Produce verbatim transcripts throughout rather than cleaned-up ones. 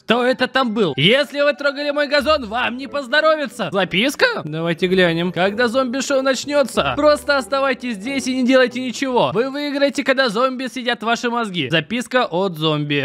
Кто это там был? Если вы трогали мой газон, вам не поздоровится. Записка? Давайте глянем. Когда зомби-шоу начнется, просто оставайтесь здесь и не делайте ничего. Вы выиграете, когда зомби съедят ваши мозги. Записка от зомби.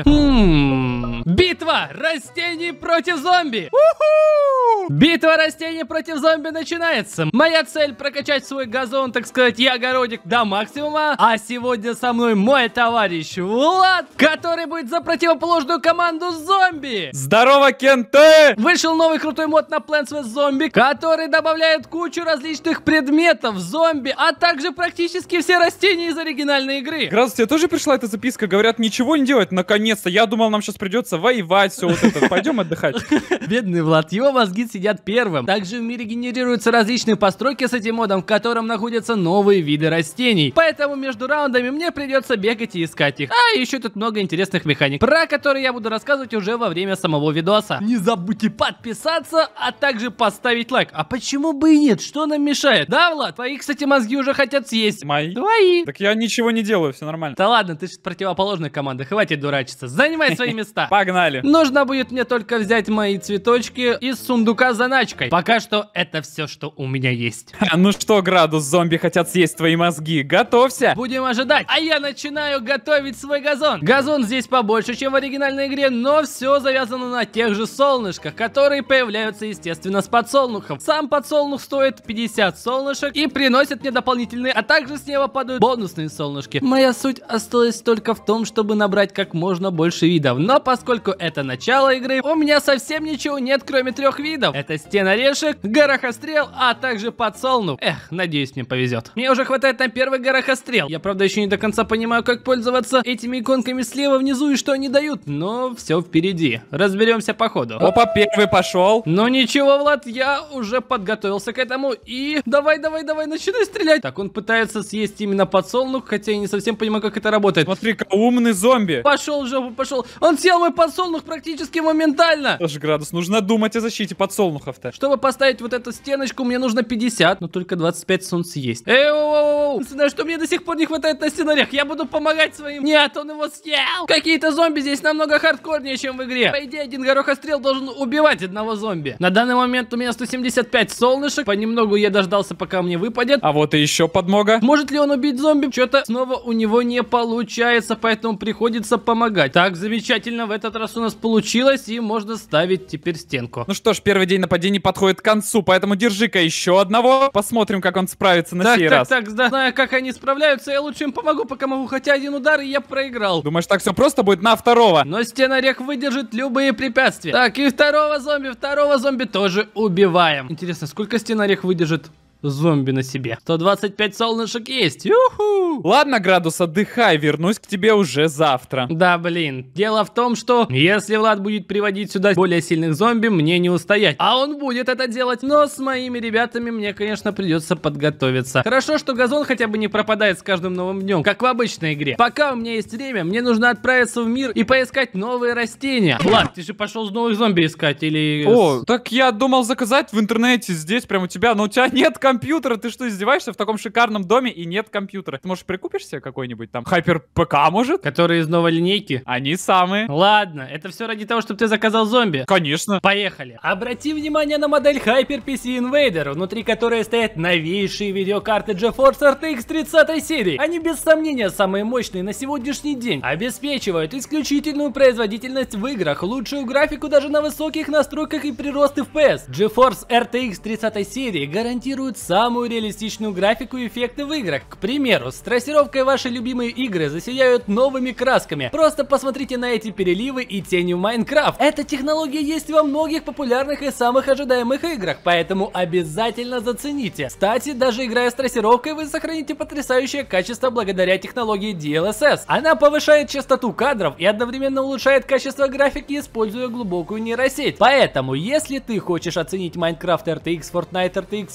Хм. Битва растений против зомби. У-ху! Битва растений против зомби начинается. Моя цель прокачать свой газон, так сказать, и огородик до максимума. А сегодня со мной мой товарищ Влад, который будет за противоположную команду зомби. Здорово, Кенте! Вышел новый крутой мод на Plants vs Zombie, который добавляет кучу различных предметов зомби, а также практически все растения из оригинальной игры. Градус, тебе тоже пришла эта записка? Говорят, ничего не делать, наконец-то. Я думал, нам сейчас придется воевать, все вот это. Пойдем отдыхать. Бедный Влад, его мозги съедят первым. Также в мире генерируются различные постройки с этим модом, в котором находятся новые виды растений. Поэтому между раундами мне придется бегать и искать их. А еще тут много интересных механик, про которые я буду рассказывать уже во время самого видоса. Не забудьте подписаться, а также поставить лайк. А почему бы и нет? Что нам мешает? Да, Влад? Твои, кстати, мозги уже хотят съесть. Мои? Твои. Так я ничего не делаю, все нормально. Да ладно, ты же противоположная команда. Хватит дурачиться. Занимай свои места. Погнали. Нужно будет мне только взять мои цветочки из сундука с заначкой. Пока что это все, что у меня есть. Ну что, Градус, зомби хотят съесть твои мозги. Готовься. Будем ожидать. А я начинаю готовить свой газон. Газон здесь побольше, чем в оригинальной игре, но все завязано на тех же солнышках, которые появляются, естественно, с подсолнухом. Сам подсолнух стоит пятьдесят солнышек и приносит мне дополнительные, а также с неба падают бонусные солнышки. Моя суть осталась только в том, чтобы набрать как можно больше видов. Но поскольку это начало игры, у меня совсем ничего нет, кроме трех видов. Это стен-орешек, горохострел, а также подсолнух. Эх, надеюсь, мне повезет. Мне уже хватает на первый горохострел. Я, правда, еще не до конца понимаю, как пользоваться этими иконками слева внизу и что они дают. Но все впереди. Разберемся по ходу. Опа, первый пошел. Ну ничего, Влад, я уже подготовился к этому. И давай, давай, давай, начинай стрелять. Так, он пытается съесть именно подсолнух, хотя я не совсем понимаю, как это работает. Смотри-ка, умный зомби. Пошел в жопу, пошел. Он съел мой подсолнух практически моментально. Тоже, Градус, нужно думать о защите подсолнухов-то. Чтобы поставить вот эту стеночку, мне нужно пятьдесят, но только двадцать пять солнц съесть. Эй, оу, знаешь, что мне до сих пор не хватает на стенарях? Я буду помогать своим. Нет, он его съел. Какие-то зомби здесь намного хардкорнее, чем в игре. По идее, один горохострел должен убивать одного зомби. На данный момент у меня сто семьдесят пять солнышек. Понемногу я дождался, пока мне выпадет. А вот и еще подмога. Может ли он убить зомби? Что-то снова у него не получается, поэтому приходится помогать. Так, замечательно, в этот раз у нас получилось, и можно ставить теперь стенку. Ну что ж, первый день нападений подходит к концу, поэтому держи-ка еще одного. Посмотрим, как он справится на так, сей так, раз. Так, так, зная, как они справляются, я лучше им помогу, пока могу. Хотя один удар, и я проиграл. Думаешь, так все просто будет? На второго. Но стен-орех выдержит любые препятствия. Так, и второго зомби, второго зомби тоже убиваем. Интересно, сколько стен-орех выдержит зомби на себе? сто двадцать пять солнышек есть. Юху! Ладно, Градус, отдыхай, вернусь к тебе уже завтра. Да, блин. Дело в том, что если Влад будет приводить сюда более сильных зомби, мне не устоять. А он будет это делать. Но с моими ребятами мне, конечно, придется подготовиться. Хорошо, что газон хотя бы не пропадает с каждым новым днем, как в обычной игре. Пока у меня есть время, мне нужно отправиться в мир и поискать новые растения. Влад, ты же пошел новых зомби искать или... О, так я думал заказать в интернете здесь, прямо у тебя, но у тебя нет компьютера. Ты что, издеваешься? В таком шикарном доме и нет компьютера. Ты, может, прикупишь себе какой-нибудь там Hyper-ПК, может? Которые из новой линейки? Они самые. Ладно, это все ради того, чтобы ты заказал зомби. Конечно. Поехали. Обрати внимание на модель HyperPC Invader, внутри которой стоят новейшие видеокарты GeForce эр ти экс тридцатой серии. Они без сомнения самые мощные на сегодняшний день. Обеспечивают исключительную производительность в играх, лучшую графику даже на высоких настройках и прирост эф пи эс. GeForce эр ти экс тридцатой серии гарантирует самую реалистичную графику и эффекты в играх. К примеру, с трассировкой ваши любимые игры засияют новыми красками. Просто посмотрите на эти переливы и тени в Майнкрафт. Эта технология есть во многих популярных и самых ожидаемых играх, поэтому обязательно зацените. Кстати, даже играя с трассировкой, вы сохраните потрясающее качество благодаря технологии ди эл эс эс. Она повышает частоту кадров и одновременно улучшает качество графики, используя глубокую нейросеть. Поэтому, если ты хочешь оценить Minecraft эр ти экс, Fortnite эр ти экс, Metro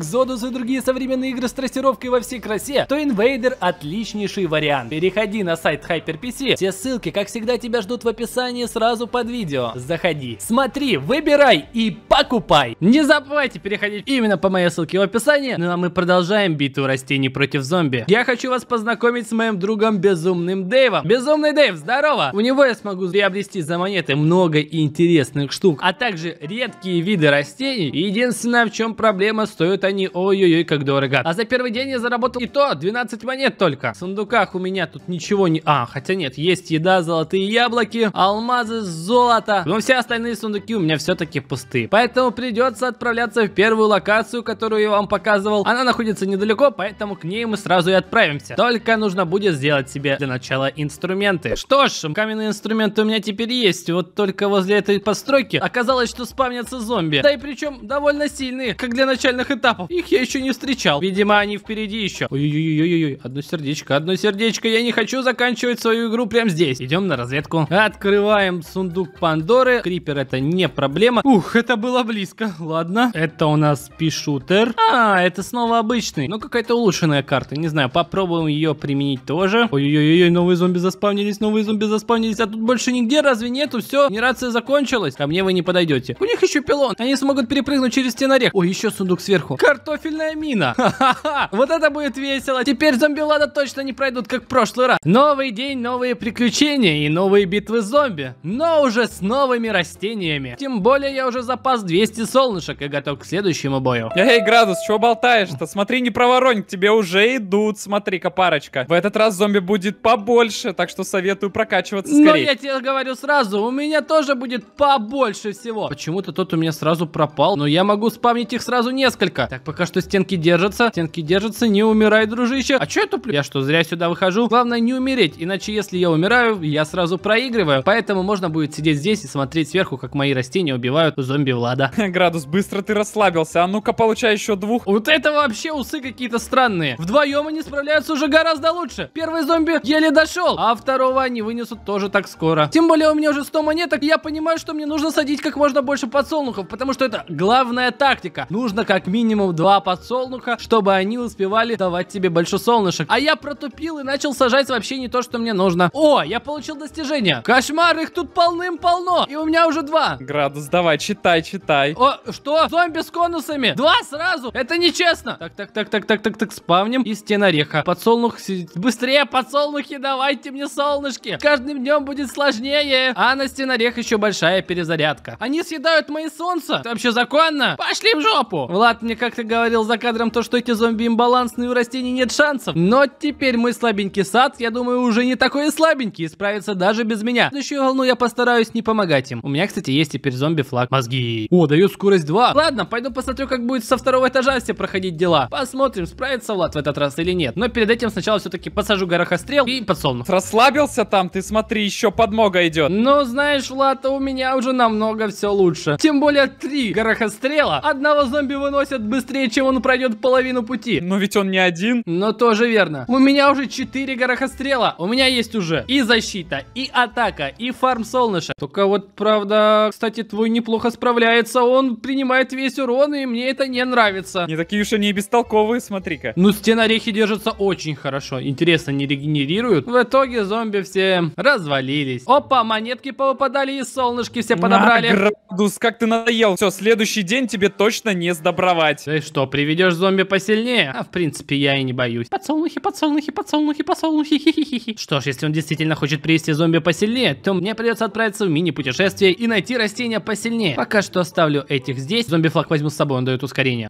Exodus и другие современные игры с трассировкой во всей красе, то Invader отличнейший вариант. Переходи на сайт HyperPC, все ссылки, как всегда, тебя ждут в описании сразу под видео. Заходи, смотри, выбирай и покупай. Не забывайте переходить именно по моей ссылке в описании. Ну а мы продолжаем битву растений против зомби. Я хочу вас познакомить с моим другом Безумным Дэйвом. Безумный Дэйв, здорово! У него я смогу приобрести за монеты много интересных штук, а также редкие виды растений. Единственное, в чем проблема, стоят они ой-ой-ой как дорого. А за первый день я заработал и то двенадцать монет только. В сундуках у меня тут ничего не... А, хотя нет, есть еда, золотые яблоки, алмазы, золото. Но все остальные сундуки у меня все-таки пустые. Поэтому придется отправляться в первую локацию, которую я вам показывал. Она находится недалеко, поэтому к ней мы сразу и отправимся. Только нужно будет сделать себе для начала инструменты. Что ж, каменные инструменты у меня теперь есть. Вот только возле этой постройки оказалось, что спавнятся зомби. Да и причем довольно сильные, как для начальных этапов. Их я еще не встречал. Видимо, они впереди еще. Ой-ой-ой-ой-ой. Одно сердечко, одно сердечко. Я не хочу заканчивать свою игру прямо здесь. Идем на разведку. Открываем сундук Пандоры. Крипер это не проблема. Ух, это было близко. Ладно. Это у нас пи-шутер. А, это снова обычный. Ну, какая-то улучшенная карта. Не знаю, попробуем ее применить тоже. Ой-ой-ой, новые зомби заспавнились, новые зомби заспавнились. А тут больше нигде разве нету? Все, генерация закончилась. Ко мне вы не подойдете. У них еще пилон. Они смогут перепрыгнуть через стенорех. Ой, еще сундук сверху. Картофельная мина. Ха-ха-ха. Вот это будет весело. Теперь зомби-лада точно не пройдут, как в прошлый раз. Новый день, новые приключения и новые битвы с зомби. Но уже с новыми растениями. Тем более я уже запас двести солнышек и готов к следующему бою. Эй, Градус, что болтаешь-то? Смотри, не проворонь, к тебе уже идут. Смотри-ка, парочка. В этот раз зомби будет побольше, так что советую прокачиваться скорее. Но я тебе говорю сразу, у меня тоже будет побольше всего. Почему-то тот у меня сразу пропал, но я могу спамнить их сразу несколько. Так, пока что стенки держатся. Стенки держатся, не умирай, дружище. А что я туплю? Я что, зря сюда выхожу? Главное не умереть, иначе если я умираю, я сразу проигрываю. Поэтому можно будет сидеть здесь и смотреть сверху, как мои растения убивают зомби-влада. Градус, быстро ты расслабился. А ну-ка, получай еще двух. Вот это вообще усы какие-то странные. Вдвоем они справляются уже гораздо лучше. Первый зомби еле дошел, а второго они вынесут тоже так скоро. Тем более у меня уже сто монеток, и я понимаю, что мне нужно садить как можно больше подсолнухов, потому что это главная тактика. Нужно как минимум два подсолнуха, чтобы они успевали давать тебе больше солнышек. А я протупил и начал сажать вообще не то, что мне нужно. О, я получил достижение. Кошмар, их тут полным-полно, и у меня уже два. Градус, давай, читай, читай. О, что? Зомби с конусами? Два сразу? Это нечестно. Так, так, так, так, так, так, так, спавним и стенореха. Подсолнух, быстрее, подсолнухи, давайте мне солнышки. Каждым днем будет сложнее. А на стенорех еще большая перезарядка. Они съедают мои солнца. Это вообще законно? Пошли в жопу. Влад мне как-то говорил за кадром то, что эти зомби имбалансные, у растений нет шансов. Но теперь мой слабенький сад, я думаю, уже не такой и слабенький, и справится даже без меня. В следующую волну я постараюсь не помогать им. У меня, кстати, есть теперь зомби-флаг. Мозги. О, дает скорость два. Ладно, пойду посмотрю, как будет со второго этажа все проходить дела. Посмотрим, справится Влад в этот раз или нет. Но перед этим сначала все-таки посажу горохострел и подсолнух. Расслабился там? Ты смотри, еще подмога идет. Ну, знаешь, Влад, у меня уже намного все лучше. Тем более три горохострела. Одного зомби выносят быстрее, чем он пройдет половину пути. Но ведь он не один. Но тоже верно. У меня уже четыре горохострела. У меня есть уже и защита, и атака, и фарм солнышек. Только вот, правда, кстати, твой неплохо справляется. Он принимает весь урон, и мне это не нравится. Не такие уж они и бестолковые, смотри-ка. Ну, стенорехи держатся очень хорошо. Интересно, не регенерируют. В итоге зомби все развалились. Опа, монетки повыпадали и солнышки все подобрали. На, Градус, как ты надоел. Все, следующий день тебе точно не сдобровать. Ты что, приведешь зомби посильнее? А в принципе, я и не боюсь. Подсолнухи, подсолнухи, подсолнухи, подсолнухи, хи-хи-хи. Что ж, если он действительно хочет привести зомби посильнее, то мне придется отправиться в мини-путешествие и найти растения посильнее. Пока что оставлю этих здесь. Зомби-флаг возьму с собой, он дает ускорение.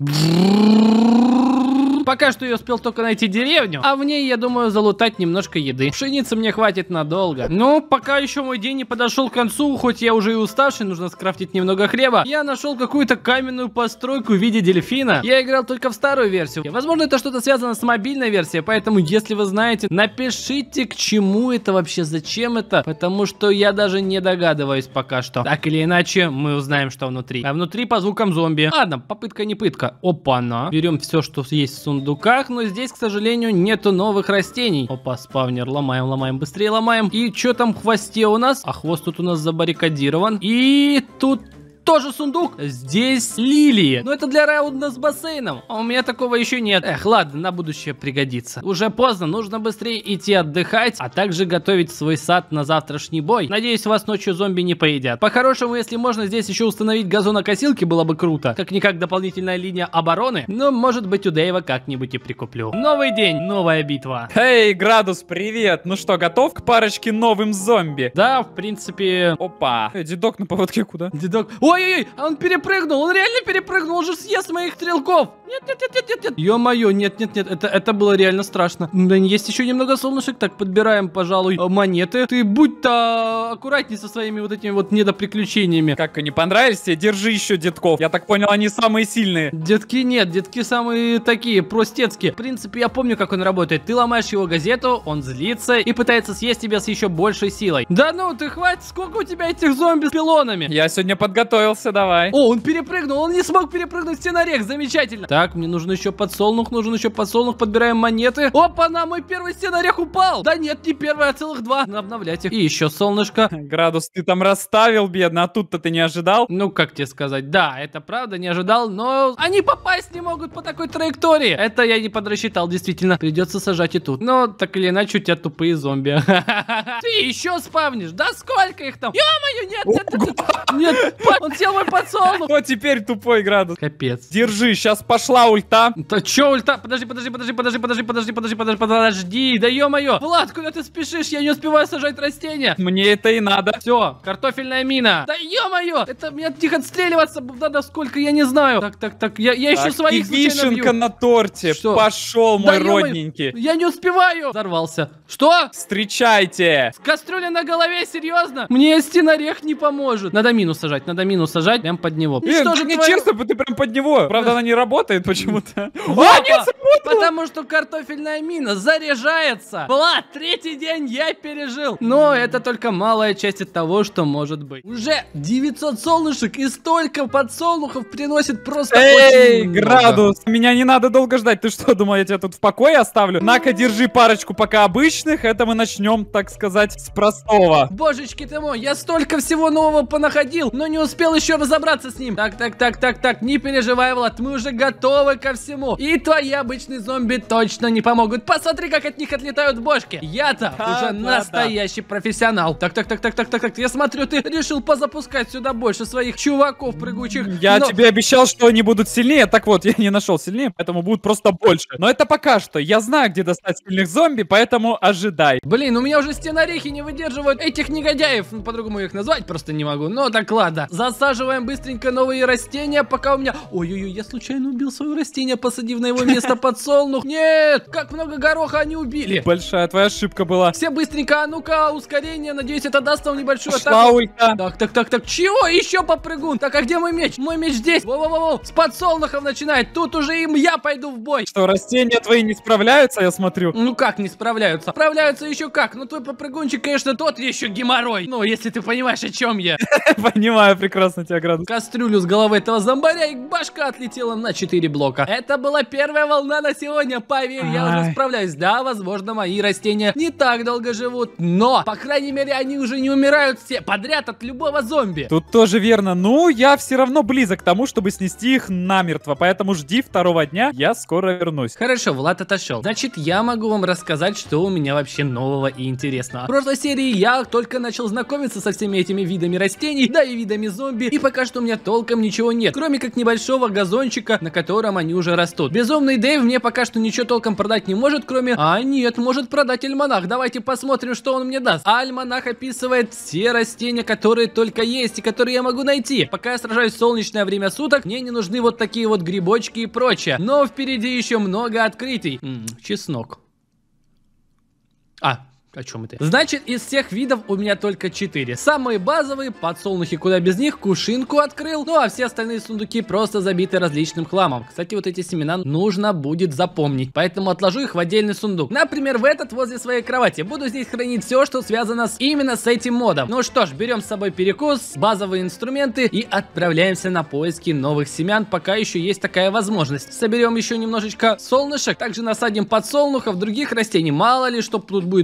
Пока что я успел только найти деревню, а в ней, я думаю, залутать немножко еды. Пшеницы мне хватит надолго. Но пока еще мой день не подошел к концу, хоть я уже и уставший, нужно скрафтить немного хлеба, я нашел какую-то каменную постройку в виде дельфина. Я играл только в старую версию. Возможно, это что-то связано с мобильной версией, поэтому, если вы знаете, напишите, к чему это вообще, зачем это, потому что я даже не догадываюсь пока что. Так или иначе, мы узнаем, что внутри. А внутри по звукам зомби. Ладно, попытка не пытка. Опа-на. Берем все, что есть в сундуке. сундуках, но здесь, к сожалению, нету новых растений. Опа, спавнер, ломаем, ломаем, быстрее ломаем. И что там в хвосте у нас? А хвост тут у нас забаррикадирован. И тут тоже сундук. Здесь лилии. Но это для раунда с бассейном. А у меня такого еще нет. Эх, ладно, на будущее пригодится. Уже поздно, нужно быстрее идти отдыхать, а также готовить свой сад на завтрашний бой. Надеюсь, вас ночью зомби не поедят. По-хорошему, если можно здесь еще установить газонокосилки, было бы круто. Как-никак дополнительная линия обороны. Но, может быть, у Дэйва как-нибудь и прикуплю. Новый день, новая битва. Эй, Градус, привет! Ну что, готов к парочке новым зомби? Да, в принципе... Опа! Э, дедок на поводке куда? Дедок... Ой-ой-ой, он перепрыгнул, он реально перепрыгнул, он же съест моих стрелков. Нет, нет, нет, нет, нет, нет. Ё-моё, нет, нет, нет, это, это было реально страшно. Да, есть еще немного солнышек, так, подбираем, пожалуй, монеты. Ты будь-то аккуратней со своими вот этими вот недоприключениями. Как они понравились тебе? Держи еще детков. Я так понял, они самые сильные. Детки нет, детки самые такие, простецкие. В принципе, я помню, как он работает. Ты ломаешь его газету, он злится и пытается съесть тебя с еще большей силой. Да ну, ты хватит, сколько у тебя этих зомби с пилонами? Я сегодня подготовился, давай. О, он перепрыгнул, он не смог перепрыгнуть стенорех, замечательно. Так, мне нужно еще подсолнух, нужен еще подсолнух, подбираем монеты. Опа, на мой первый стенорех упал. Да нет, не первый, а целых два. Надо обновлять их. И еще солнышко. Градус, ты там расставил, бедно, а тут-то ты не ожидал? Ну, как тебе сказать, да, это правда, не ожидал, но они попасть не могут по такой траектории. Это я не подрасчитал, действительно. Придется сажать и тут. Но, так или иначе, у тебя тупые зомби. Ты еще спавнишь? Да сколько их там? Ё-моё, нет, нет, нет, нет, он сел мой подсолнух. Кто теперь тупой, Градус? Капец. Держи, сейчас пошла ульта. Да чё ульта? Подожди, подожди, подожди, подожди, подожди, подожди, подожди, подожди, подожди. Да ё-моё. Влад, куда ты спешишь? Я не успеваю сажать растения. Мне это и надо. Все, картофельная мина. Да ё-моё. Это мне от них отстреливаться надо сколько, я не знаю. Так, так, так, я, я еще своих и вишенка на торте. Что? Пошел, мой Да родненький. Я не успеваю. Взорвался. Что? Встречайте. Кастрюля на голове, серьезно? Мне стенорех не поможет. Надо мину сажать, надо мину сажать прям под него. Блин, что же не твое... честно, ты прям под него. Правда, она не работает почему-то. А, нет, потому что картофельная мина заряжается. Влад, третий день я пережил. Но это только малая часть от того, что может быть. Уже девятьсот солнышек и столько подсолнухов приносит просто Эй, очень Градус, много. Меня не надо долго ждать. Ты что, думал, я тебя тут в покое оставлю? На-ка, держи парочку пока обычных. Это мы начнем, так сказать, с простого. Божечки ты мой, я столько всего нового понаходил, но не успел еще разобраться с ним. Так, так, так, так, так, не переживай, Влад, мы уже готовы ко всему. И твои обычные зомби точно не помогут. Посмотри, как от них отлетают бошки. Я-то да, уже да, настоящий да. профессионал. Так, так, так, так, так, так, так, я смотрю, ты решил позапускать сюда больше своих чуваков прыгучих. Я но... тебе обещал, что они будут сильнее. Так вот, я не нашел сильнее, поэтому будут просто больше. Но это пока что. Я знаю, где достать сильных зомби, поэтому ожидай. Блин, у меня уже стенорехи не выдерживают этих негодяев. Ну, по-другому их назвать просто не могу. Ну, так ладно. Засаживаем быстренько новые растения, пока у меня... Ой-ой-ой, я случайно убил свое растение, посадив на его место подсолнух. Нет, как много гороха они убили. Большая твоя ошибка была. Все быстренько, а ну-ка, ускорение. Надеюсь, это даст нам небольшую Пошла атаку. ульта. Так, так, так, так, чего? Еще попрыгун. Так, а где мой меч? Мой меч здесь. Во-во-во-во. С подсолнухов начинает. Тут уже им я пойду в бой. Что, растения твои не справляются, я смотрю? Ну как не справляются? Справляются еще как. Ну твой попрыгунчик, конечно, тот еще геморрой. Ну, если ты понимаешь, о чем я. Понимаю прекрасно тебя, Градус. Кастрюлю с головы этого зомбаря, и башка отлетела на четыре блока. Это была первая волна на сегодня, поверь, я уже справляюсь. Да, возможно, мои растения не так долго живут, но, по крайней мере, они уже не умирают все подряд от любого зомби. Тут тоже верно. Ну, я все равно близок к тому, чтобы снести их намертво, поэтому жди второго дня, я скоро вернусь. Хорошо, Влад отошел. Значит, я могу вам рассказать, что у меня вообще нового и интересного. В прошлой серии я только начал знакомиться со всеми этими видами растений, да и видами зомби, и пока что у меня толком ничего нет, кроме как небольшого газончика, на котором они уже растут. Безумный Дэйв мне пока что ничего толком продать не может, кроме... А нет, может продать альманах. Давайте посмотрим, что он мне даст. Альманах описывает все растения, которые только есть и которые я могу найти. Пока я сражаюсь в солнечное время суток, мне не нужны вот такие вот грибочки и прочее. Но впереди еще много открытий. М -м, чеснок. А, о чем это? Значит, из всех видов у меня только четыре. Самые базовые, подсолнухи, куда без них, кушинку открыл. Ну а все остальные сундуки просто забиты различным хламом. Кстати, вот эти семена нужно будет запомнить, поэтому отложу их в отдельный сундук. Например, в этот возле своей кровати. Буду здесь хранить все, что связано с именно с этим модом. Ну что ж, берем с собой перекус, базовые инструменты и отправляемся на поиски новых семян, пока еще есть такая возможность. Соберем еще немножечко солнышек, также насадим подсолнухов, других растений. Мало ли, что тут будет, пока меня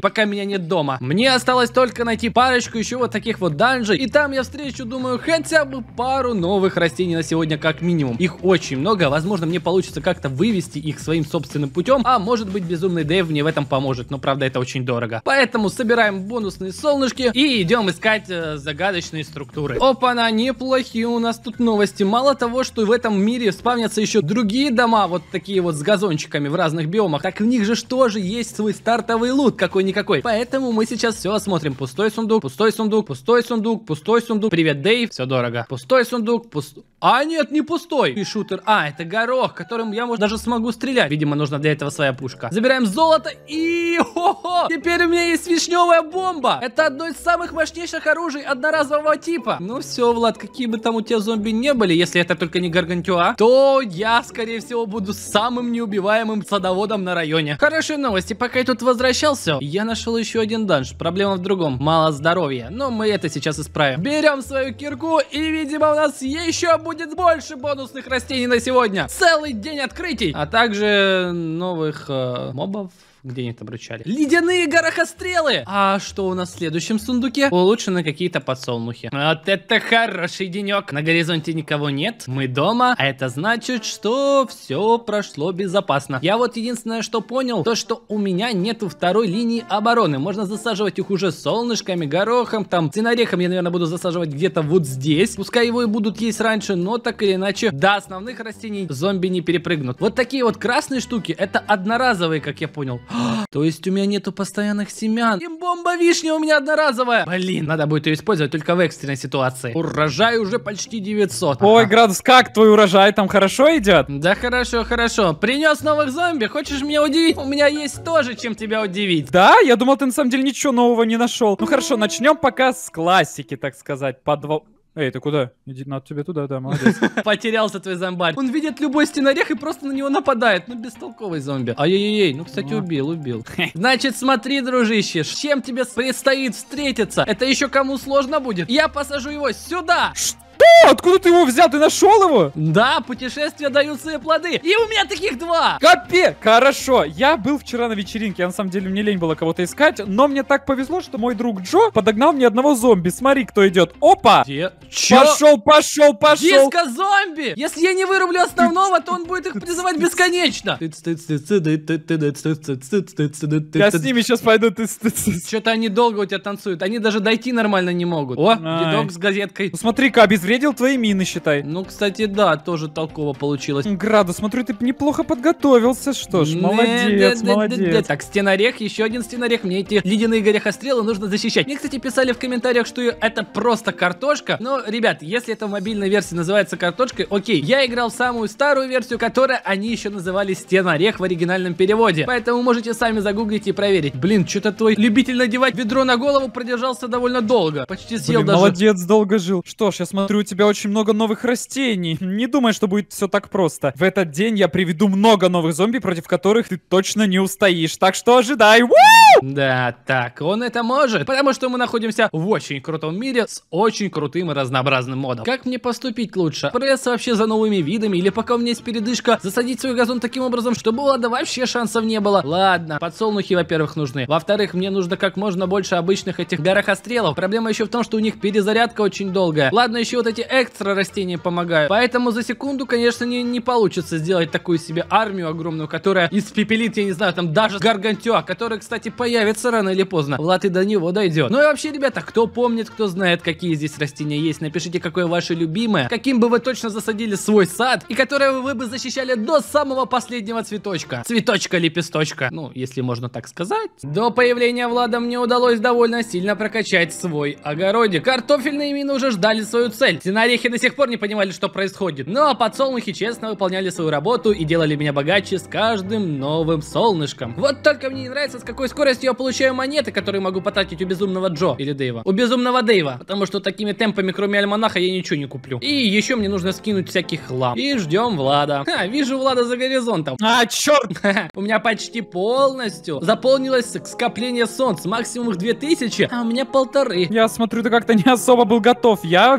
меня нет дома. Мне осталось только найти парочку еще вот таких вот данжей, и там я встречу, думаю, хотя бы пару новых растений на сегодня как минимум. Их очень много, возможно, мне получится как-то вывести их своим собственным путем, а может быть, безумный Дэйв мне в этом поможет, но правда это очень дорого. Поэтому собираем бонусные солнышки и идем искать э, загадочные структуры. Опа-на, неплохие у нас тут новости. Мало того, что в этом мире спавнятся еще другие дома, вот такие вот с газончиками в разных биомах, так в них же тоже есть свой стартовый лут какой-никакой. Поэтому мы сейчас все осмотрим. Пустой сундук, пустой сундук, пустой сундук, пустой сундук. Привет, Дэйв, все дорого. Пустой сундук, пустой. А нет, не пустой. И шутер. А, это горох, которым я, может, даже смогу стрелять. Видимо, нужно для этого своя пушка. Забираем золото и... Хо-хо! Теперь у меня есть вишневая бомба. Это одно из самых мощнейших оружий одноразового типа. Ну все, Влад, какие бы там у тебя зомби не были, если это только не Гаргантюа, то я, скорее всего, буду самым неубиваемым садоводом на районе. Хорошие новости. Пока я тут возвращался, я нашел еще один данж. Проблема в другом. Мало здоровья. Но мы это сейчас исправим. Берем свою кирку и, видимо, у нас еще будет больше бонусных растений на сегодня. Целый день открытий. А также новых э, мобов. Где они там рычали? Ледяные горохострелы! А что у нас в следующем сундуке? Улучшены какие-то подсолнухи. Вот это хороший денек. На горизонте никого нет. Мы дома. А это значит, что все прошло безопасно. Я вот единственное, что понял, то, что у меня нету второй линии обороны. Можно засаживать их уже солнышками, горохом, там, цинорехом я, наверное, буду засаживать где-то вот здесь. Пускай его и будут есть раньше, но так или иначе, до основных растений зомби не перепрыгнут. Вот такие вот красные штуки, это одноразовые, как я понял. То есть у меня нету постоянных семян. И бомба вишня у меня одноразовая. Блин, надо будет ее использовать только в экстренной ситуации. Урожай уже почти девятьсот. Ой, ага. Градус, как твой урожай? Там хорошо идет? Да хорошо, хорошо. Принес новых зомби. Хочешь меня удивить? У меня есть тоже чем тебя удивить. Да? Я думал, ты на самом деле ничего нового не нашел. Ну хорошо, начнем пока с классики, так сказать. Подвал... Эй, ты куда? Иди, надо тебе туда, да, молодец. Потерялся твой зомбарь. Он видит любой стенорех и просто на него нападает. Ну, бестолковый зомби. Ай-яй-яй, ну, кстати, убил, убил. Значит, смотри, дружище, с чем тебе предстоит встретиться? Это еще кому сложно будет? Я посажу его сюда. Что? Откуда ты его взял? Ты нашел его? Да, путешествия дают свои плоды. И у меня таких два. Капец! Хорошо. Я был вчера на вечеринке. Я, на самом деле, мне лень было кого-то искать. Но мне так повезло, что мой друг Джо подогнал мне одного зомби. Смотри, кто идет. Опа! Где? Чё? Пошел, пошел, пошел. Диско-зомби! Если я не вырублю основного, то он будет их призывать бесконечно. Я с ними сейчас пойду. Что-то они долго у тебя танцуют. Они даже дойти нормально не могут. О, дедок с газеткой. Ну, смотри-ка, обезвредил твои мины, считай. Ну, кстати, да, тоже толково получилось. Градус, смотрю, ты неплохо подготовился. Что ж, молодец, молодец. Так, стенорех, еще один стенорех. Мне эти ледяные горехострелы нужно защищать. Мне, кстати, писали в комментариях, что это просто картошка. Но, ребят, если это в мобильной версии называется картошкой, окей. Я играл в самую старую версию, которую они еще называли стенорех в оригинальном переводе. Поэтому можете сами загуглить и проверить. Блин, что-то твой любитель надевать ведро на голову продержался довольно долго. Почти съел Блин, даже. Молодец, долго жил. Что ж, я смотрю, у тебя очень много новых растений. Не думай, что будет все так просто. В этот день я приведу много новых зомби, против которых ты точно не устоишь. Так что ожидай. Вуу! Да, так, он это может, потому что мы находимся в очень крутом мире с очень крутым и разнообразным модом. Как мне поступить лучше? Пресс вообще за новыми видами, или пока у меня есть передышка, засадить свой газон таким образом, чтобы у Лада вообще шансов не было? Ладно, подсолнухи, во-первых, нужны. Во-вторых, мне нужно как можно больше обычных этих горохострелов. Проблема еще в том, что у них перезарядка очень долгая. Ладно, еще вот эти экстра растения помогают. Поэтому за секунду, конечно, не, не получится сделать такую себе армию огромную, которая испепелит, я не знаю, там даже Гаргантюа, который, кстати, появится рано или поздно. Влад и до него дойдет. Ну и вообще, ребята, кто помнит, кто знает, какие здесь растения есть, напишите, какое ваше любимое, каким бы вы точно засадили свой сад, и которое вы бы защищали до самого последнего цветочка. Цветочка-лепесточка. Ну, если можно так сказать. До появления Влада мне удалось довольно сильно прокачать свой огородик. Картофельные мины уже ждали свою цель. Стенорехи до сих пор не понимали, что происходит. Но подсолнухи честно выполняли свою работу и делали меня богаче с каждым новым солнышком. Вот только мне не нравится, с какой скоростью я получаю монеты, которые могу потратить у безумного Джо или Дэйва. У безумного Дэйва. Потому что такими темпами, кроме альманаха, я ничего не куплю. И еще мне нужно скинуть всякий хлам. И ждем Влада. Ха, вижу Влада за горизонтом. А, черт! У меня почти полностью заполнилось скопление солнц. Максимум их две тысячи, а у меня полторы. Я смотрю, ты как-то не особо был готов. Я, видимо, я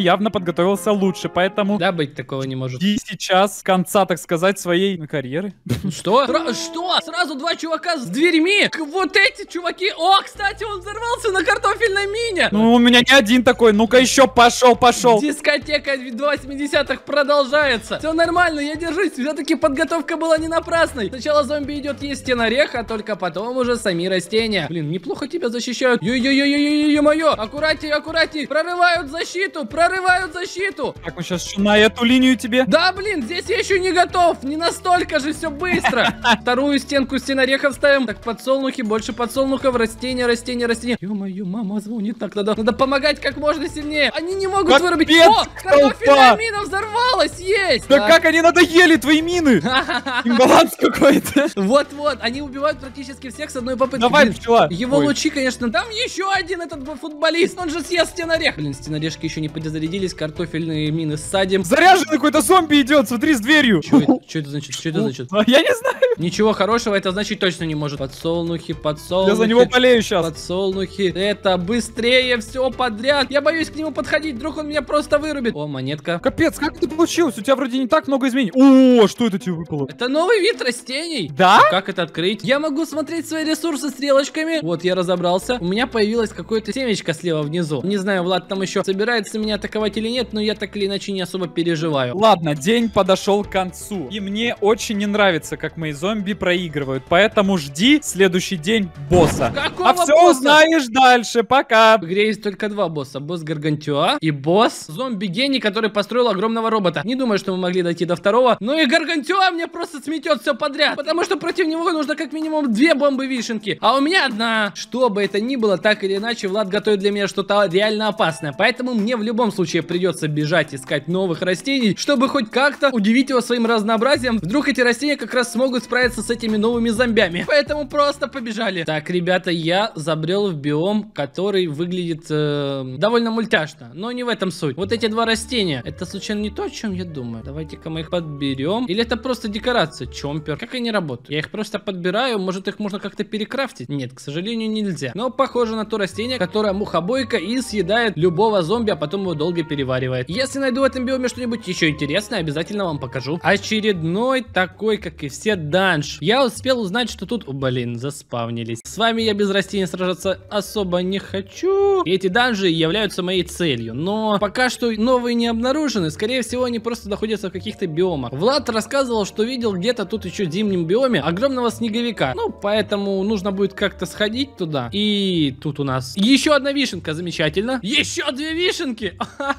явно подготовился лучше, поэтому... Да, быть такого не может. И сейчас конца, так сказать, своей карьеры. Что? Сра- что? Сразу два чувака с дверьми? К- Вот эти чуваки. О, кстати, он взорвался на картофельной мине. Ну, у меня не один такой. Ну-ка еще пошел, пошел. Дискотека восьмидесятых продолжается. Все нормально, я держусь. Все-таки подготовка была не напрасной. Сначала зомби идет есть стенорех, а только потом уже сами растения. Блин, неплохо тебя защищают. Ё-ё-ё-ё-ё-ё-ё-моё. Аккуратней, аккуратней. Прорывают защиту, прорывают защиту. Так, мы сейчас на эту линию тебе. Да, блин, здесь я еще не готов. Не настолько же все быстро. Вторую стенку стенорехов ставим. Так, подсолнухи, больше подсолнухов. Растения, растения, растения. Ё-моё, мама звонит. Так, надо, надо помогать как можно сильнее. Они не могут Капец, вырубить. О, картофельная толпа. мина взорвалась. Есть. Да Так. как они надоели, твои мины? Имбаланс какой-то. Вот-вот, они убивают практически всех с одной попытки. Давай, Блин, пчела. его Ой. лучи, конечно. Там еще один этот футболист. Он же съест стенорех. Блин, стенорешки еще не подзарядились. Картофельные мины садим. Заряженный какой-то зомби идет, смотри, с дверью. Что это, что это значит? Что это значит? А, Я не знаю. Ничего хорошего это значит точно не может. Подсолнухи, подсолнухи. Я за него болею сейчас. Подсолнухи. Это быстрее все подряд. Я боюсь к нему подходить. Вдруг он меня просто вырубит. О, монетка. Капец, как это получилось? У тебя вроде не так много изменений. О, что это тебе выпало? Это новый вид растений. Да? Как это открыть? Я могу смотреть свои ресурсы стрелочками. Вот, я разобрался. У меня появилось какое-то семечко слева внизу. Не знаю, Влад там еще собирается меня атаковать или нет, но я так или иначе не особо переживаю. Ладно, день подошел к концу. И мне очень не нравится, как мои зомби проигрывают. Поэтому жди следующий день босса. Какого А все босса? узнаешь дальше. Пока. В игре есть только два босса. Босс Гаргантюа и босс зомби-гений, который построил огромного робота. Не думаю, что мы могли дойти до второго. Но и Гаргантюа мне просто сметет все подряд. Потому что против него нужно как минимум две бомбы-вишенки. А у меня одна. Что бы это ни было, так или иначе, Влад готовит для меня что-то реально опасное. Поэтому мне в любом случае придется бежать искать новых растений, чтобы хоть как-то удивить его своим разнообразием. Вдруг эти растения как раз смогут справиться с этими новыми зомбями. Поэтому просто побежали. Так, ребята, я забрел в биом, который выглядит э, довольно мультяшно. Но не в этом суть. Вот эти два растения. Это случайно не то, о чем я думаю? Давайте-ка мы их подберем. Или это просто декорация? Чомпер. Как они работают? Я их просто подбираю. Может, их можно как-то перекрафтить? Нет, к сожалению, нельзя. Но похоже на то растение, которое мухобойка и съедает любого зомби, а потом его долго переваривает. Если найду в этом биоме что-нибудь еще интересное, обязательно вам покажу. Очередной такой, как и все, данж. Я успел узнать, что тут... О, блин, заспавнились. С вами я без растений сражаться особо не хочу. И эти данжи являются моей целью. Но пока что новые не обнаружены. Скорее всего, они просто находятся в каких-то биомах. Влад рассказывал, что видел где-то тут еще в зимнем биоме огромного снеговика. Ну, поэтому нужно будет как-то сходить туда. И тут у нас еще одна вишенка. Замечательно. Еще две вишенки.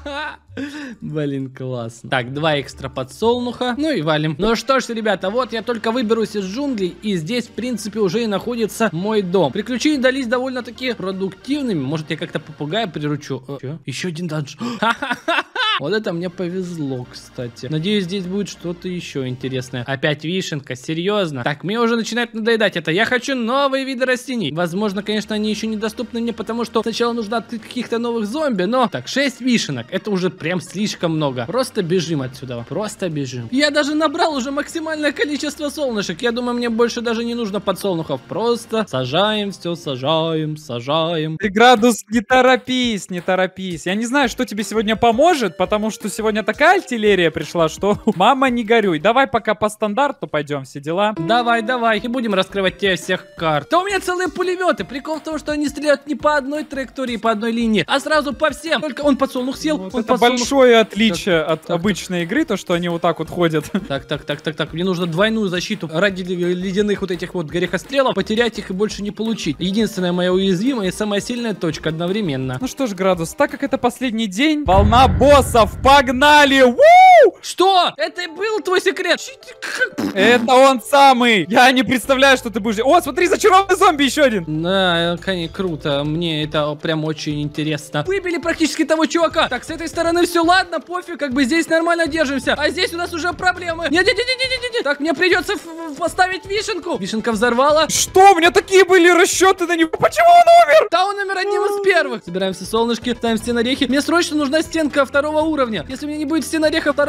Блин, классно. Так, два экстра подсолнуха. Ну и валим. Ну что ж, ребята, вот я только выберусь из джунглей. И здесь, в принципе, уже и находится мой дом. Приключения дались довольно-таки продуктивными. Может, я как-то попугая приручу. Э, Че? Еще один данж. Вот это мне повезло, кстати. Надеюсь, здесь будет что-то еще интересное. Опять вишенка, серьезно. Так, мне уже начинает надоедать это. Я хочу новые виды растений. Возможно, конечно, они еще недоступны мне, потому что сначала нужно открыть каких-то новых зомби. Но, так, шесть вишенок. Это уже прям слишком много. Просто бежим отсюда. Просто бежим. Я даже набрал уже максимальное количество солнышек. Я думаю, мне больше даже не нужно подсолнухов. Просто сажаем все, сажаем, сажаем. Ты, Градус, не торопись, не торопись. Я не знаю, что тебе сегодня поможет, потому что сегодня такая артиллерия пришла, что мама, не горюй. Давай пока по стандарту пойдем, все дела. Давай, давай. И будем раскрывать тебе всех карт. Да у меня целые пулеметы. Прикол в том, что они стреляют не по одной траектории, по одной линии, а сразу по всем. Только он подсолнух съел. Вот он это подсолнух... большое отличие Так, от так, обычной игры, то, что они вот так вот ходят. Так, так, так, так, так. Мне нужно двойную защиту ради ледяных вот этих вот горехострелов. Потерять их и больше не получить. Единственная моя уязвимая и самая сильная точка одновременно. Ну что ж, Градус, так как это последний день, волна боссов, погнали! Уу! Что? Это и был твой секрет? Это он самый! Я не представляю, что ты будешь... О, смотри, зачарованный зомби, еще один! Да, конечно, круто. Мне это прям очень интересно. Выбили практически того чувака. Так, с этой стороны все ладно, пофиг, как бы здесь нормально держимся. А здесь у нас уже проблемы. Нет, нет, нет, нет, нет, нет. Так, мне придется поставить вишенку. Вишенка взорвала. Что? У меня такие были расчеты на него. Почему он умер? Да, он умер одним из первых. Собираем все солнышки, ставим стенорехи. Мне срочно нужна стенка второго уровня. Если у меня не будет стенореха второго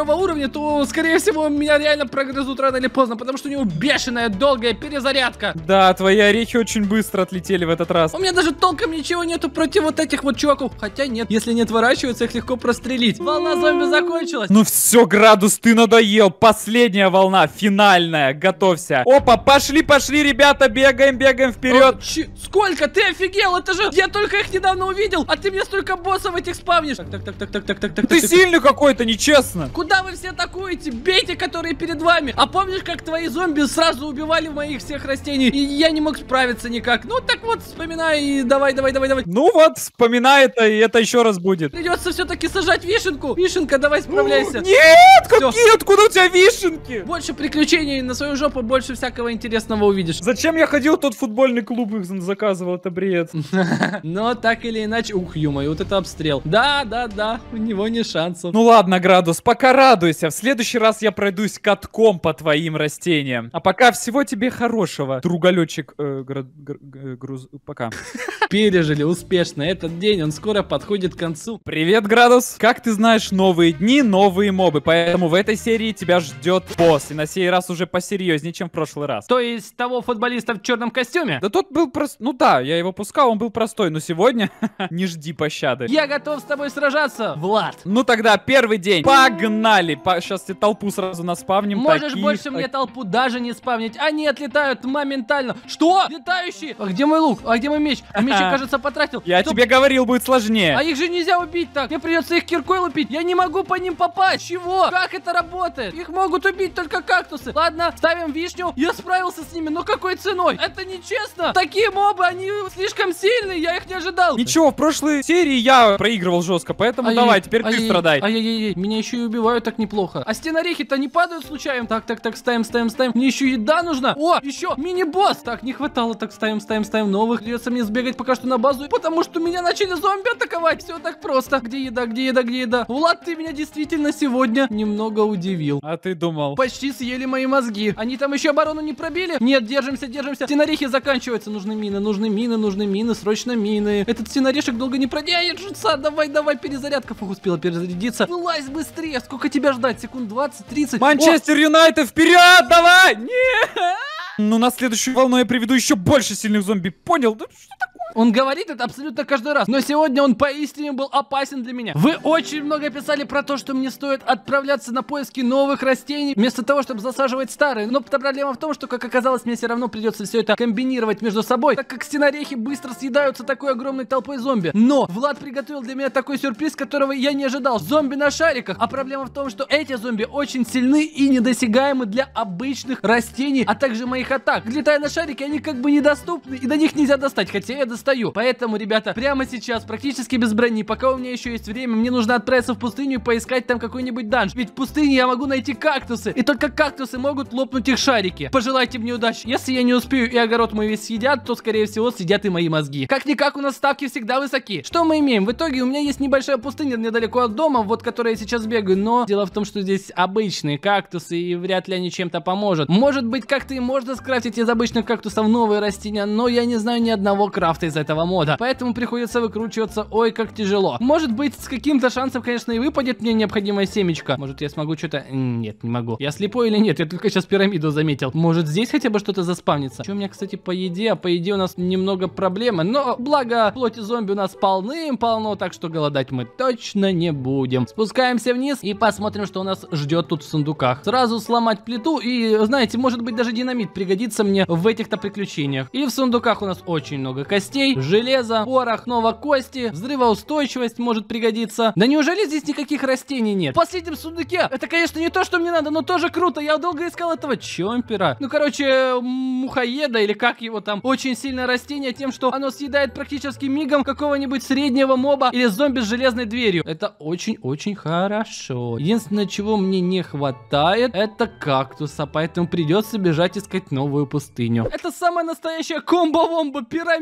второго уровня, то, скорее всего, меня реально прогрызут рано или поздно, потому что у него бешеная, долгая перезарядка. Да, твои орехи очень быстро отлетели в этот раз. У меня даже толком ничего нету против вот этих вот чуваков. Хотя нет, если не отворачиваются, их легко прострелить. Волна зомби закончилась. Ну все, Градус, ты надоел. Последняя волна, финальная. Готовься. Опа, пошли, пошли, ребята, бегаем, бегаем вперед. О, чи- сколько? Ты офигел? Это же я только их недавно увидел, а ты мне столько боссов этих спавнишь. Так, так, так, так, так, так, так, так. Ты так, сильный какой-то, нечестно. Куда вы все атакуете? Бейте, которые перед вами. А помнишь, как твои зомби сразу убивали моих всех растений? И я не мог справиться никак. Ну так вот, вспоминай и давай, давай, давай, давай. Ну вот, вспоминай это, и это еще раз будет. Придется все-таки сажать вишенку. Вишенка, давай справляйся. Нет, Всё. какие? Откуда у тебя вишенки? Больше приключений на свою жопу, больше всякого интересного увидишь. Зачем я ходил в тот футбольный клуб, их заказывал, это бред. Но так или иначе, ух, ё-моё, вот это обстрел. Да, да, да, у него не шансов. Ну ладно, Градус, пока радуйся. В следующий раз я пройдусь катком по твоим растениям. А пока всего тебе хорошего, другалечек. Э, гра- гр- г- груз... Пока. Пережили успешно этот день, он скоро подходит к концу. Привет, Градус. Как ты знаешь, новые дни, новые мобы. Поэтому в этой серии тебя ждет босс. И на сей раз уже посерьезнее, чем в прошлый раз. То есть того футболиста в черном костюме? Да тот был прост... Ну да, я его пускал, он был простой. Но сегодня не жди пощады. Я готов с тобой сражаться, Влад. Ну тогда первый день. Погнали. По... Сейчас тебе толпу сразу наспавним. Можешь таких, больше так... мне толпу даже не спавнить. Они отлетают моментально. Что? Летающие? А где мой лук? А где мой меч? А меч я, кажется, потратил. Я Стоп. тебе говорил, будет сложнее. А их же нельзя убить так. Мне придется их киркой лупить. Я не могу по ним попасть. Чего? Как это работает? Их могут убить только кактусы. Ладно, ставим вишню. Я справился с ними, но какой ценой? Это нечестно. Такие мобы, они слишком сильные. Я их не ожидал. Ничего, в прошлой серии я проигрывал жестко, поэтому Ай-яй, давай, теперь ты ай-яй, страдай. Ай-яй-яй, меня еще и убивают так неплохо. А стенорехи-то не падают случайно. Так, так, так, ставим, ставим, ставим. Мне еще еда нужна. О, еще мини-босс. Так, не хватало. Так, ставим, ставим, ставим новых. Придется мне сбегать пока что на базу, потому что меня начали зомби атаковать. Все так просто. Где еда, где еда, где еда? Влад, ты меня действительно сегодня немного удивил. А ты думал? Почти съели мои мозги. Они там еще оборону не пробили? Нет, держимся, держимся. Стенорехи заканчиваются. Нужны мины, нужны мины, нужны мины, срочно мины. Этот стенорешек долго не продержится. Давай, давай, перезарядка. Фух, успела перезарядиться. Вылазь быстрее. Сколько тебя ждать? Секунд двадцать тридцать. Манчестер Юнайтед, вперед, давай! Нет! Ну, на следующую волну я приведу еще больше сильных зомби. Понял? Да что такое? Он говорит это абсолютно каждый раз, но сегодня он поистине был опасен для меня. Вы очень много писали про то, что мне стоит отправляться на поиски новых растений, вместо того, чтобы засаживать старые. Но проблема в том, что, как оказалось, мне все равно придется все это комбинировать между собой, так как стенорехи быстро съедаются такой огромной толпой зомби. Но Влад приготовил для меня такой сюрприз, которого я не ожидал. Зомби на шариках. А проблема в том, что эти зомби очень сильны и недосягаемы для обычных растений, а также моих атак. Летая на шарике, они как бы недоступны, и до них нельзя достать, хотя я достаю. Поэтому, ребята, прямо сейчас, практически без брони, пока у меня еще есть время, мне нужно отправиться в пустыню и поискать там какой-нибудь данж. Ведь в пустыне я могу найти кактусы, и только кактусы могут лопнуть их шарики. Пожелайте мне удачи. Если я не успею и огород мой весь съедят, то, скорее всего, съедят и мои мозги. Как-никак у нас ставки всегда высоки. Что мы имеем? В итоге у меня есть небольшая пустыня недалеко от дома, вот которой я сейчас бегаю, но дело в том, что здесь обычные кактусы, и вряд ли они чем-то поможет. Может быть, как-то и можно скрафтить из обычных кактусов новые растения, но я не знаю ни одного крафта из этого мода, поэтому приходится выкручиваться, ой, как тяжело. Может быть, с каким-то шансом, конечно, и выпадет мне необходимая семечко. Может, я смогу что-то... Нет, не могу. Я слепой или нет? Я только сейчас пирамиду заметил. Может, здесь хотя бы что-то заспавнится? Что у меня, кстати, по еде? А по еде у нас немного проблемы, но благо плоти зомби у нас полным-полно, так что голодать мы точно не будем. Спускаемся вниз и посмотрим, что у нас ждет тут в сундуках. Сразу сломать плиту и, знаете, может быть, даже динамит пригодится мне в этих-то приключениях. И в сундуках у нас очень много костей, железо, порох, снова кости, взрывоустойчивость может пригодиться. Да неужели здесь никаких растений нет? В последнем сундуке, это, конечно, не то, что мне надо, но тоже круто. Я долго искал этого чемпера. Ну, короче, мухоеда или как его там. Очень сильное растение тем, что оно съедает практически мигом какого-нибудь среднего моба или зомби с железной дверью. Это очень-очень хорошо. Единственное, чего мне не хватает, это кактуса, поэтому придется бежать искать новую пустыню. Это самая настоящая комбо-вомба, пирамида и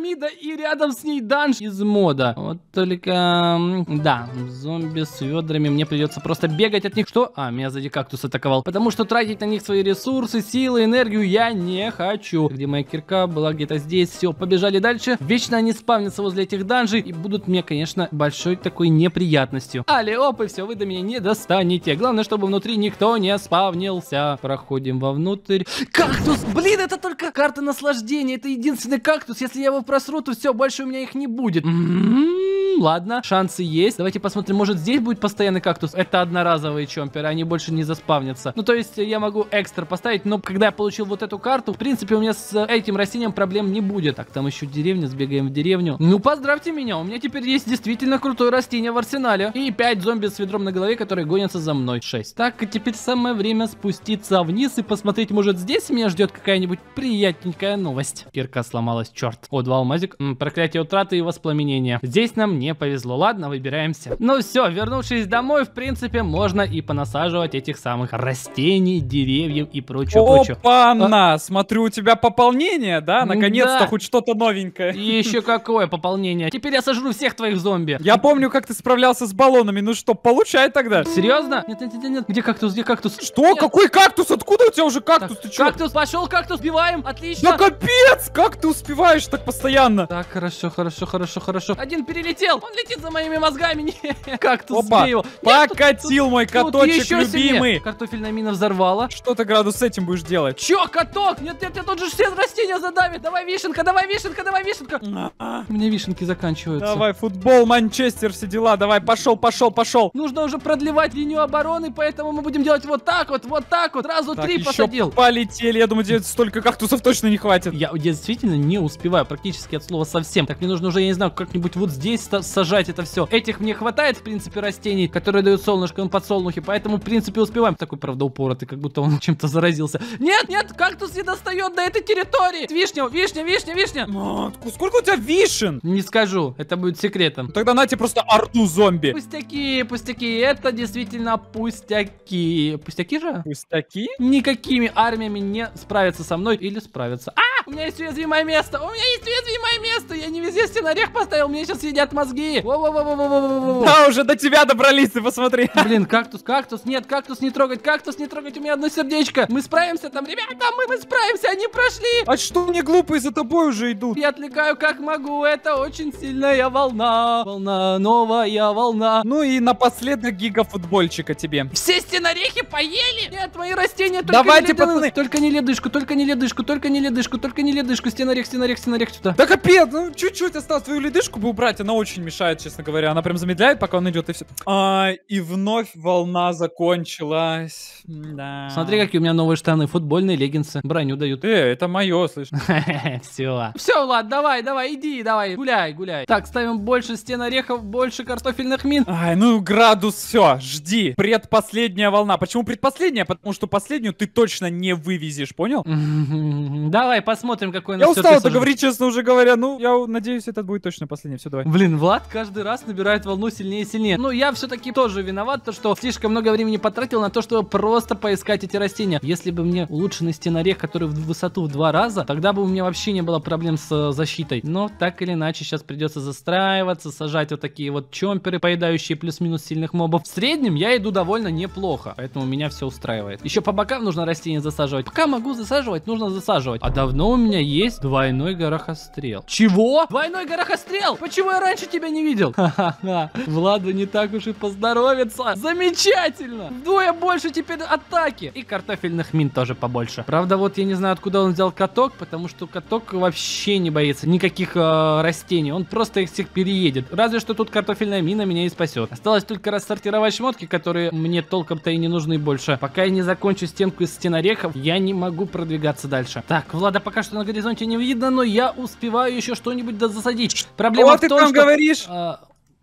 и рядом с ней данж из мода. Вот только... Да, зомби с ведрами, мне придется просто бегать от них. Что? А, меня сзади кактус атаковал. Потому что тратить на них свои ресурсы, силы, энергию я не хочу. Где моя кирка была где-то здесь. Все, побежали дальше. Вечно они спавнятся возле этих данжей и будут мне, конечно, большой такой неприятностью. Али, оп, и все, вы до меня не достанете. Главное, чтобы внутри никто не спавнился. Проходим вовнутрь. Кактус! Блин, это только карта наслаждения. Это единственный кактус. Если я его просру, то все, больше у меня их не будет. М-м-м, ладно, шансы есть. Давайте посмотрим, может здесь будет постоянный кактус. Это одноразовые чомперы, они больше не заспавнятся. Ну, то есть я могу экстра поставить, но когда я получил вот эту карту, в принципе, у меня с этим растением проблем не будет. Так, там еще деревня, сбегаем в деревню. Ну, поздравьте меня, у меня теперь есть действительно крутое растение в арсенале. И пять зомби с ведром на голове, которые гонятся за мной. шесть. Так, и теперь самое время спуститься вниз и посмотреть, может здесь меня ждет какая-нибудь приятненькая новость. Кирка сломалась, черт. О, два алмазик. М, проклятие утраты и воспламенения. Здесь нам не повезло. Ладно, выбираемся. Ну все, вернувшись домой, в принципе, можно и понасаживать этих самых растений, деревьев и прочее-прочее. Опа-на! А... Смотрю, у тебя пополнение, да? Наконец-то да. Хоть что-то новенькое. И еще какое пополнение. Теперь я сожру всех твоих зомби. Я помню, как ты справлялся с баллонами. Ну что, получай тогда. Серьезно? Нет, нет, нет, нет. Где кактус? Где кактус? Что? Нет. Какой кактус? Откуда у тебя уже кактус? Так, ты чё? кактус пошел, кактус, сбиваем. Отлично. Да капец! Как ты успеваешь так постоянно? Так, хорошо, хорошо, хорошо, хорошо. Один перелетел. Он летит за моими мозгами. Не, кактус, Опа, сбей его. покатил мой каточек еще любимый. Сильнее. Картофельная мина взорвала. Что ты, Градус, с этим будешь делать? Че, каток? Нет, нет, нет, тут же все растения задавит. Давай вишенка, давай вишенка, давай вишенка. А-а. У меня вишенки заканчиваются. Давай, футбол, Манчестер, все дела. Давай, пошел, пошел, пошел. Нужно уже продлевать линию обороны, поэтому мы будем делать вот так вот, вот так вот. Сразу так, три еще посадил. Полетели. Я думаю, здесь столько кактусов точно не хватит. Я действительно не успеваю, практически от слова совсем. Так, мне нужно уже, я не знаю, как-нибудь вот здесь сажать это все. Этих мне хватает, в принципе, растений, которые дают солнышко, он подсолнухи, поэтому, в принципе, успеваем. Такой, правда, упоротый, как будто он чем-то заразился. Нет, нет, кактус не достает до этой территории. Вишня, вишня, вишня, вишня. Матку, сколько у тебя вишен? Не скажу, это будет секретом. Тогда на тебе просто орду зомби. Пустяки, пустяки, это действительно пустяки. Пустяки же? Пустяки? Никакими армиями не справятся со мной или справятся. А, у меня есть уязвимое место, у меня есть уязвимое место. Я не везде стенорех поставил, мне сейчас едят мозги. Во-во-во-во-во-во-во. Да, уже до тебя добрались, ты посмотри. Блин, кактус, кактус, нет, кактус не трогать, кактус не трогать, у меня одно сердечко. Мы справимся там, ребята, мы, мы справимся, они прошли. А что мне глупые за тобой уже идут? Я отвлекаю как могу, это очень сильная волна. Волна, новая волна. Ну и напоследок гигафутбольчика тебе. Все стенорехи поели? Нет, мои растения только Давайте, не ледышку, пацаны. только не ледышку, только не ледышку, только не ледышку, только не ледышку, стенорех, стенорех, стенорех сюда. Да капец, ну чуть-чуть осталось. Твою ледышку бы убрать, она очень мешает, честно говоря. Она прям замедляет, пока он идет, и все. А, и вновь волна закончилась. Да. Смотри, какие у меня новые штаны, футбольные леггинсы, броню дают. Э, это мое, слышь. Все. Все, Влад, давай, давай, иди, давай, гуляй, гуляй. Так, ставим больше стенорехов, больше картофельных мин. Ай, ну Градус, все, жди. Предпоследняя волна. Почему предпоследняя? Потому что последнюю ты точно не вывезешь, понял? Давай, посмотрим, какой у Я нас устал это всё-таки говорить, честно уже говоря. Ну, я надеюсь, это будет точно последняя. Все, давай. Блин, Влад каждый раз набирает волну сильнее и сильнее. Ну, я все-таки тоже виноват, то что слишком много времени потратил на то, чтобы просто поискать эти растения. Если бы мне улучшенный стенорех, который в высоту в два раза, тогда бы у меня вообще не было проблем с э, защитой. Но так или иначе, сейчас придется застраиваться, сажать вот такие вот чомперы, поедающие плюс-минус сильных мобов. В среднем я иду довольно неплохо, поэтому меня все устраивает. Еще по бокам нужно растения засаживать. Пока могу засаживать, нужно засаживать. А давно у меня есть двойной горохострел. Чего? Двойной горохострел? Почему я раньше тебя не видел? Ха-ха-ха. Владу не так уж и поздоровится. Замечательно! Вдвое больше теперь атаки. И картофельных мин тоже побольше. Правда, вот я не знаю, откуда он взял каток, потому что каток вообще не боится никаких э, растений. Он просто их всех переедет. Разве что тут картофельная мина меня и спасет. Осталось только рассортировать шмотки, которые мне толком-то и не нужны больше. Пока я не закончу стенку из стенорехов, я не могу продвигаться дальше. Так, Влада пока что на горизонте не видно, но я успеваю еще что-нибудь засадить. Проблема Что в ты том, там что... говоришь? А,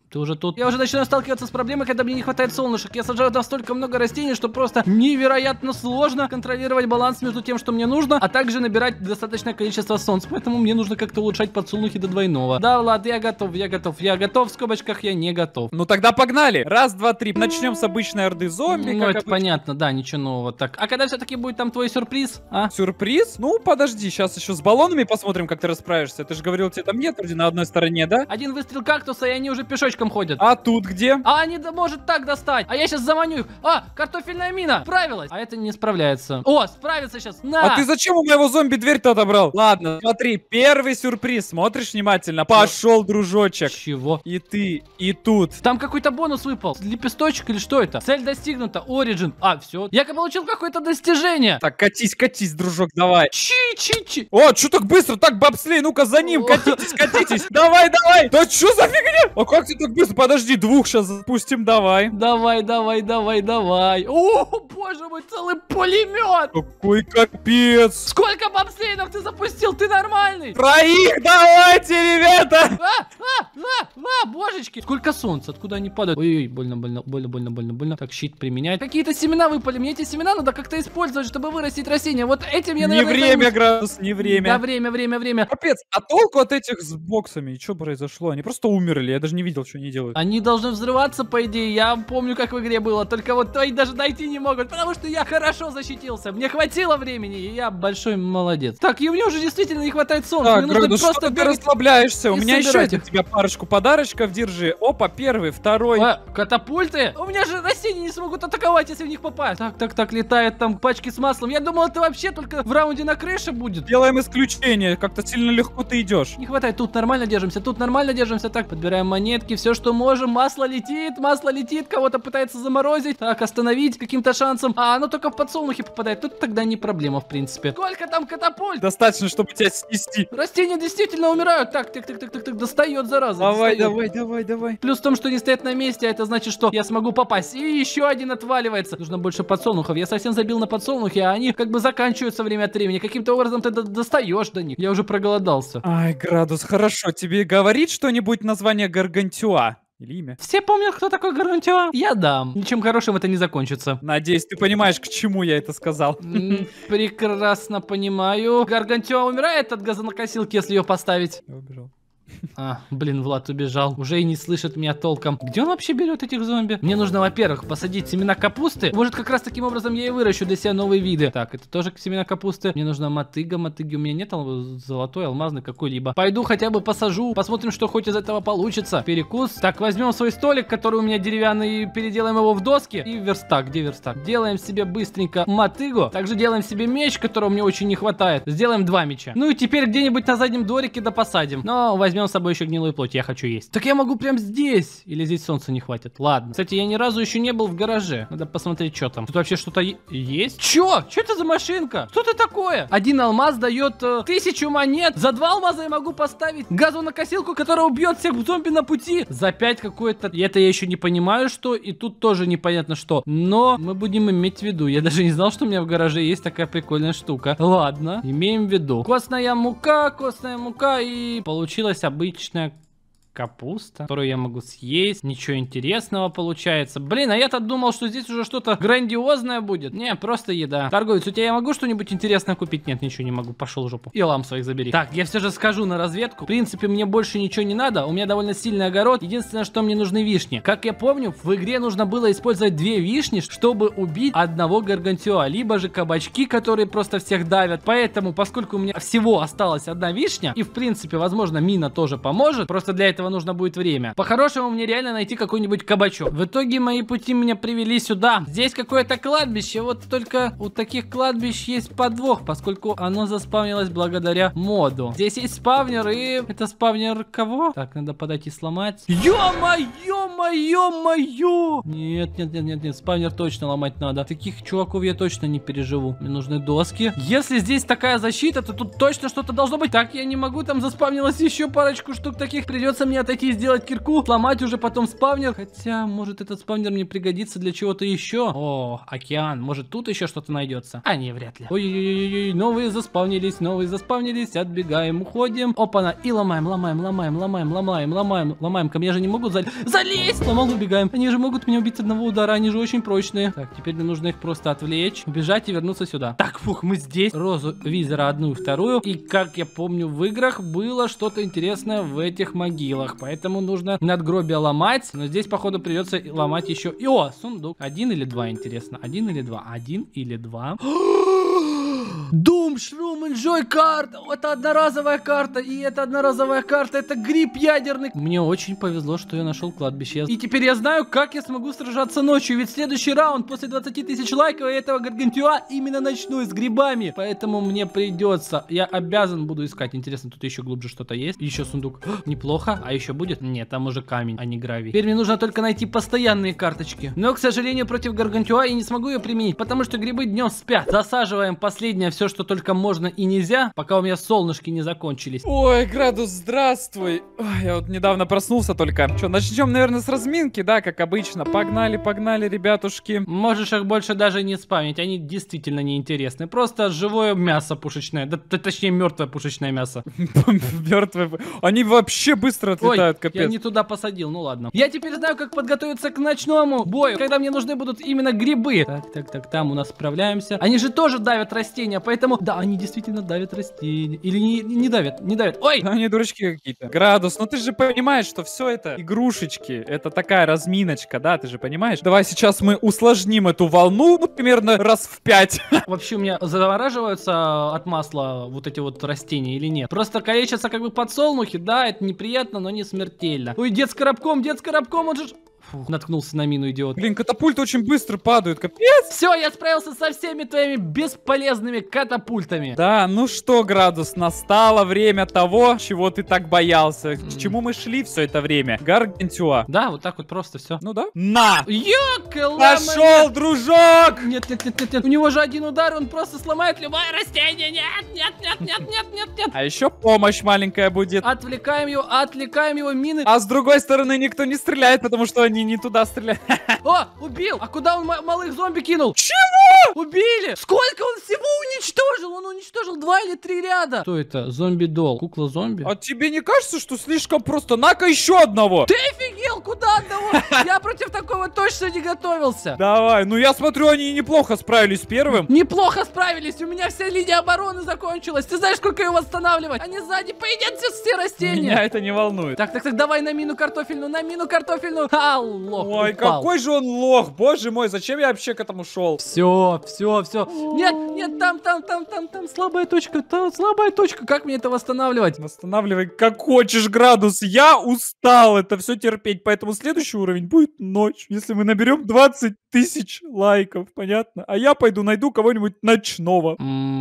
Ты уже тут? Я уже начинаю сталкиваться с проблемой, когда мне не хватает солнышек. Я сажаю там столько много растений, что просто невероятно сложно контролировать баланс между тем, что мне нужно, а также набирать достаточное количество солнца. Поэтому мне нужно как-то улучшать подсолнухи до двойного. Да, Влад, я готов, я готов, я готов. В скобочках я не готов. Ну тогда погнали. Раз, два, три. Начнем с обычной орды зомби. Ну, как это обычно. понятно, да, ничего нового. Так, а когда все-таки будет там твой сюрприз, а? Сюрприз? Ну, подожди, сейчас еще с баллонами посмотрим, как ты расправишься. Ты же говорил, тебе там нет вроде на одной стороне, да? Один выстрел кактуса, и они уже пешочком ходят. А тут где? А они да может так достать. А я сейчас заманю их. А, картофельная мина. Справилась. А это не справляется. О, справится сейчас. На. А ты зачем у моего зомби дверь-то отобрал? Ладно, смотри, первый сюрприз. Смотришь внимательно. Пошел, дружочек. Чего? И ты, и тут. Там какой-то бонус выпал. Лепесточек или что это? Цель достигнута. Origin. А, все. Я получил какое-то достижение. Так, катись, катись, дружок, давай. Чи-чи-чи. О, что так быстро? Так, бобслей, ну-ка за ним, катитесь, катитесь. Давай, давай. Да что за фигня? А как ты так быстро? Подожди, двух сейчас запустим, давай. Давай, давай, давай, давай. О, боже мой, целый пулемет. Какой капец. Сколько бобслейнов ты запустил? Ты нормальный. Троих давайте, ребята. А, а, а, а, божечки. Сколько солнца, откуда они падают? Ой-ой, больно, больно, больно, больно, больно, больно. Так, щит применять. Какие-то семена выпали. Мне эти семена надо как-то использовать, чтобы вырастить растения. Вот этим я, Не наверное, время, займусь. Градус, не время. Да, время, время, время. Капец, а толку от этих с боксами? Что произошло? Они просто умерли, я даже не видел, что они делают. Они должны взрываться, по идее. Я помню, как в игре было. Только вот твои даже найти не могут, потому что я хорошо защитился. Мне хватило времени, и я большой молодец. Так, и у меня уже действительно не хватает солнца. Так, Мне нужно Градус, просто что ты бегать расслабляешься? У и меня еще собирать для их. тебя парочку подарочков, держи. Опа, первый, второй. А, катапульты? У меня же растения не смогут атаковать, если в них попасть. Так, так, так, летают там пачки с маслом. Я думал, это вообще только в раунде на крыше будет. Делаем исключение, как-то сильно легко ты идешь. Не хватает, тут нормально держимся, тут нормально держимся. Так, подбираем монетки, все, что можем. Масло летит, масло летит, кого-то пытается заморозить. Так, остановить каким-то шансом. А оно только в подсолнухи попадает. Тут тогда не проблема, в принципе. Сколько там катапульт? Достаточно, чтобы тебя снести. Растения действительно умирают. Так, так, так, так, так, так, достает, зараза. Давай, достает. давай, давай, давай. Плюс в том, что они стоят на месте, а это значит, что я смогу попасть. И еще один отваливается. Нужно больше подсолнухов. Я совсем забил на подсолнухи, а они как бы заканчиваются время от времени. Каким-то образом ты до- достаешь до них. Я уже проголодался. Ай, Градус, хорошо. Тебе говорит что-нибудь название Гаргантюа? Или имя? Все помнят, кто такой Гаргантюа? Я дам. Ничем хорошим это не закончится. Надеюсь, ты понимаешь, к чему я это сказал. М, Прекрасно понимаю. Гаргантюа умирает от газонокосилки, если ее поставить. Я убежал. А, блин, Влад убежал. Уже и не слышит меня толком. Где он вообще берет этих зомби? Мне нужно, во-первых, посадить семена капусты. Может, как раз таким образом я и выращу для себя новые виды. Так, это тоже семена капусты. Мне нужна мотыга. Мотыги у меня нет, ал- золотой, алмазный какой-либо. Пойду хотя бы посажу. Посмотрим, что хоть из этого получится. Перекус. Так, возьмем свой столик, который у меня деревянный, и переделаем его в доски. И верстак. Где верстак? Делаем себе быстренько мотыгу. Также делаем себе меч, которого мне очень не хватает. Сделаем два меча. Ну и теперь где-нибудь на заднем дворике да посадим. Но возьмем с собой еще гнилую плоть, я хочу есть. Так я могу прям здесь. Или здесь солнца не хватит. Ладно. Кстати, я ни разу еще не был в гараже. Надо посмотреть, что там. Тут вообще что-то есть? Че? Что это за машинка? Что это такое? Один алмаз дает э, тысячу монет. За два алмаза я могу поставить газонокосилку, которая убьет всех зомби на пути. За пять какое-то... И это я еще не понимаю, что. И тут тоже непонятно, что. Но мы будем иметь в виду. Я даже не знал, что у меня в гараже есть такая прикольная штука. Ладно. Имеем в виду. Костная мука, костная мука. И получилась обычная капуста, которую я могу съесть. Ничего интересного получается. Блин, а я-то думал, что здесь уже что-то грандиозное будет. Не, просто еда. Торговец, у тебя я могу что-нибудь интересное купить? Нет, ничего не могу. Пошел в жопу. И лам своих забери. Так, я все же скажу на разведку. В принципе, мне больше ничего не надо. У меня довольно сильный огород. Единственное, что мне нужны вишни. Как я помню, в игре нужно было использовать две вишни, чтобы убить одного гаргантюа. Либо же кабачки, которые просто всех давят. Поэтому, поскольку у меня всего осталась одна вишня, и в принципе, возможно, мина тоже поможет. Просто для этого нужно будет время. По-хорошему, мне реально найти какой-нибудь кабачок. В итоге мои пути меня привели сюда. Здесь какое-то кладбище. Вот только у таких кладбищ есть подвох, поскольку оно заспавнилось благодаря моду. Здесь есть спавнер, и это спавнер кого? Так, надо подойти сломать. Ё-моё, моё, моё! Нет, нет, нет, нет, нет, спавнер точно ломать надо. Таких чуваков я точно не переживу. Мне нужны доски. Если здесь такая защита, то тут точно что-то должно быть. Так, я не могу, там заспавнилось еще парочку штук таких. Придется мне мне отойти и сделать кирку, сломать уже потом спавнер. Хотя, может, этот спавнер мне пригодится для чего-то еще. О, океан. Может, тут еще что-то найдется? А, не, вряд ли. Ой-ой-ой, новые заспавнились, новые заспавнились. Отбегаем, уходим. Опа-на. И ломаем, ломаем, ломаем, ломаем, ломаем, ломаем, ломаем. Ко мне же не могут залезть. Залезть! Ломал, убегаем. Они же могут меня убить с одного удара, они же очень прочные. Так, теперь мне нужно их просто отвлечь, убежать и вернуться сюда. Так, фух, мы здесь. Розу Визера одну и вторую. И, как я помню, в играх было что-то интересное в этих могилах. Поэтому нужно надгробие ломать. Но здесь, походу, придется ломать еще. И, о, сундук. Один или два, интересно? Один или два? Один или два? Doom Shroom Enjoy карта. Это одноразовая карта. И это одноразовая карта. Это гриб ядерный. Мне очень повезло, что я нашел кладбище. И теперь я знаю, как я смогу сражаться ночью. Ведь следующий раунд после двадцати тысяч лайков этого Гаргантюа именно ночной с грибами. Поэтому мне придется. Я обязан буду искать. Интересно, тут еще глубже что-то есть. Еще сундук. Неплохо. А еще будет? Нет, там уже камень, а не гравий. Теперь мне нужно только найти постоянные карточки. Но, к сожалению, против Гаргантюа я не смогу ее применить, потому что грибы днем спят. Засаживаем последнее все, что только можно и нельзя, пока у меня солнышки не закончились. Ой, Градус, здравствуй. Ой, я вот недавно проснулся только. Что, начнем, наверное, с разминки, да, как обычно. Погнали, погнали, ребятушки. Можешь их больше даже не спамить, они действительно неинтересны. Просто живое мясо пушечное, да, точнее мертвое пушечное мясо. Мертвое. Они вообще быстро отлетают, капец. Я не туда посадил, ну ладно. Я теперь знаю, как подготовиться к ночному бою, когда мне нужны будут именно грибы. Так, так, так, там у нас справляемся. Они же тоже давят растения, поэтому... Да, они действительно давят растения. Или не, не давят, не давят. Ой! Они дурачки какие-то. Градус, ну ты же понимаешь, что все это игрушечки. Это такая разминочка, да, ты же понимаешь? Давай сейчас мы усложним эту волну, ну, примерно раз в пять. Вообще у меня завораживаются от масла вот эти вот растения или нет? Просто калечатся как бы подсолнухи, да, это неприятно, но не смертельно. Ой, дед с коробком, дед с коробком, он же... Фух, наткнулся на мину, идиот. Блин, катапульты очень быстро падают, капец. Все, я справился со всеми твоими бесполезными катапультами. Да, ну что, Градус, настало время того, чего ты так боялся. Mm. К чему мы шли все это время? Гаргантюа. Да, вот так вот просто все. Ну да. На! Ёкала Пошел, моя... дружок! Нет, нет, нет, нет, нет. У него же один удар, он просто сломает любое растение. Нет, нет, нет, нет, нет, нет, нет. А еще помощь маленькая будет. Отвлекаем его, отвлекаем его, мины. А с другой стороны никто не стреляет, потому что они не туда стреляют. О, убил! А куда он малых зомби кинул? Чего? Убили! Сколько он всего уничтожил? Он уничтожил два или три ряда. Что это? Зомби-дол. Кукла-зомби? А тебе не кажется, что слишком просто? На-ка еще одного! Ты офигел? Куда одного? Я против такого точно не готовился. Давай, ну я смотрю, они неплохо справились с первым. Неплохо справились. У меня вся линия обороны закончилась. Ты знаешь, сколько ее восстанавливать? Они сзади поедят все, все растения. Меня это не волнует. Так, так, так, давай на мину картофельную, на мину картофельную. А, лох, ой, упал. какой же он лох, боже мой, зачем я вообще к этому шел? Все, все, все. Нет, нет, там, там, там, там, там слабая точка, там слабая точка. Как мне это восстанавливать? Восстанавливай как хочешь, Градус. Я устал это все терпеть, поэтому следующий уровень будет ночь. Если мы наберем двадцать тысяч лайков, понятно? А я пойду найду кого-нибудь ночного.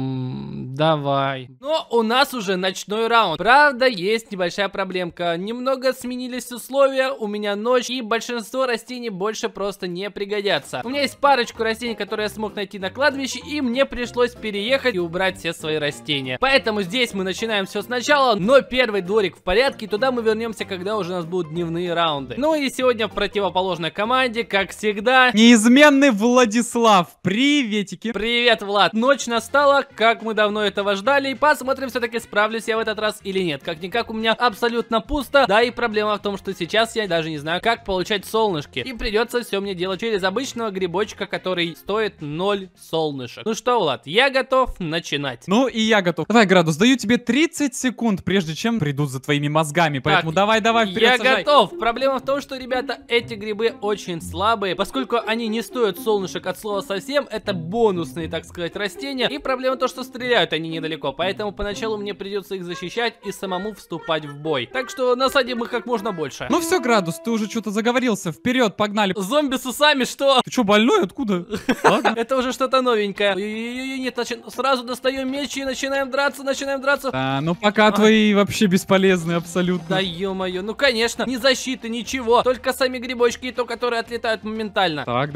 М-м, давай. Но у нас уже ночной раунд. Правда, есть небольшая проблемка. Немного сменились условия, у меня ночь, и большинство растений больше просто не пригодятся. У меня есть парочку растений, которые я смог найти на кладбище, и мне пришлось переехать и убрать все свои растения. Поэтому здесь мы начинаем все сначала, но первый дворик в порядке, туда мы вернемся, когда уже у нас будут дневные раунды. Ну и сегодня в противоположной команде, как всегда... Неизменный Владислав, приветики. Привет, Влад. Ночь настала, как мы давно этого ждали, и посмотрим, все-таки справлюсь я в этот раз или нет. Как-никак у меня абсолютно пусто, да и проблема в том, что сейчас я даже не знаю, как получать солнышки. И придется все мне делать через обычного грибочка, который стоит ноль солнышек. Ну что, Влад, я готов начинать. Ну и я готов. Давай, Градус, даю тебе тридцать секунд, прежде чем придут за твоими мозгами. Поэтому давай-давай вперед. Я сажай. готов. Проблема в том, что, ребята, эти грибы очень слабые, поскольку они не стоят солнышек от слова совсем. Это бонусные, так сказать, растения. И проблема в том, что стреляют они недалеко. Поэтому поначалу мне придется их защищать и самому вступать в бой. Так что насадим их как можно больше. Ну все, Градус, ты уже что-то заговорился. Вперед, погнали. Зомби с усами, что? Ты что, больной? Откуда? Это уже что-то новенькое. Нет, сразу достаем меч и начинаем драться, начинаем драться. А, ну пока твои вообще бесполезные абсолютно. Да ё-моё, ну конечно, ни защиты, ничего. Только сами грибочки и то, которые отлетают моментально. Так,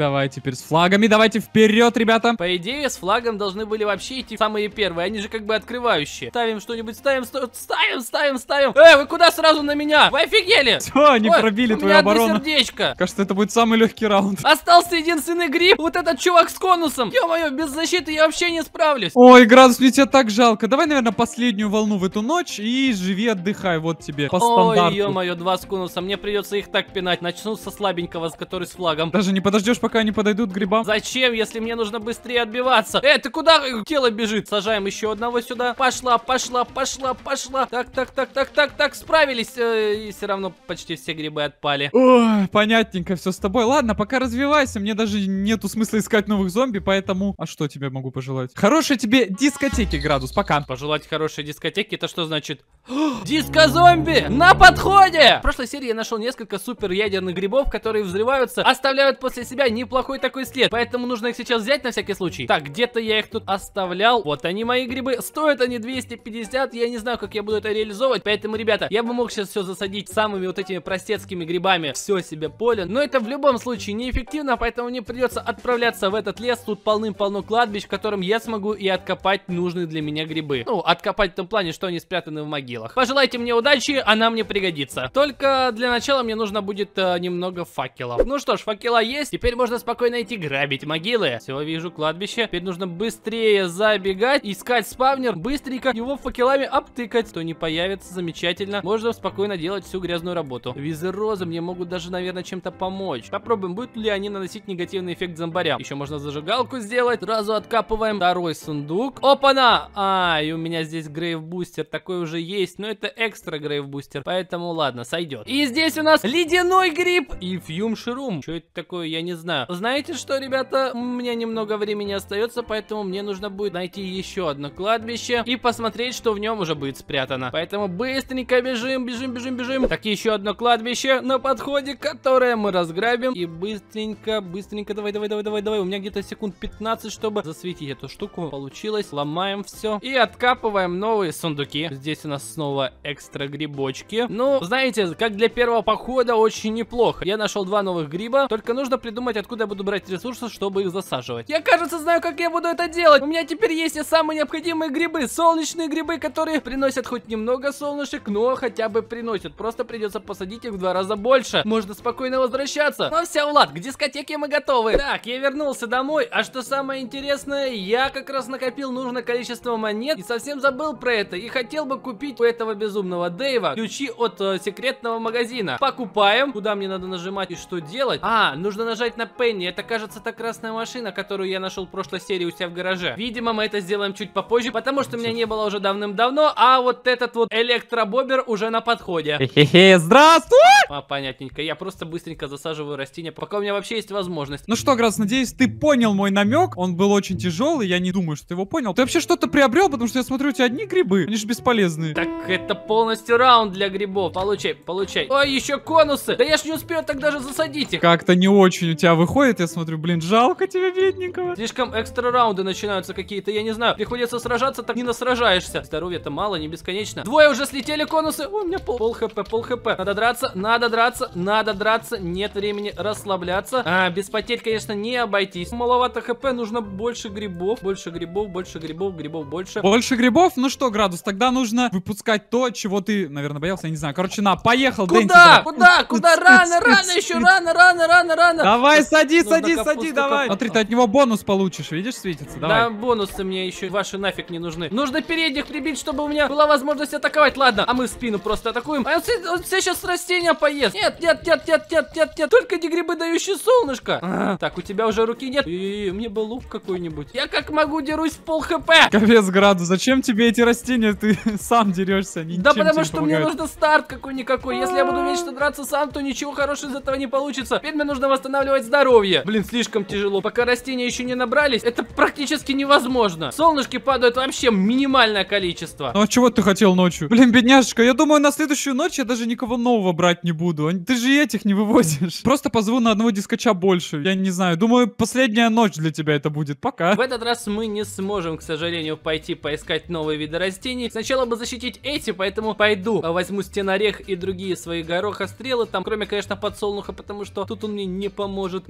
Давай теперь с флагами, давайте вперед, ребята. По идее, с флагом должны были вообще идти самые первые, они же как бы открывающие. Ставим что-нибудь, ставим, ставим, ставим, ставим. Эй, вы куда сразу на меня? Вы офигели? Все, они Ой, пробили твою оборону. Сердечко. Кажется, это будет самый легкий раунд. Остался единственный гриб, вот этот чувак с конусом. Ё-моё, без защиты я вообще не справлюсь. Ой, Градус, мне тебя так жалко. Давай, наверное, последнюю волну в эту ночь и живи, отдыхай, вот тебе, по стандарту. Ой, ё-моё, два с конусом, мне придется их так пинать. Начну со слабенького, с который с флагом. Даже не подождешь, пока они подойдут к грибам? Зачем, если мне нужно быстрее отбиваться? Эй, ты куда тело бежит? Сажаем еще одного сюда. Пошла, пошла, пошла, пошла. Так, так, так, так, так, так, справились. И все равно почти все грибы отпали. Ой, понятненько все с тобой. Ладно, пока развивайся. Мне даже нету смысла искать новых зомби, поэтому... А что тебе могу пожелать? Хорошей тебе дискотеки, Градус, пока. Пожелать хорошей дискотеки, это что значит? Диско-зомби на подходе! В прошлой серии я нашел несколько супер ядерных грибов, которые взрываются, оставляют после себя неплохой такой след. Поэтому нужно их сейчас взять на всякий случай. Так, где-то я их тут оставлял. Вот они, мои грибы. Стоят они двести пятьдесят. Я не знаю, как я буду это реализовывать. Поэтому, ребята, я бы мог сейчас все засадить самыми вот этими простецкими грибами. Все себе поле. Но это в любом случае неэффективно, поэтому мне придется отправляться в этот лес. Тут полным-полно кладбищ, в котором я смогу и откопать нужные для меня грибы. Ну, откопать в том плане, что они спрятаны в могилах. Пожелайте мне удачи, она мне пригодится. Только для начала мне нужно будет э, немного факелов. Ну что ж, факела есть. Теперь можно спокойно идти грабить могилы. Все, вижу кладбище. Теперь нужно быстрее забегать, искать спавнер, быстренько его факелами обтыкать. Кто не появится, замечательно. Можно спокойно делать всю грязную работу. Визерозы мне могут даже, наверное, чем-то помочь. Попробуем, будут ли они наносить негативный эффект зомбарям. Еще можно зажигалку сделать. Сразу откапываем второй сундук. Опа-на! А, и у меня здесь грейв-бустер. Такой уже есть, но это экстра грейв-бустер. Поэтому ладно, сойдет. И здесь у нас ледяной гриб и фьюм-шрум. Что это такое, я не знаю. Знаете что, ребята? У меня немного времени остается, поэтому мне нужно будет найти еще одно кладбище и посмотреть, что в нем уже будет спрятано. Поэтому быстренько бежим, бежим, бежим, бежим. Так, еще одно кладбище на подходе, которое мы разграбим. И быстренько, быстренько, давай, давай, давай, давай, давай. У меня где-то секунд пятнадцать, чтобы засветить эту штуку. Получилось. Ломаем все. И откапываем новые сундуки. Здесь у нас снова экстра грибочки. Ну, знаете, как для первого похода очень неплохо. Я нашел два новых гриба. Только нужно придумать, откуда я буду брать ресурсы, чтобы их засаживать. Я, кажется, знаю, как я буду это делать. У меня теперь есть и самые необходимые грибы. Солнечные грибы, которые приносят хоть немного солнышек, но хотя бы приносят. Просто придется посадить их в два раза больше. Можно спокойно возвращаться. Ну все, Влад, к дискотеке мы готовы. Так, я вернулся домой. А что самое интересное, я как раз накопил нужное количество монет и совсем забыл про это. И хотел бы купить у этого безумного Дэйва ключи от э, секретного магазина. Покупаем. Куда мне надо нажимать и что делать? А, нужно нажать на Пенни. Это, кажется, та красная машина, которую я нашел в прошлой серии у себя в гараже. Видимо, мы это сделаем чуть попозже, потому что меня не было уже давным-давно, а вот этот вот электробобер уже на подходе. Хе-хе, здравствуй! А, понятненько. Я просто быстренько засаживаю растения, пока у меня вообще есть возможность. Ну что, Грас, надеюсь, ты понял мой намек. Он был очень тяжелый, я не думаю, что ты его понял. Ты вообще что-то приобрел, потому что я смотрю, у тебя одни грибы. Они же бесполезные. Так это полностью раунд для грибов. Получай, получай. Ой, еще конусы. Да я ж не успею так даже засадить их. Как-то не очень у тебя выходит, я смотрю, блин, жалко тебя, бедненького. Слишком экстра раунды начинаются какие-то, я не знаю. Приходится сражаться, так не насражаешься. Здоровья-то мало, не бесконечно. Двое уже слетели конусы. Ой, у меня пол, пол хп, пол хп. Надо драться, надо драться, надо драться. Нет времени расслабляться. А, без потерь, конечно, не обойтись. Маловато хп, нужно больше грибов. Больше грибов, больше грибов, грибов больше. Больше грибов? Ну что, Градус, тогда нужно выпускать то, чего ты, наверное, боялся, я не знаю. Короче, на, поехал, Куда? Дэнси, Куда? Куда? Рано, рано еще, рано, рано, рано, рано. Давай, сади, Нужно сади, капусту, сади, давай. капусту. Смотри, ты от него бонус получишь, видишь, светится, давай. Да, бонусы мне еще ваши нафиг не нужны. Нужно передних прибить, чтобы у меня была возможность атаковать. Ладно, а мы в спину просто атакуем. А он все, он все сейчас растения поест. Нет, нет, нет, нет, нет, нет, нет. Только не грибы, дающие солнышко. А, так, у тебя уже руки нет. И мне бы лук какой-нибудь. Я как могу дерусь в пол хп. Капец, Градус, зачем тебе эти растения? Ты сам дерешься, они Да потому тебе что помогают. мне нужно старт какой-никакой. Если я буду вечно драться сам, то ничего хорошего из этого не получится. Теперь мне нужно восстанавливать здоровье. Блин, слишком тяжело. Пока растения еще не набрались, это практически невозможно. Солнышки падают вообще минимальное количество. Ну а чего ты хотел ночью? Блин, бедняжечка, я думаю, на следующую ночь я даже никого нового брать не буду. Ты же этих не вывозишь. Просто позову на одного дискача больше. Я не знаю, думаю, последняя ночь для тебя это будет. Пока. В этот раз мы не сможем, к сожалению, пойти поискать новые виды растений. Сначала бы защитить эти, поэтому пойду. Возьму стенорех и другие свои горохострелы. Там, кроме, конечно, подсолнуха, потому что тут он мне не поможет.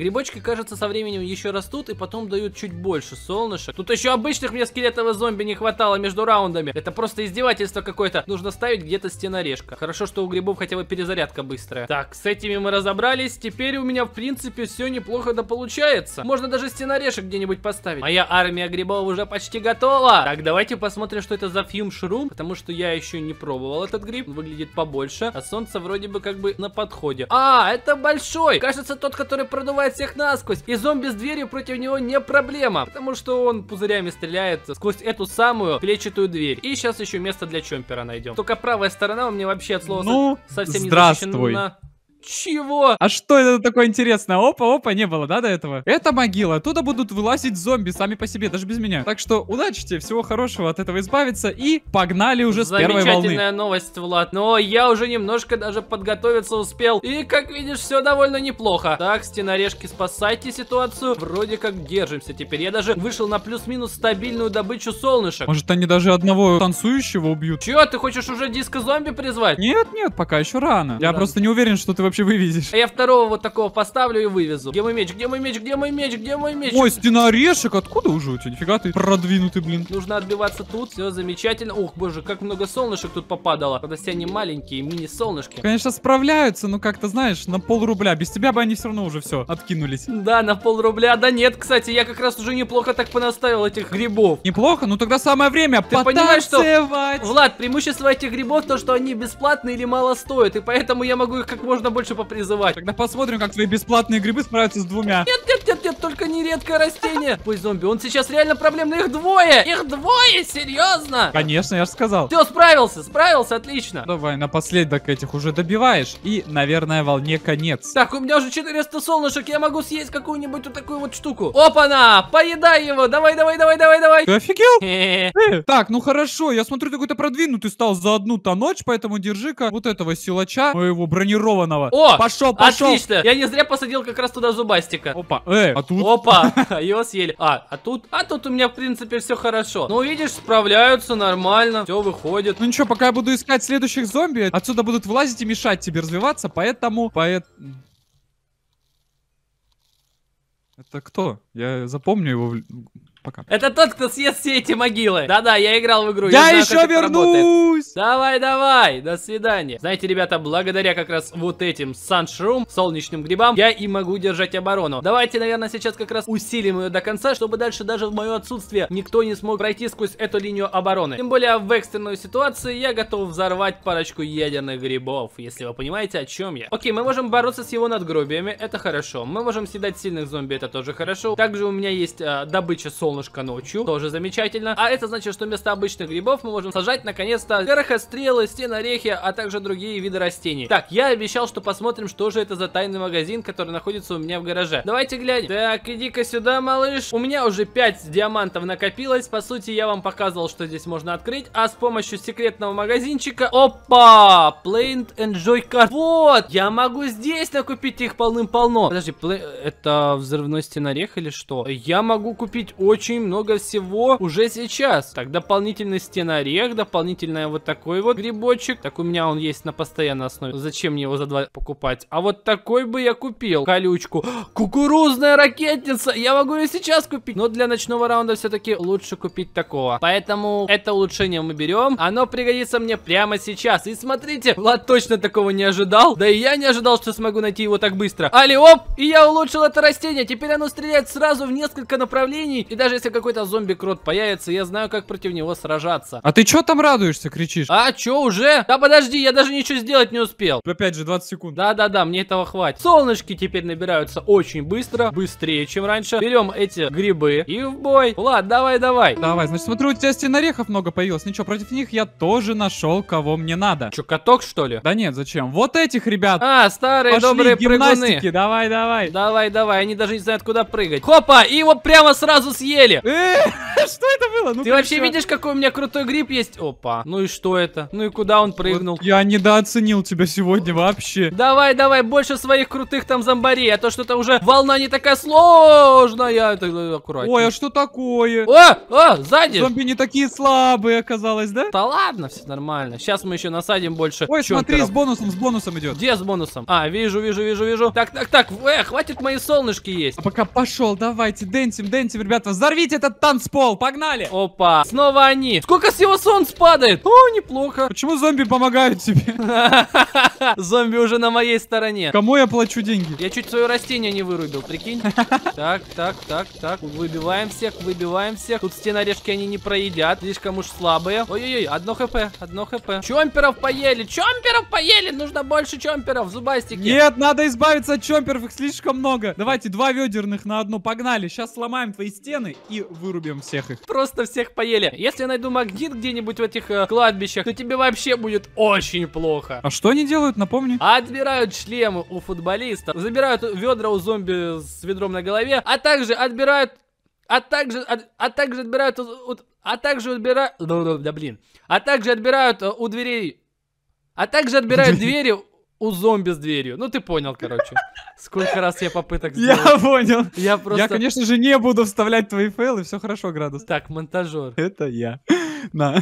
Грибочки, кажется, со временем еще растут и потом дают чуть больше солнышек. Тут еще обычных мне скелетов и зомби не хватало между раундами. Это просто издевательство какое-то. Нужно ставить где-то стенорешка. Хорошо, что у грибов хотя бы перезарядка быстрая. Так, с этими мы разобрались. Теперь у меня, в принципе, все неплохо да получается. Можно даже стенорешек где-нибудь поставить. Моя армия грибов уже почти готова. Так, давайте посмотрим, что это за фьюм-шрум, потому что я еще не пробовал этот гриб. Он выглядит побольше, а солнце вроде бы как бы на подходе. А, это большой. Кажется, тот, который продувает всех насквозь. И зомби с дверью против него не проблема, потому что он пузырями стреляет сквозь эту самую клетчатую дверь. И сейчас еще место для чомпера найдем. Только правая сторона у меня вообще от слова ну, совсем не здравствуй. защищена. Чего? А что это такое интересное? Опа, опа, не было, да, до этого? Это могила. Оттуда будут вылазить зомби сами по себе, даже без меня. Так что удачи тебе, всего хорошего, от этого избавиться. И погнали уже с первой волны. Замечательная новость, Влад. Но я уже немножко даже подготовиться успел. И, как видишь, все довольно неплохо. Так, стенорешки, спасайте ситуацию. Вроде как держимся теперь. Я даже вышел на плюс-минус стабильную добычу солнышек. Может, они даже одного танцующего убьют? Чё, ты хочешь уже диско-зомби призвать? Нет, нет, пока еще рано. Я Рано. просто не уверен, что ты вообще вывезешь. А я второго вот такого поставлю и вывезу. Где мой меч? Где мой меч? Где мой меч? Где мой меч? Ой, стенорешек, откуда уже у тебя? Нифига ты продвинутый, блин. Нужно отбиваться тут. Все замечательно. Ух, боже, как много солнышек тут попадало. Правда, все они маленькие, мини-солнышки. Конечно, справляются, но как-то, знаешь, на пол рубля. Без тебя бы они все равно уже все откинулись. Да, на пол рубля. Да нет, кстати, я как раз уже неплохо так понаставил этих грибов. Неплохо, ну тогда самое время Ты понимаешь, что, потанцевать. Влад, преимущество этих грибов то, что они бесплатные или мало стоят, и поэтому я могу их как можно больше попризывать. Тогда посмотрим, как твои бесплатные грибы справятся с двумя. Нет, нет, нет, нет, только не редкое растение. Ой, зомби, он сейчас реально проблемный. Их двое! Их двое, серьезно? Конечно, я же сказал. Все, справился, справился, отлично. Давай, напоследок этих уже добиваешь. И, наверное, волне конец. Так, у меня уже четыреста солнышек, я могу съесть какую-нибудь вот такую вот штуку. Опа-на, поедай его, давай, давай, давай, давай, давай. Ты офигел? Хе-хе. Э, так, ну хорошо, я смотрю, ты какой-то продвинутый стал за одну-то ночь, поэтому держи-ка вот этого силача, моего бронированного. О, пошел, пошел. Отлично, я не зря посадил как раз туда зубастика. Опа, э, а тут? Опа, его съели. А, а тут? А тут у меня, в принципе, все хорошо. Ну, видишь, справляются нормально, все выходит. Ну ничего, пока я буду искать следующих зомби, отсюда будут вылазить и мешать тебе развиваться, поэтому... Поэт... Это кто? Я запомню его... в- Пока. Это тот, кто съест все эти могилы. Да-да, я играл в игру. Я знаю, еще как это работает. вернусь! Давай, давай, до свидания. Знаете, ребята, благодаря как раз вот этим Sunshroom, солнечным грибам, я и могу держать оборону. Давайте, наверное, сейчас как раз усилим ее до конца, чтобы дальше даже в мое отсутствие никто не смог пройти сквозь эту линию обороны. Тем более в экстренной ситуации я готов взорвать парочку ядерных грибов, если вы понимаете, о чем я. Окей, мы можем бороться с его надгробиями, это хорошо. Мы можем съедать сильных зомби, это тоже хорошо. Также у меня есть а, добыча солнышка ночью, тоже замечательно. А это значит, что вместо обычных грибов мы можем сажать наконец-то горохострелы, стенорехи, а также другие виды растений. Так, я обещал, что посмотрим, что же это за тайный магазин, который находится у меня в гараже. Давайте глянем. Так, иди-ка сюда, малыш. У меня уже пять диамантов накопилось. По сути, я вам показывал, что здесь можно открыть. А с помощью секретного магазинчика... Опа! Plant and Joy Card. Вот! Я могу здесь накупить их полным-полно. Подожди, пла... это взрывной стенорех или что? Я могу купить очень много всего уже сейчас. Так, дополнительный стенорех, дополнительный вот такой вот грибочек. Так, у меня он есть на постоянной основе. Зачем мне его за два покупать? А вот такой бы я купил. Колючку. Кукурузная ракетница. Я могу ее сейчас купить. Но для ночного раунда все-таки лучше купить такого. Поэтому это улучшение мы берем. Оно пригодится мне прямо сейчас. И смотрите, Влад точно такого не ожидал. Да и я не ожидал, что смогу найти его так быстро. Али, оп! И я улучшил это растение. Теперь оно стреляет сразу в несколько направлений. И даже если какой-то зомби-крот появится, я знаю, как против него сражаться. А ты чё там радуешься, кричишь? А, чё, уже? Да подожди, я даже ничего сделать не успел. Опять же, двадцать секунд. Да-да-да, мне этого хватит. Солнышки теперь набираются очень быстро, быстрее, чем раньше. Берем эти грибы и в бой. Влад, давай-давай. Давай, значит, смотрю, у тебя стенорехов много появилось. Ничего, против них я тоже нашел, кого мне надо. Чё, каток, что ли? Да нет, зачем? Вот этих ребят. А, старые Пошли, добрые гимнастики, прыгуны. давай, давай. Давай, давай, они даже не знают, куда прыгать. Хопа, и его прямо сразу съели. Э, что это было? Ну, Ты вообще видишь, какой у меня крутой гриб есть? Опа. Ну и что это? Ну и куда он прыгнул? Вот я недооценил тебя сегодня вообще. Давай, давай, больше своих крутых там зомбарей, а то что-то уже волна не такая сложная. Это, аккуратнее. Ой, а что такое? О, о, сзади. Зомби не такие слабые оказалось, да? Да ладно, все нормально. Сейчас мы еще насадим больше. Ой, смотри, чемперов. с бонусом, с бонусом идет. Где с бонусом? А, вижу, вижу, вижу, вижу. Так, так, так, э, хватит мои солнышки есть. А пока пошел, давайте, дэнсим, дэнсим, ребята, взорвите этот танцпол, погнали! Опа, снова они. Сколько с его солнц падает? О, неплохо. Почему зомби помогают тебе? Зомби уже на моей стороне. Кому я плачу деньги? Я чуть свое растение не вырубил, прикинь. Так, так, так, так. Выбиваем всех, выбиваем всех. Тут стенарешки они не проедят, слишком уж слабые. Ой-ой-ой, одно хп, одно хп. Чомперов поели, чомперов поели. Нужно больше чомперов, зубастики. Нет, надо избавиться от чомперов, их слишком много. Давайте два ведерных на одну, погнали. Сейчас сломаем твои стены и вырубим всех их. Просто всех поели. Если я найду магнит где-нибудь в этих э, кладбищах, то тебе вообще будет очень плохо. А что они делают, напомни? Отбирают шлемы у футболистов, забирают ведра у зомби с ведром на голове, а также отбирают, а также, от, а также отбирают, у, у, а также отбирают, да, да, блин, а также отбирают у дверей, а также отбирают двери у зомби с дверью. Ну ты понял, короче. Сколько раз я попыток сделал. Я понял. Я просто... Я, конечно же, не буду вставлять твои фейлы, все хорошо, Градус. Так, монтажер. Это я. На.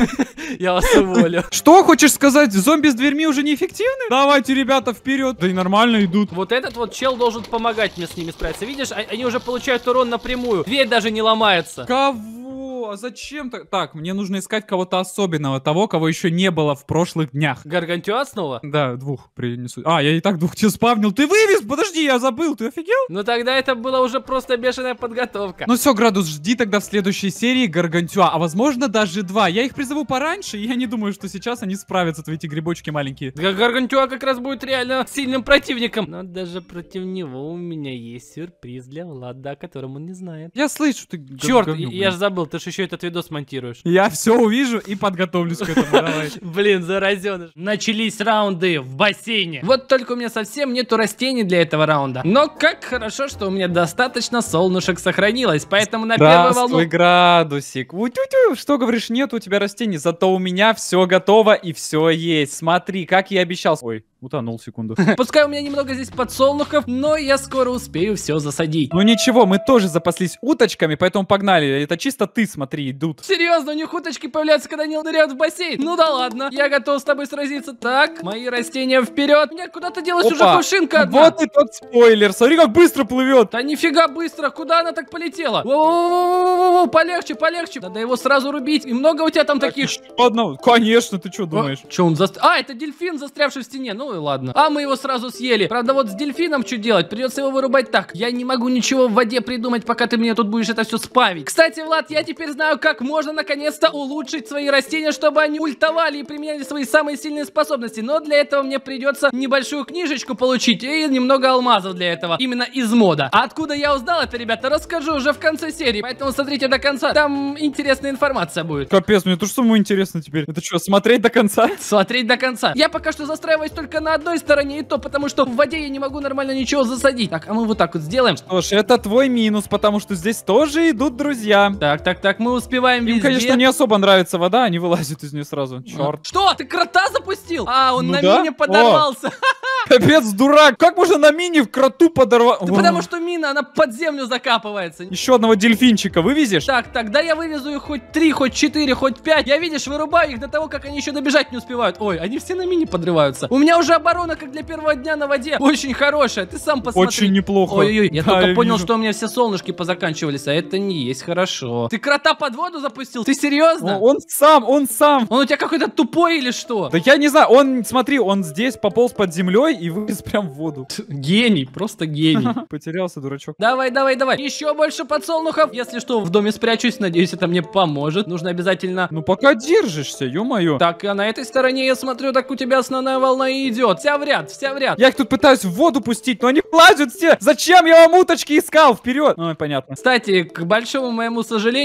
Я вас уволю. Что хочешь сказать? Зомби с дверьми уже неэффективны? Давайте, ребята, вперед. Да и нормально идут. Вот этот вот чел должен помогать мне с ними справиться. Видишь, они уже получают урон напрямую. Дверь даже не ломается. Кого? А зачем так? Так, мне нужно искать кого-то особенного, того, кого еще не было в прошлых днях. Гаргантюа снова? Да, двух принесу. А, я и так двух тебе спавнил. Ты вывез? Подожди, я забыл. Ты офигел? Ну тогда это была уже просто бешеная подготовка. Ну все, Градус, жди тогда в следующей серии Гаргантюа. А возможно даже два. Я их призову пораньше, и я не думаю, что сейчас они справятся, твои эти грибочки маленькие. Гаргантюа как раз будет реально сильным противником. Но даже против него у меня есть сюрприз для Влада, о котором он не знает. Я слышу, ты... Черт, я же забыл, ты же еще этот видос монтируешь. Я все увижу и подготовлюсь к этому. Давай. Блин, заразеныш. Начались раунды в бассейне. Вот только у меня совсем нету растений для этого раунда. Но как хорошо, что у меня достаточно солнышек сохранилось. Поэтому на первую волну... Здравствуй, Градусик. У-тю-тю. Что говоришь, нет у тебя растений, зато у меня все готово и все есть. Смотри, как я обещал. Ой, утонул, секунду. Пускай у меня немного здесь подсолнухов, но я скоро успею все засадить. Ну ничего, мы тоже запаслись уточками, поэтому погнали. Это чисто ты, смотри, идут. Серьезно, у них уточки появляются, когда они ныряют в бассейн? Ну да ладно, я готов с тобой сразиться. Так, мои растения вперед. Меня куда-то делась уже кувшинка одна. Вот и тот спойлер. Смотри, как быстро плывет. Да нифига быстро, куда она так полетела? Воу-воу-воу-воу-воу, полегче, полегче. Надо его сразу рубить. И много у тебя там Так, таких? одного. Конечно, ты что думаешь? Че он заст... А, это дельфин, застрявший в стене. Ну и ладно. А мы его сразу съели. Правда, вот с дельфином что делать? Придется его вырубать так. Я не могу ничего в воде придумать, пока ты мне тут будешь это все спавить. Кстати, Влад, я теперь знаю, как можно наконец-то улучшить свои растения, чтобы они ультовали и применяли свои самые сильные способности. Но для этого мне придется небольшую книжечку получить и немного алмазов для этого. Именно из мода. А откуда я узнал это, ребята, расскажу уже в конце серии. Поэтому смотрите до конца. Там интересная информация будет. Капец, мне то, что ему интересно теперь. Это что, смотреть до конца? Смотреть до конца. Я пока что застраиваюсь только на одной стороне, и то потому, что в воде я не могу нормально ничего засадить. Так, а мы вот так вот сделаем. Что ж, это твой минус, потому что здесь тоже идут друзья. Так, так, так, мы успеваем Им, везде. конечно, не особо нравится вода, они вылазят из нее сразу. Черт. Что, ты крота запустил? А, он Ну на да? мине подорвался. Капец, дурак. Как можно на мини в кроту подорвать? Да потому что мина, она под землю закапывается. Еще одного дельфинчика вывезешь? Так, так, да я вывезу их хоть три, хоть четыре, хоть пять. Я, видишь, вырубаю их до того, как они еще добежать не успевают. Ой, они все на мини подрываются. У меня уже оборона, как для первого дня на воде, очень хорошая. Ты сам посмотри. Очень неплохо. Ой-ой-ой, я Да, только я понял, вижу. что у меня все солнышки позаканчивались, а это не есть хорошо. Ты крота под воду запустил? Ты серьезно? О, Он сам, он сам. Он у тебя какой-то тупой или что? Да я не знаю, он, смотри, он здесь пополз под землей и вылез прям в воду. Гений, просто гений. Потерялся, дурачок. Давай, давай, давай. Еще больше подсолнухов. Если что, в доме спрячусь. Надеюсь, это мне поможет. Нужно обязательно... Ну пока держишься, ё-моё. Так, а на этой стороне, я смотрю, так у тебя основная волна и идет. Вся в ряд, вся в ряд. Я их тут пытаюсь в воду пустить, но они лазят все. Зачем я вам уточки искал? Вперед! Ну, понятно. Кстати, к большому моему сожалению, я не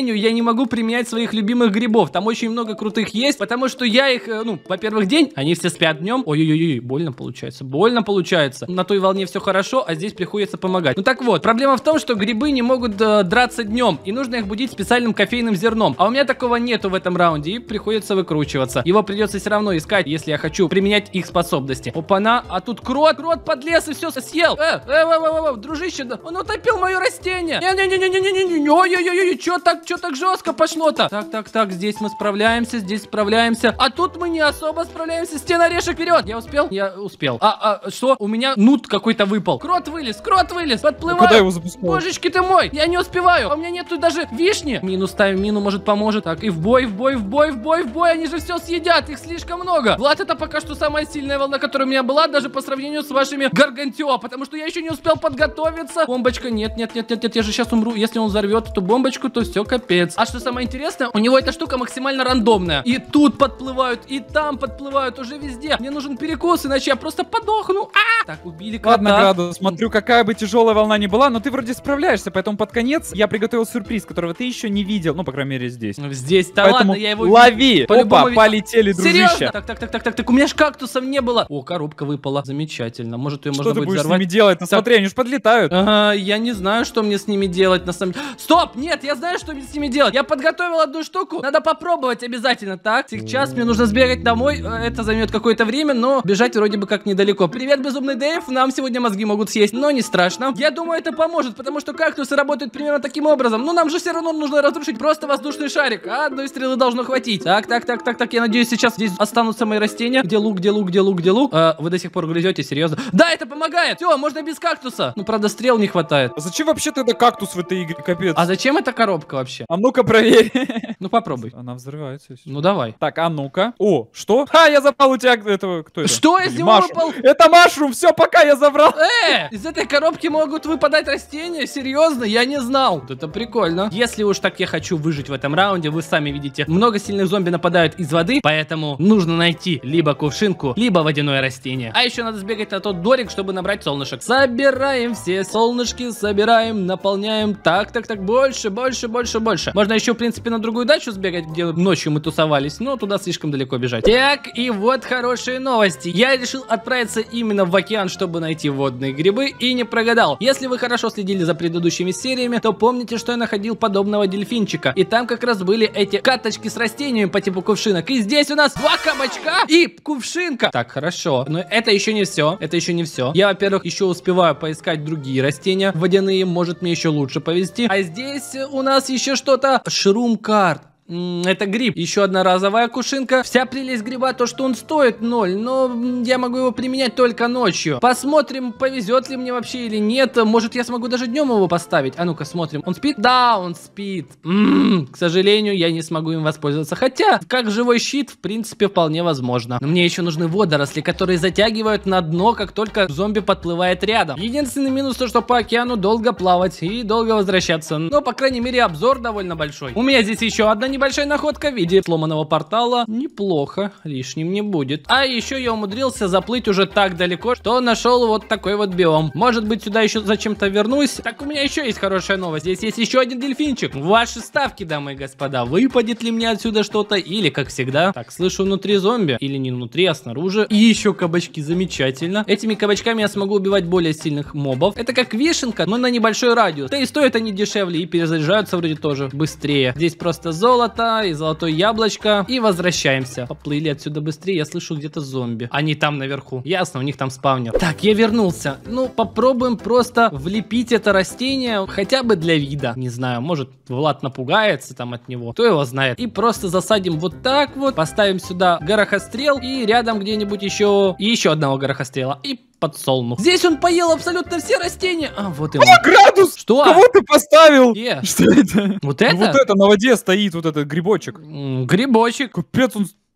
могу применять своих любимых грибов. Там очень много крутых есть, потому что я их, ну, во-первых, день, они все спят днем. Ой-ой-ой, больно получается, больно получается. На той волне все хорошо, а здесь приходится помогать. Ну так вот, проблема в том, что грибы не могут э, драться днем, и нужно их будить специальным кофейным зерном. А у меня такого нету в этом раунде, и приходится выкручиваться. Его придется все равно искать, если я хочу применять их способности. Опа-на, а тут крот, крот подлез и все съел. Э, э, э, э, э, дружище, да, он утопил мое растение. Не-не-не-не-не-не-не, ой-ой-ой, что так, что так жестко пошло-то? Так, так, так, здесь мы справляемся, здесь справляемся. А тут мы не особо справляемся. Стена орешек вперед. Я успел? Я успел. А, а, что? У меня нут какой-то выпал. Крот вылез, крот вылез, подплываю. Куда его запускал? Божечки ты мой, я не успеваю. А у меня нету даже вишни. Мину ставим, мину, может, поможет. Так, и в бой, в бой, в бой, в бой, в бой. Они же все съедят, их слишком много. Влад, это пока что самая сильная волна, которая у меня была, даже по сравнению с вашими Гаргантио, потому что я еще не успел подготовиться. Бомбочка, нет, нет, нет, нет, нет, я же сейчас умру. Если он взорвет эту бомбочку, то все, капец. А что самое интересное, у него эта штука максимально рандомная. И тут подплывают, и там подплывают, уже везде. Мне нужен перекус, иначе я просто подохну. А! Так, убили кота. Ладно, Градус, смотрю, какая бы тяжелая волна ни была, но ты вроде справляешься, поэтому под конец я приготовил сюрприз, которого ты еще не видел, ну, по крайней мере, здесь. Здесь-то поэтому ладно, я его лови! Опа, вид... полетели, дружище. Серьезно? Так, так, так, так, так, так, у меня ж кактусов не было. О, коробка выпала. Замечательно. Может, ее что можно ты будет будешь взорвать? с ними делать? Ну, смотри, они же подлетают. Ага, я не знаю, что мне с ними делать, на самом деле. Стоп! Нет, я знаю, что мне с ними делать. Я подготовил одну штуку. Надо попробовать обязательно. Так, сейчас мне нужно сбегать домой. Это займет какое-то время, но бежать вроде бы как недалеко. Привет, безумный Дэйв. Нам сегодня мозги могут съесть, но не страшно. Я думаю, это поможет, потому что кактусы работают примерно таким образом. Но нам же все равно нужно разрушить просто воздушный шарик. А одной стрелы должно хватить. Так, так, так, так, так. Я надеюсь, сейчас здесь останутся мои растения. Где лук, где лук, где лук, где лук? А, вы до сих пор грызете, серьезно? Да, это помогает. Все, можно без кактуса. Ну, правда, стрел не хватает. А зачем вообще тогда кактус в этой игре? Капец. А зачем эта коробка вообще? А ну-ка проверь. Ну, попробуй. Она взрывается. Ну, давай. Так, а ну-ка. О, что? Ха, я забрал у тебя этого. Кто это? Что из него выпал? Это Машрум. Все, пока я забрал. Э, из этой коробки могут выпадать растения? Серьезно? Я не знал. Вот это прикольно. Если уж так я хочу выжить в этом раунде, вы сами видите, много сильных зомби нападают из воды, поэтому нужно найти либо кувшинку, либо водяное растение. А еще надо сбегать на тот дворик, чтобы набрать солнышек. Собираем все солнышки, собираем, наполняем. Так, так, так, больше, больше, больше, больше. Можно еще, в принципе, на другую дачу сбегать, где ночью мы тусовались, но туда слишком далеко бежать. Так, и вот хорошие новости. Я решил отправиться именно в океан, чтобы найти водные грибы, и не прогадал. Если вы хорошо следили за предыдущими сериями, то помните, что я находил подобного дельфинчика. И там как раз были эти каточки с растениями по типу кувшинок. И здесь у нас два кабачка и кувшинка. Так, хорошо. Но это еще не все. Это еще не все. Я, во-первых, еще успеваю поискать другие растения водяные. Может, мне еще лучше повезти. А здесь у нас еще что-то. Шрум-карт. Это гриб. Еще одна разовая кувшинка. Вся прелесть гриба то, что он стоит ноль, но я могу его применять только ночью. Посмотрим, повезет ли мне вообще или нет. Может, я смогу даже днем его поставить. А ну-ка, смотрим. Он спит? Да, он спит. М-м-м. К сожалению, я не смогу им воспользоваться. Хотя, как живой щит, в принципе, вполне возможно. Но мне еще нужны водоросли, которые затягивают на дно, как только зомби подплывает рядом. Единственный минус то, что по океану долго плавать и долго возвращаться. Но, по крайней мере, обзор довольно большой. У меня здесь еще одна небольшая находка в виде сломанного портала. Неплохо, лишним не будет. А еще я умудрился заплыть уже так далеко, что нашел вот такой вот биом. Может быть, сюда еще зачем-то вернусь. Так, у меня еще есть хорошая новость. Здесь есть еще один дельфинчик. Ваши ставки, дамы и господа. Выпадет ли мне отсюда что-то? Или, как всегда, так, слышу внутри зомби. Или не внутри, а снаружи. И еще кабачки, замечательно. Этими кабачками я смогу убивать более сильных мобов. Это как вишенка, но на небольшой радиус. Да и стоят они дешевле, и перезаряжаются вроде тоже быстрее. Здесь просто золото и золотое яблочко. И возвращаемся. Поплыли отсюда быстрее. Я слышу где-то зомби. Они там наверху. Ясно, у них там спавнер. Так, я вернулся. Ну, попробуем просто влепить это растение. Хотя бы для вида. Не знаю, может, Влад напугается там от него. Кто его знает. И просто засадим вот так вот. Поставим сюда горохострел. И рядом где-нибудь еще... И еще одного горохострела. И подсолнух. Здесь он поел абсолютно все растения. А, вот и он. О, Градус! Что? Кого ты поставил? Где? Что это? Вот это? Ну, вот это на воде стоит, вот этот грибочек. М, Грибочек. Капец, он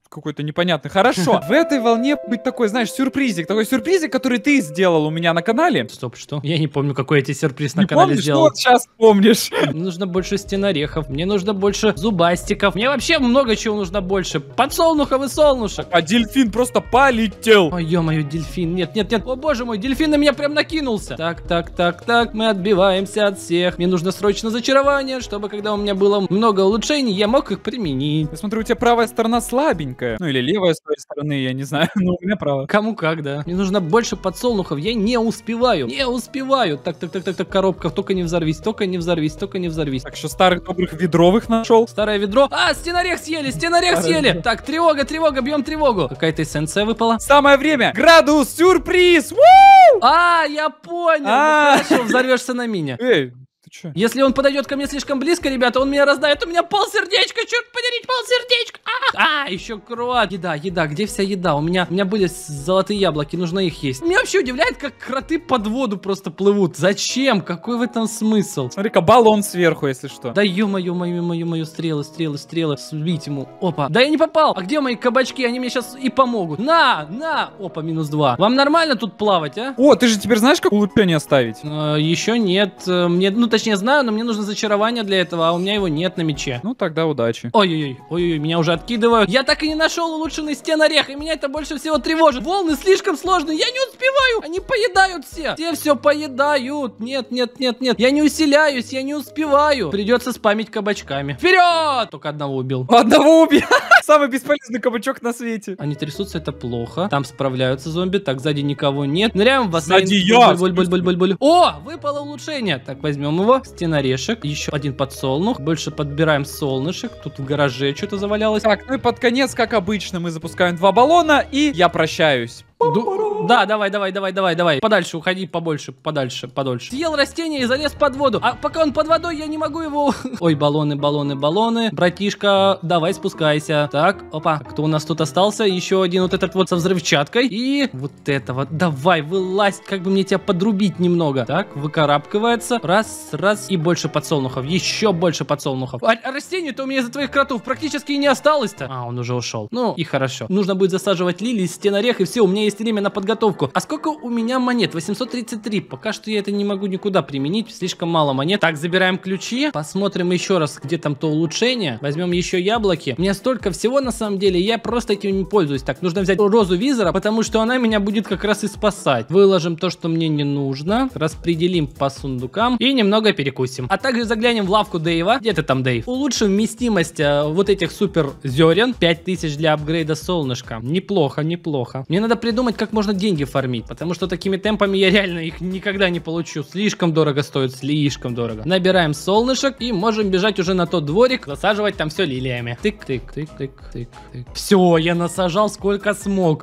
какой-то непонятный. Хорошо. В этой волне быть такой, знаешь, сюрпризик. Такой сюрпризик, который ты сделал у меня на канале. Стоп, что? Я не помню, какой я тебе сюрприз на Не канале помнишь? сделал. Ну, вот сейчас помнишь. Мне нужно больше стенорехов, мне нужно больше зубастиков. Мне вообще много чего нужно больше. Подсолнухов и солнышек. А дельфин просто полетел. Ой, ё-моё, дельфин. Нет, нет, нет. О, боже мой, дельфин на меня прям накинулся. Так, так, так, так. Мы отбиваемся от всех. Мне нужно срочно зачарование, чтобы когда у меня было много улучшений, я мог их применить. Я смотрю, у тебя правая сторона слабенькая. Ну, или левая с твоей стороны, я не знаю. Но у меня правая. Кому как, да. Мне нужно больше подсолнухов. Я не успеваю. Не успеваю. Так, так, так, так, так, коробка. Только не взорвись, только не взорвись, только не взорвись. Так что старых добрых ведровых нашел. Старое ведро. А, стенорех съели, стенорех Старое съели. ведро. Так, тревога, тревога, бьем тревогу. Какая-то эссенция выпала. Самое время. Градус сюрприз. Ву! А, я понял. А. Ну, хорошо, взорвешься на мине. Эй, ты чё? Если он подойдет ко мне слишком близко, ребята, он меня раздает. У меня полсердечка, черт подери, полсердечка. А, а еще крот. Еда, еда, где вся еда? У меня, у меня были золотые яблоки, нужно их есть. Меня вообще удивляет, как кроты под воду просто плывут. Зачем? Какой в этом смысл? Смотри-ка, баллон сверху, если что. Да ё-моё, мою, мою, мою, стрелы, стрелы, стрелы. Сбить ему. Опа. Да я не попал. А где мои кабачки? Они мне сейчас и помогут. На, на. Опа, минус два. Вам нормально тут плавать, а? О, ты же теперь знаешь, как улучшение ставить? Э, еще нет. Э, Мне, ну, точнее, знаю, но мне нужно зачарование для этого, а у меня его нет на мече. Ну, тогда удачи. Ой-ой-ой, ой-ой, меня уже откидывают. Я так и не нашел улучшенный стенорех, и меня это больше всего тревожит. Волны слишком сложные, я не успеваю. Они поедают все. Все все поедают. Нет, нет, нет, нет. Я не усиляюсь, я не успеваю. Придется спамить кабачками. Вперед! Только одного убил. Одного убил. Самый бесполезный кабачок на свете. Они трясутся, это плохо. Там справляются зомби. Так, сзади никого нет. Ныряем в бассейн. Сзади я. Буль, буль, буль, буль, буль. О, выпало улучшение. Так, возьмем его. Стенорешек. Еще один подсолнух. Больше подбираем солнышек. Тут в гараже что-то завалялось. Так, ну и под конец, как обычно, мы запускаем два баллона, и я прощаюсь. Ду- Да, давай, давай, давай, давай, давай. Подальше уходи, побольше, подальше, подольше. Съел растение и залез под воду. А пока он под водой, я не могу его... Ой, баллоны, баллоны, баллоны. Братишка, давай спускайся. Так, опа. Кто у нас тут остался? Еще один вот этот вот со взрывчаткой. И вот этого. Давай, вылазь. Как бы мне тебя подрубить немного. Так, выкарабкивается. Раз, раз. И больше подсолнухов. Еще больше подсолнухов. А, а растений-то у меня из-за твоих кротов практически и не осталось-то. А, он уже ушел. Ну, и хорошо. Нужно будет засаживать лилии, стенорех, и все, у меня есть время на подготовку. А сколько у меня монет? восемьсот тридцать три. Пока что я это не могу никуда применить. Слишком мало монет. Так, забираем ключи. Посмотрим еще раз, где там то улучшение. Возьмем еще яблоки. У меня столько всего на самом деле. Я просто этим не пользуюсь. Так, нужно взять розу визора, потому что она меня будет как раз и спасать. Выложим то, что мне не нужно. Распределим по сундукам. И немного перекусим. А также заглянем в лавку Дэйва. Где ты там, Дэйв? Улучшим вместимость а, вот этих супер зерен. пять тысяч для апгрейда солнышка. Неплохо, неплохо. Мне надо придумать, как можно деньги фармить, потому что такими темпами я реально их никогда не получу. Слишком дорого стоит, слишком дорого. Набираем солнышек и можем бежать уже на тот дворик, засаживать там все лилиями. Тык, тык, тык, тык, тык, тык. Все, я насажал сколько смог.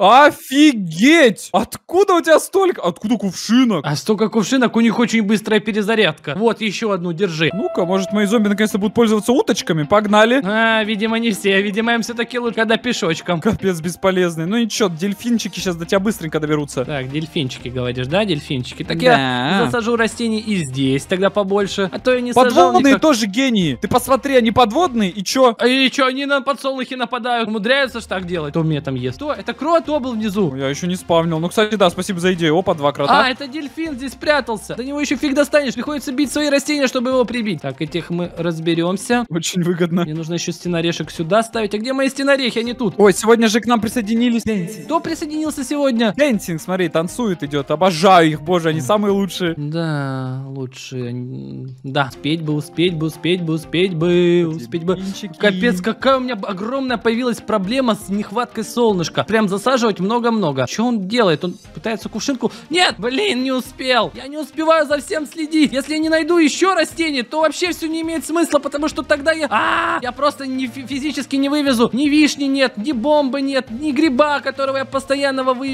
Офигеть! Откуда у тебя столько? Откуда кувшинок? А столько кувшинок, у них очень быстрая перезарядка. Вот еще одну, держи. Ну-ка, может мои зомби наконец-то будут пользоваться уточками? Погнали. А, видимо, не все. Видимо, им все-таки лучше, когда пешочком. Капец бесполезный. Ну ничего, дельфинчики сейчас до тебя быстренько доберутся. Так, дельфинчики, говоришь, да, дельфинчики? Так Да. я засажу растений и здесь тогда побольше. А то я не сажал Подводные никак. тоже гении. Ты посмотри, они подводные, и чё? А и что, они на подсолнухи нападают? Умудряются ж так делать? Кто у меня там ест? Кто? Это крот? Кто был внизу? Я еще не спавнил. Ну, кстати, да, спасибо за идею. Опа, два крота. А, это дельфин здесь спрятался. До него еще фиг достанешь. Приходится бить свои растения, чтобы его прибить. Так, этих мы разберемся. Очень выгодно. Мне нужно еще стенорешек сюда ставить. А где мои стенорехи? Они тут. Ой, сегодня же к нам присоединились. Кто присоединился сегодня? Дэнсинг, смотри, танцует, идет. Обожаю их, боже, они самые лучшие. Да, лучше. Да, успеть бы, успеть бы, успеть бы, успеть бы, успеть бы. Дельфинчики. Капец, какая у меня огромная появилась проблема с нехваткой солнышка. Прям засаживать много-много. Что он делает? Он пытается кувшинку... Нет, блин, не успел. Я не успеваю за всем следить. Если я не найду еще растений, то вообще все не имеет смысла, потому что тогда я... А, я просто не фи- физически не вывезу. Ни вишни нет, ни бомбы нет, ни гриба, которого я постоянно выбил. Мне срочно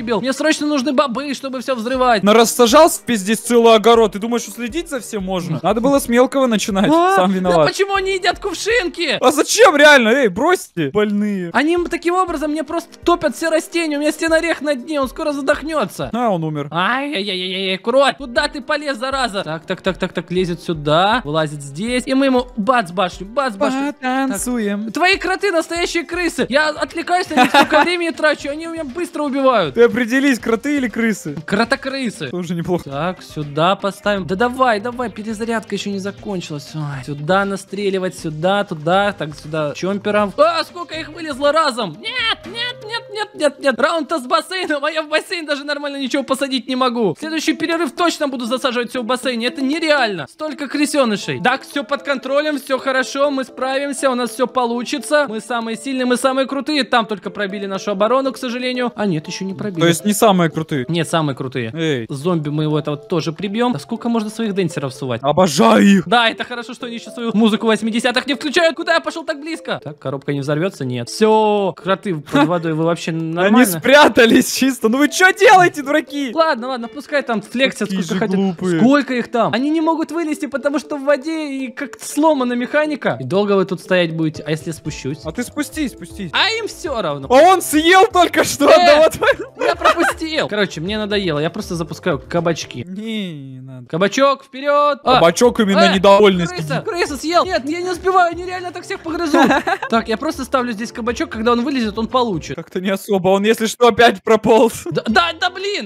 срочно нужны бобы, чтобы все взрывать. Нарассажался здесь целый огород. Ты думаешь, что следить за всем можно? Надо было с мелкого начинать. А, Сам да виноват. почему они едят кувшинки? А зачем реально? Эй, бросьте. Больные. Они таким образом мне просто топят все растения. У меня стенорех на дне, он скоро задохнется. А, он умер. Ай-яй-яй-яй, крот, куда ты полез, зараза? Так, так, так, так, так, лезет сюда, вылазит здесь. И мы ему бац башню, бац башню. Потанцуем. Твои кроты настоящие крысы. Я отвлекаюсь на них, столько времени трачу, они меня быстро убивают. Ты определись, кроты или крысы? Кротокрысы. Тоже неплохо. Так, сюда поставим. Да давай, давай, перезарядка еще не закончилась. Ой, сюда настреливать, сюда, туда, так, сюда чомпером. А, сколько их вылезло разом? Нет, нет, нет, нет, нет, нет. Раунд-то с бассейном, а я в бассейн даже нормально ничего посадить не могу. В следующий перерыв точно буду засаживать все в бассейне. Это нереально. Столько крысенышей. Так, все под контролем, все хорошо, мы справимся, у нас все получится. Мы самые сильные, мы самые крутые. Там только пробили нашу оборону, к сожалению. А нет, еще не пробили. То есть не самые крутые? Нет, самые крутые. Эй. Зомби мы его этого тоже прибьем. А сколько можно своих денсеров сувать? Обожаю их. Да, это хорошо, что они еще свою музыку восьмидесятых не включают. Куда я пошел так близко? Так, коробка не взорвется? Нет. Все, кроты под водой, вы вообще нормально? Они спрятались чисто. Ну вы что делаете, дураки? Ладно, ладно, пускай там флексят, Какие сколько же хотят. глупые. Сколько их там? Они не могут вылезти, потому что в воде и как сломана механика. И долго вы тут стоять будете? А если я спущусь? А ты спустись, спустись. А им все равно. А он съел только что. Э! Да вот. Я пропустил. Короче, мне надоело. Я просто запускаю кабачки. Не, не надо. Кабачок, вперед! А, Кабачок именно э, недовольный. крыса, крыса съел! Нет, я не успеваю, они реально так всех погрызут. Так, я просто ставлю здесь кабачок, когда он вылезет, он получит. Как-то не особо. Он, если что, опять прополз. Да, да, да, блин!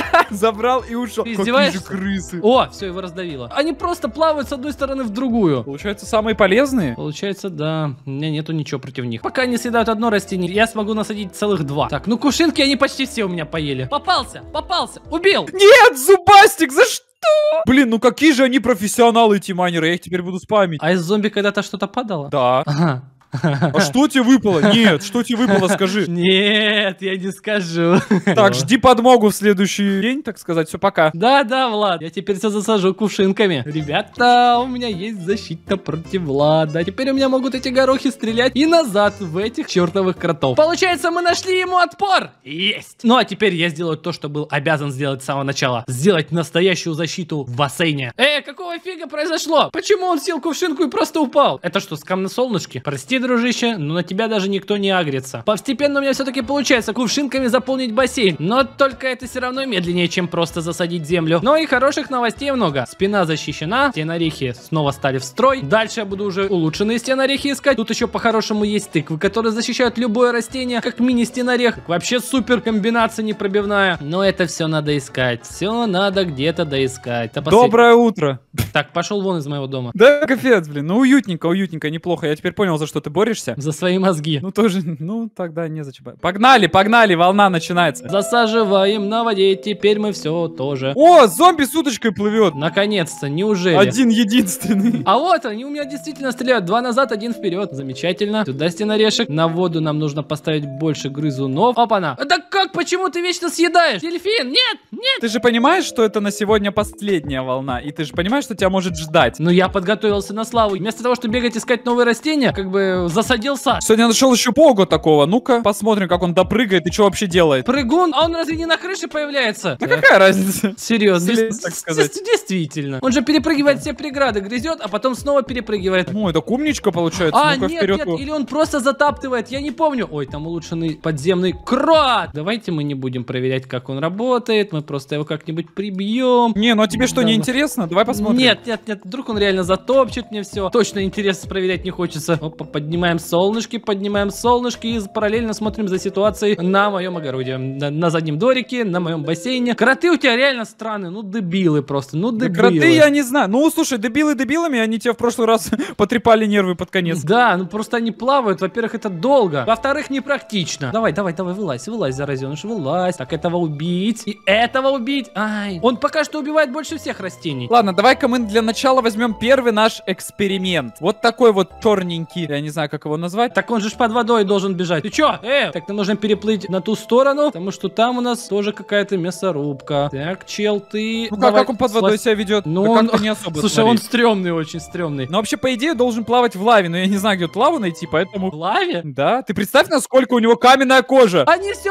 Забрал и ушел. Ты Какие издеваешься? же крысы. О, все, его раздавило. Они просто плавают с одной стороны в другую. Получается, самые полезные? Получается, да. У меня нету ничего против них. Пока они съедают одно растение, я смогу насадить целых два. Так, ну кувшинки они почти все у меня поели. Попался, попался, убил! Нет, Зубастик, за что? Блин, ну какие же они профессионалы, эти майнеры. Я их теперь буду спамить. А из зомби когда-то что-то падало? Да. Ага. А что тебе выпало? Нет, что тебе выпало, скажи. Нет, я не скажу. Так, жди подмогу в следующий день, так сказать. Все, пока. Да-да, Влад, я теперь все засажу кувшинками. Ребята, у меня есть защита против Влада. Теперь у меня могут эти горохи стрелять и назад в этих чертовых кротов. Получается, мы нашли ему отпор. Есть. Ну, а теперь я сделаю то, что был обязан сделать с самого начала. Сделать настоящую защиту в бассейне. Э, какого фига произошло? Почему он съел кувшинку и просто упал? Это что, скам на солнышке? Прости, дружище, но на тебя даже никто не агрится. Постепенно у меня все-таки получается кувшинками заполнить бассейн. Но только это все равно медленнее, чем просто засадить землю. Но и хороших новостей много. Спина защищена, стенорехи снова стали в строй. Дальше я буду уже улучшенные стенорехи искать. Тут еще по-хорошему есть тыквы, которые защищают любое растение, как мини-стенорех. Вообще супер комбинация непробивная. Но это все надо искать. Все надо где-то доискать. Да послед... Доброе утро. Так, пошел вон из моего дома. Да, капец, блин. Ну, уютненько, уютненько, неплохо. Я теперь понял, за что ты борешься. За свои мозги. Ну, тоже, ну, тогда незачем. Погнали, погнали, волна начинается. Засаживаем на воде, теперь мы все тоже. О, зомби с удочкой плывет. Наконец-то, неужели? Один единственный. А вот они у меня действительно стреляют. Два назад, один вперед. Замечательно. Сюда стенорешек. На воду нам нужно поставить больше грызунов. Опа-на. Да как? Почему ты вечно съедаешь? Дельфин, нет, нет. Ты же понимаешь, что это на сегодня последняя волна. И ты же понимаешь, что тебя может ждать. Ну я подготовился на славу. Вместо того, чтобы бегать искать новые растения, как бы засадил сад. Сегодня нашел еще Пого такого. Ну-ка, посмотрим, как он допрыгает и что вообще делает. Прыгун? А он разве не на крыше появляется? Да какая разница? Серьезно, Слезь, так сказать. Действительно. Он же перепрыгивает все преграды, грызет, а потом снова перепрыгивает. Ну, это умничка получается. А, Ну-ка, нет, вперед. нет, или он просто затаптывает, я не помню. Ой, там улучшенный подземный крот. Давайте мы не будем проверять, как он работает, мы просто его как-нибудь прибьем. Не, ну а тебе что, Да, не да. интересно? Давай посмотрим. Нет, нет, нет, вдруг он реально затопчет мне все. Точно интерес проверять не хочется. Опа, поднимаем солнышки, поднимаем солнышки и параллельно смотрим за ситуацией на моем огороде. На, на заднем дворике, на моем бассейне. Кроты у тебя реально странные, ну дебилы просто, ну Да дебилы. кроты я не знаю. Ну, слушай, дебилы дебилами, они тебе в прошлый раз потрепали нервы под конец. Да, ну просто они плавают. Во-первых, это долго. Во-вторых, непрактично. Давай, давай, давай, вылазь, вылазь, заразеныш, вылазь. Так, этого убить. И этого убить. Ай, он пока что убивает больше всех растений. Ладно, давай-ка мы для начала возьмем первый наш эксперимент. Вот такой вот черненький. Я не знаю, как его назвать. Так он же ж под водой должен бежать. Ты чё? Э, так нам нужно переплыть на ту сторону, потому что там у нас тоже какая-то мясорубка. Так, чел, ты... Ну как, давай, как он под водой слазь. себя ведет? Ну, Да он- как-то не особо. Слушай, смотри. он стрёмный, очень стрёмный. Ну вообще, по идее, должен плавать в лаве, но я не знаю, где тут лаву найти, В поэтому... лаве? Да, ты представь, насколько у него каменная кожа. Они все поели,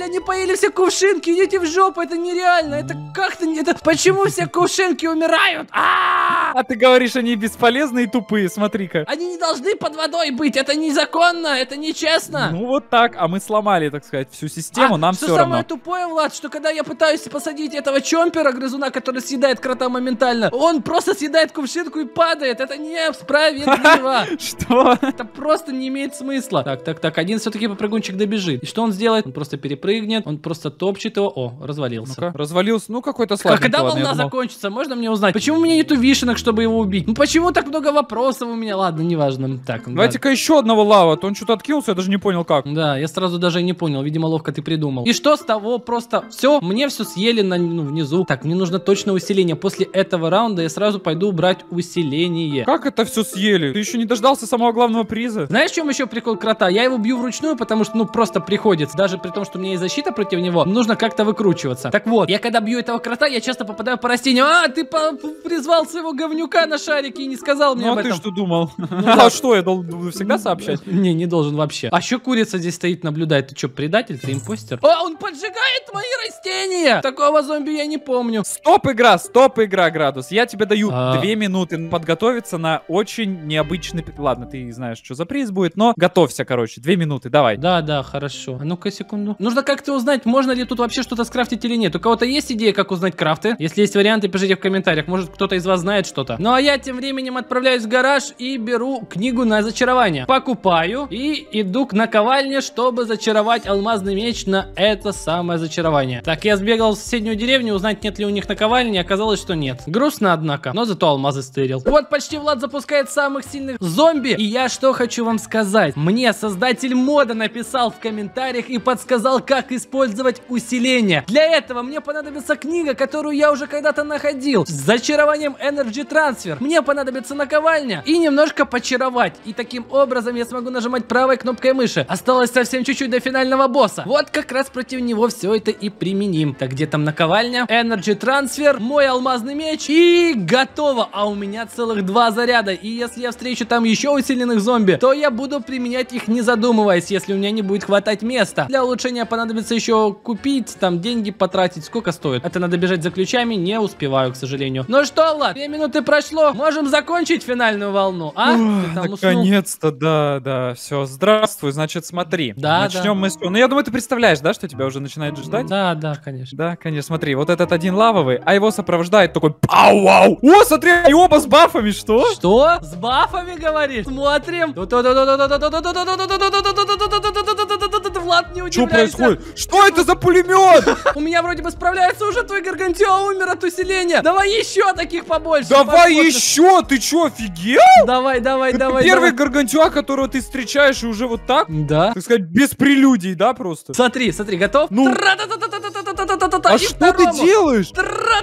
они поели все кувшинки, идите в жопу, это нереально, это как-то, это почему все кувшинки умирают? А, а ты говоришь, они бесполезные и тупые, смотри-ка. Они не должны под водой быть, это незаконно, это нечестно. Ну вот так, а мы сломали, так сказать, всю систему, а, нам все равно. Что самое тупое, Влад, что когда я пытаюсь посадить этого чомпера, грызуна, который съедает крота моментально, он просто съедает кувшинку и падает, это несправедливо. Что? Это просто не имеет смысла. Так, так, так, один все-таки попрыгунчик добежит. И что он сделает? Он просто перепрыгнет, он просто топчет его. О, развалился. Ну-ка, развалился, ну какой-то слабенький. Когда ладно, волна закончится, можно мне узнать? Почему у меня нету вишенок, чтобы его убить? Ну почему так много вопросов у меня? Ладно, неважно. Так, давайте-ка да. еще одного лава, то он что-то откинулся, я даже не понял как. Да, я сразу даже не понял, видимо, ловко ты придумал. И что с того? Просто все, мне все съели на, ну, внизу. Так, мне нужно точно усиление. После этого раунда я сразу пойду брать усиление. Как это все съели? Ты еще не дождался самого главного приза? Знаешь, в чем еще прикол крота? Я его бью вручную, потому что, ну, просто приходится. Даже при том, что у меня есть защита против него, нужно как-то выкручиваться. Так вот, я когда бью этого крота, я часто попадаю по растению. А, ты по призвал своего говнюка на шарике и не сказал мне ну, об а этом. ты что думал? А что, я должен всегда сообщать? Не, не должен вообще. А еще курица здесь стоит, наблюдает. Ты что, предатель? Ты импостер? А, он поджигает мои растения! Такого зомби я не помню. Стоп, игра, стоп, игра, Градус. Я тебе даю а... две минуты подготовиться на очень необычный... Ладно, ты знаешь, что за приз будет, но готовься, короче. Две минуты, давай. Да, да, хорошо. А ну-ка, секунду. Нужно как-то узнать, можно ли тут вообще что-то скрафтить или нет. У кого-то есть идея, как узнать крафты? Если есть варианты, пишите в комментариях. Может, кто-то из вас знает что-то. Ну, а я тем временем отправляюсь в гараж и беру книгу на зачарование. Покупаю и иду к наковальне, чтобы зачаровать алмазный меч на это самое зачарование. Так, я сбегал в соседнюю деревню, узнать, нет ли у них наковальни. Оказалось, что нет. Грустно, однако, но зато алмазы стырил. Вот почти Влад запускает самых сильных зомби. И я что хочу вам сказать. Мне создатель мода написал в комментариях и подсказал, как использовать усиление. Для этого мне понадобится книга, которую я уже когда-то находил. С зачарованием Energy Transfer. Мне понадобится наковальня и немножко почаровать. И таким образом я смогу нажимать правой кнопкой мыши. Осталось совсем чуть-чуть до финального босса. Вот как раз против него все это и применим. Так, где там наковальня? Energy Transfer, мой алмазный меч и готово. А у меня целых два заряда. И если я встречу там еще усиленных зомби, то я буду применять их не задумываясь, если у меня не будет хватать места. Для улучшения понадобится еще купить, там деньги потратить. Сколько стоит? Это надо бежать за ключами, не успеваю, к сожалению. Ну что, Влад, две минуты прошло. Можем закончить финальную волну, а? Наконец-то, да, да. Все, здравствуй, значит, смотри. Да, Начнем да. мы с... Ну, я думаю, ты представляешь, да, что тебя уже начинает ждать? Да, да, конечно. Да, конечно, смотри, вот этот один лавовый, а его сопровождает такой пау-вау. О, смотри, и оба с бафами, что? Что? С бафами, говоришь? Смотрим. Влад, не удивляйся. Что происходит? Что это за пулемет? У меня вроде бы справляется уже твой Гаргантюа, умер от усиления. Давай еще таких побольше. Давай еще, ты что, офигел? Давай, давай, давай. Первый Гаргантюа, которого ты встречаешь, и уже вот так? Да. Так сказать, без прелюдий, да, просто? Смотри, смотри, готов? Ну. А что ты делаешь?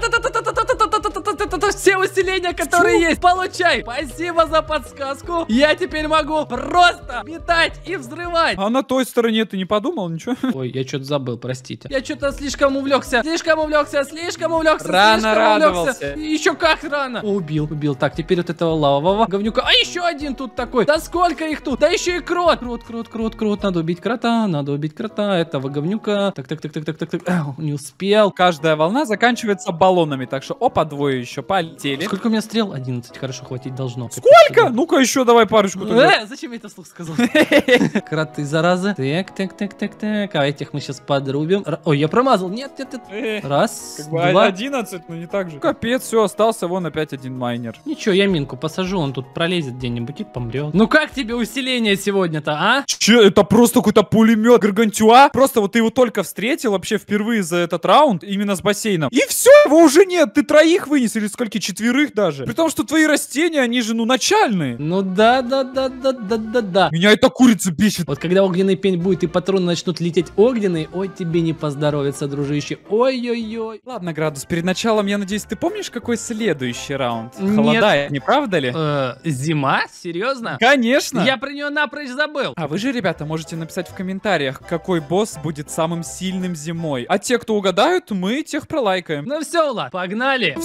Все усиления, которые есть, получай. Спасибо за подсказку. Я теперь могу просто метать и взрывать. А на той стороне ты не подумал ничего? Ой, я что-то забыл, простите. Я что-то слишком увлекся. Слишком увлекся, слишком увлекся. Рано слишком радовался. Увлекся. Еще как рано. О, убил, убил. Так, теперь вот этого лавового говнюка. А еще один тут такой. Да сколько их тут? Да еще и крот. Крот, крот, крот, крот. Надо убить крота, надо убить крота. Этого говнюка. Так, так, так, так, так, так, так. Эх, не успел. Каждая волна заканчивается баллонами, так что опа, двое еще полетели. Сколько у меня стрел? одиннадцать, хорошо, хватить должно. Сколько? Ну-ка еще давай парочку. Э, зачем я это вслух сказал? Кроты, заразы. Так, так, так, так, так. А этих мы сейчас подрубим. Ой, я промазал. Нет, нет, нет. Раз, два. одиннадцать, но не так же. Капец, все, остался вон опять один майнер. Ничего, я минку посажу, он тут пролезет где-нибудь и помрет. Ну как тебе усиление сегодня-то, а? Че, это просто какой-то пулемет Гаргантюа? Просто вот ты его только встретил вообще впервые за этот раунд, именно с бассейном. И все, его уже нет. Ты троих вынес или сколько, четверых даже. При том, что твои растения, они же, ну, начальные. Ну да, да, да, да, да, да, да. Меня эта курица бесит. Вот когда огненный пень будет и патроны начнут лететь огненные, ой, тебе не поздоровится, дружище. Ой-ой-ой. Ладно, Градус, перед началом, я надеюсь, ты помнишь, какой следующий раунд? Нет. Холодает, не правда ли? Э, зима? Серьезно? Конечно. Я про нее напрочь забыл. А вы же, ребята, можете написать в комментариях, какой босс будет самым сильным зимой. А те, кто угадают, мы тех пролайкаем. Ну все, Влад, погнали. Все, поп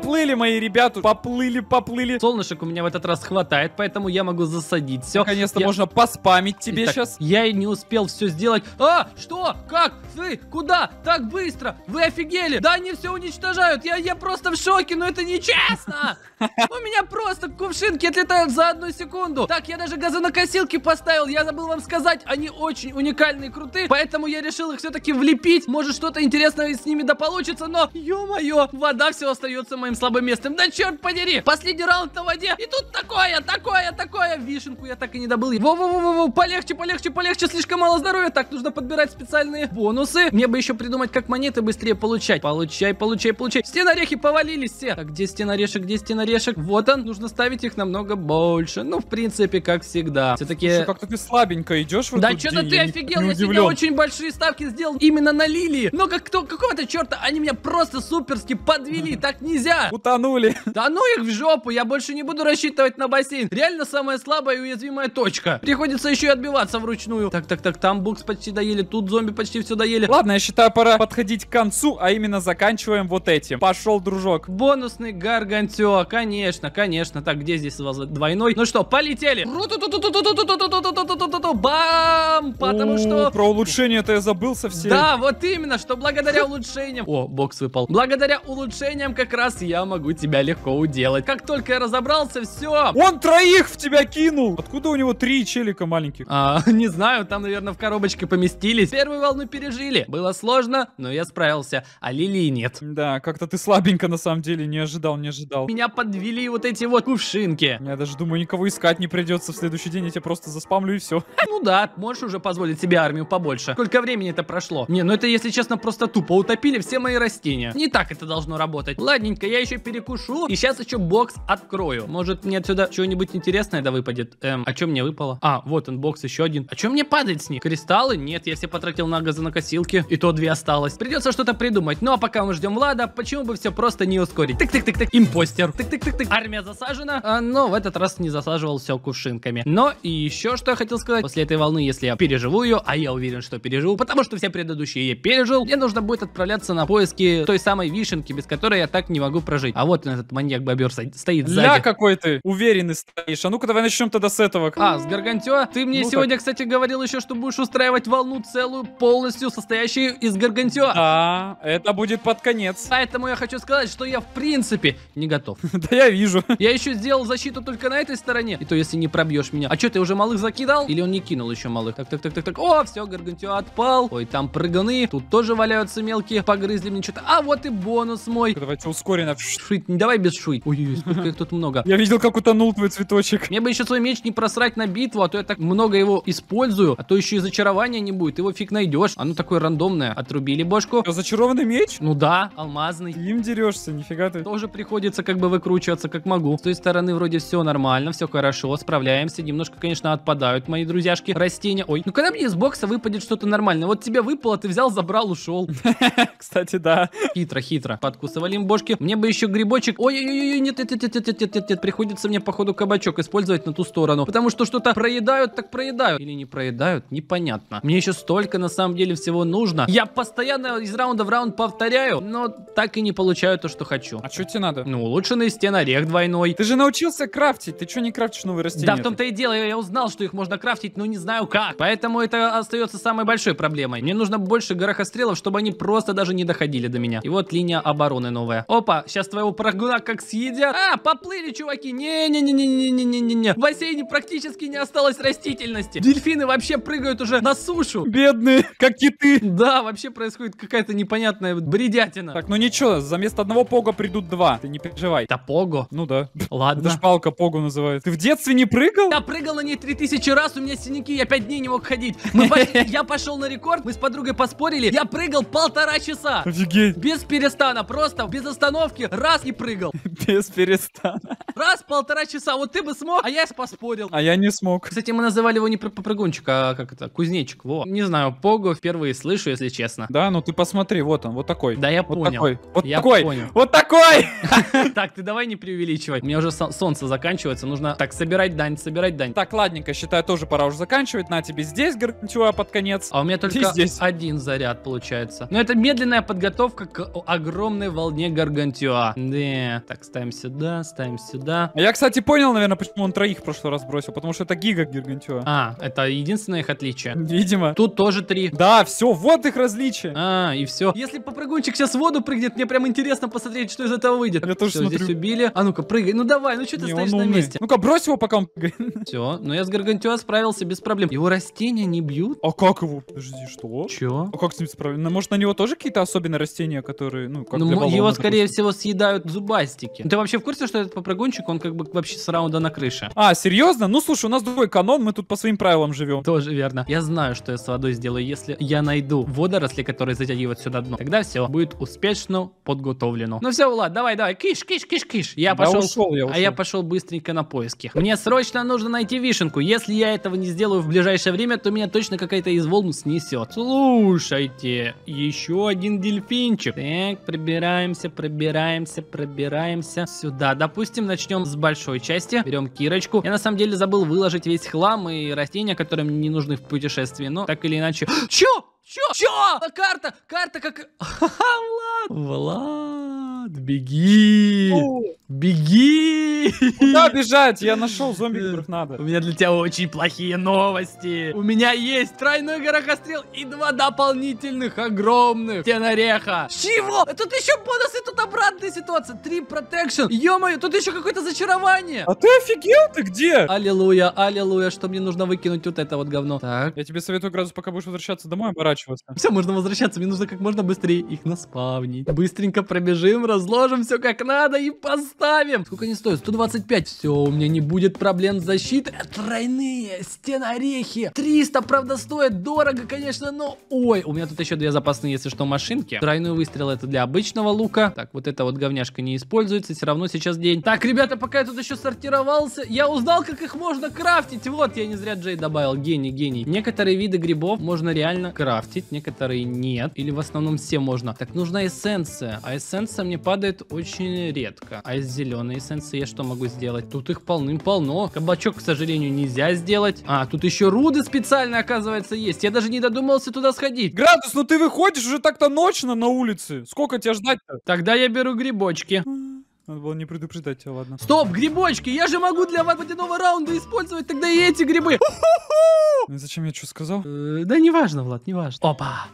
поплыли мои ребята. Поплыли, поплыли. Солнышек у меня в этот раз хватает, поэтому я могу засадить все. Наконец-то можно поспамить тебе Итак, сейчас. Я и не успел все сделать. А, что? Как? Вы? Куда? Так быстро? Вы офигели? Да они все уничтожают. Я, я просто в шоке, но это нечестно. У меня просто кувшинки отлетают за одну секунду. Так, я даже газонокосилки поставил. Я забыл вам сказать, они очень уникальные и крутые. Поэтому я решил их все-таки влепить. Может, что-то интересное с ними да получится. Но, ё-моё, вода все остается моим слабым местом. Да черт подери. Последний раунд на воде. И тут такое, такое, такое. Вишенку я так и не добыл. Во-во-во-во, полегче, полегче, полегче. Слишком мало здоровья. Так, нужно подбирать специальные бонусы. Мне бы еще придумать, как монеты быстрее получать. Получай, получай, получай. Стенорехи повалились все. Так, где стенорешек, где стенорешек? Вот он. Нужно ставить их намного больше. Ну, в принципе, как всегда. Все-таки... как-то ты слабенько идешь в Да этот что-то день, ты я офигел. не Я себе удивлен. очень большие ставки сделал именно на Лилии. Но как кто, какого-то черта они меня просто суперски подвели. Так нельзя. Утонули. Да ну их в жопу, я больше не буду рассчитывать на бассейн. Реально самая слабая и уязвимая точка. Приходится еще и отбиваться вручную. Так, так, так, там букс почти доели, тут зомби почти все доели. Ладно, я считаю, пора подходить к концу, а именно заканчиваем вот этим. Пошел, дружок. Бонусный гаргантио, конечно, конечно. Так, где здесь у вас двойной? Ну что, полетели. Бам! Потому что... Про улучшение-то я забыл совсем. Да, вот именно, что благодаря улучшениям... О, бокс выпал. Благодаря улучшениям как раз я могу тебя легко уделать. Как только я разобрался, все. Он троих в тебя кинул. Откуда у него три челика маленьких? А, не знаю, там, наверное, в коробочке поместились. Первую волну пережили. Было сложно, но я справился. А Лилии нет. Да, как-то ты слабенько на самом деле. Не ожидал, не ожидал. Меня подвели вот эти вот кувшинки. Я даже думаю, никого искать не придется в следующий день. Я тебя просто заспамлю и все. Ну да, можешь уже позволить себе армию побольше. Сколько времени это прошло? Не, ну это, если честно, просто тупо. Утопили все мои растения. Не так это должно работать. Ладненько, я еще перекушу. И сейчас еще бокс открою. Может, мне отсюда что-нибудь интересное да выпадет? Эм, а что мне выпало? А, вот он, бокс еще один. А что мне падает с них? Кристаллы? Нет, я все потратил на газонокосилки. И то две осталось. Придется что-то придумать. Ну а пока мы ждем Влада, почему бы все просто не ускорить? Тык-тык-тык-тык. Импостер. Тык-тык-тык-тык. Армия засажена. А, но в этот раз не засаживал все кувшинками. Но и еще что я хотел сказать. После этой волны, если я переживу ее, а я уверен, что переживу, потому что все предыдущие я пережил, мне нужно будет отправляться на поиски той самой вишенки, без которой я так не могу прожить. А вот этот маньяк-бобер стоит сзади. Ля, какой ты уверенный стоишь. А ну-ка давай начнем тогда с этого. А, с Гаргантио? Ты мне Ну сегодня, так. кстати, говорил еще, что будешь устраивать волну целую, полностью состоящую из Гаргантио. Да, это будет под конец. Поэтому я хочу сказать, что я в принципе не готов. Да я вижу. Я еще сделал защиту только на этой стороне. И то, если не пробьешь меня. А что, ты уже малых закидал? Или он не кинул еще малых? Так, так, так, так, так. О, все, Гаргантио отпал. Ой, там прыганы. Тут тоже валяются мелкие. Погрызли мне что-то. А вот и бонус мой. Давайте ускоренно. Шуить, не давай без шуй. Ой-ой, сколько их тут много. Я видел, как утонул твой цветочек. Мне бы еще свой меч не просрать на битву, а то я так много его использую, а то еще и зачарования не будет, его фиг найдешь. Оно такое рандомное. Отрубили бошку. Что, зачарованный меч? Ну да, алмазный. Им дерешься, нифига ты. Тоже приходится как бы выкручиваться как могу. С той стороны вроде все нормально, все хорошо, справляемся. Немножко, конечно, отпадают мои друзьяшки. Растения. Ой, ну когда мне из бокса выпадет что-то нормальное? Вот тебе выпало, ты взял, забрал, ушел. Кстати, да. Хитро, хитро. Подкусывали им бошки. Мне бы еще грибочек. Ой-ой-ой, нет, нет, нет, нет, нет, нет, нет, нет. Приходится мне, походу, кабачок использовать на ту сторону. Потому что что-то проедают, так проедают. Или не проедают, непонятно. Мне еще столько, на самом деле, всего нужно. Я постоянно из раунда в раунд повторяю, но так и не получаю то, что хочу. А что тебе надо? Ну, улучшенный стенорех двойной. Ты же научился крафтить. Ты что не крафтишь новые растения? Да в том-то и дело, я узнал, что их можно крафтить, но не знаю как. Поэтому это остается самой большой проблемой. Мне нужно больше горохострелов, чтобы они просто даже не доходили до меня. И вот линия обороны новая. Опа, сейчас твоего прыгуна как съедят. А, поплыли, чуваки. Не-не-не-не-не-не-не-не. В бассейне практически не осталось растительности. Дельфины вообще прыгают уже на сушу. Бедные, как киты. Да, вообще происходит какая-то непонятная бредятина. Так, ну ничего, за место одного пога придут два. Ты не переживай. Да пого. Ну да. Ладно. Это ж палка погу называют. Ты в детстве не прыгал? Я прыгал на ней три тысячи раз, у меня синяки, я пять дней не мог ходить. Мы по- Я пошел на рекорд, мы с подругой поспорили, я прыгал полтора часа. Офигеть. Без перестана, просто без остановки, раз и прыгал. Без перестана. Раз полтора часа, вот ты бы смог, а я поспорил. А я не смог. Кстати, мы называли его не пр- попрыгунчик, а как это, кузнечик, во. Не знаю, Пого впервые слышу, если честно. Да, ну ты посмотри, вот он, вот такой. Да, я Вот понял. такой. Вот Я такой. понял. Вот такой. Так, ты давай не преувеличивай. У меня уже со- солнце заканчивается, нужно так собирать дань, собирать дань. Так, ладненько, считаю, тоже пора уже заканчивать. На тебе здесь гарантию под конец. А у меня только здесь. один заряд получается. Но это медленная подготовка к огромной волне Гаргантио. Гаргантюа. Да, так, ставим сюда, ставим сюда. Я, кстати, понял, наверное, почему он троих в прошлый раз бросил, потому что это гига Гаргантюа. А, это единственное их отличие. Видимо. Тут тоже три. Да, все, вот их различие. А, и все. Если попрыгунчик сейчас в воду прыгнет, мне прям интересно посмотреть, что из этого выйдет. Я тоже Всё, смотрю. здесь убили. А ну-ка, прыгай. Ну давай, ну что ты Не, стоишь он на умный. месте? Ну-ка, брось его, пока он прыгает. Все, но я с Гаргантюа справился без проблем. Его растения не бьют? А как его? Подожди, что? Чё? А как с ним справиться? Ну, может, на него тоже какие-то особенные растения, которые, ну, как Ну, для мо- баллона, его, допустим? скорее всего, съедают зубастики. Ну, ты вообще в курсе, что этот попрыгунчик, он как бы вообще с раунда на крыше? А, серьезно? Ну, слушай, у нас другой канон, мы тут по своим правилам живем. Тоже верно. Я знаю, что я с водой сделаю, если я найду водоросли, которые затягивают сюда дно. Тогда все будет успешно подготовлено. Ну все, Влад, давай, давай, киш, киш, киш, киш. Я Я пошел, ушел, я а я ушел. пошел быстренько на поиски. Мне срочно нужно найти вишенку. Если я этого не сделаю в ближайшее время, то меня точно какая-то из волн снесет. Слушайте, еще один дельфинчик. Так, пробираемся, пробираемся, пробираемся сюда. Допустим, начнем с большой части. Берем кирочку. Я на самом деле забыл выложить весь хлам и растения, которые мне не нужны в путешествии. Но так или иначе... Чё? Чё? Чё? А карта? Карта как... Влад! Влад, беги! Беги! Куда бежать? Я нашел зомби, которых надо. У меня для тебя очень плохие новости. У меня есть тройной горохострел и два дополнительных огромных стенореха. Чего? Тут еще бонусы, тут обратная ситуация. Три протекшн. Ё-моё, тут еще какое-то зачарование. А ты офигел? Ты где? Аллилуйя, аллилуйя, что мне нужно выкинуть вот это вот говно. Так. Я тебе советую, Градус, пока будешь возвращаться домой, оборачиваться. Все, можно возвращаться, мне нужно как можно быстрее их наспавнить. Быстренько пробежим, разложим все как надо и поставим. Сколько они стоят? сто двадцать пять. Все, у меня не будет проблем с защитой. Тройные стенорехи. триста, правда, стоит дорого, конечно, но... Ой, у меня тут еще две запасные, если что, машинки. Тройной выстрел это для обычного лука. Так, вот эта вот говняшка не используется, все равно сейчас день. Так, ребята, пока я тут еще сортировался, я узнал, как их можно крафтить. Вот, я не зря Джей добавил. Гений, гений. Некоторые виды грибов можно реально крафтить, некоторые нет. Или в основном все можно. Так, нужна эссенция. А эссенция мне падает очень редко. А из зеленой эссенции я что могу сделать? Тут их полным-полно. Кабачок, к сожалению, нельзя сделать. А, тут еще руды специально, оказывается, есть. Я даже не додумался туда сходить. Градус, ну ты выходишь уже так-то ночно на улице. Сколько тебя ждать-то? Тогда я беру грибочки. Надо было не предупреждать тебя, ладно. Стоп, грибочки! Я же могу для водяного раунда использовать тогда и эти грибы. Ну, зачем я что сказал? Э, Да неважно, Влад, неважно. Опа!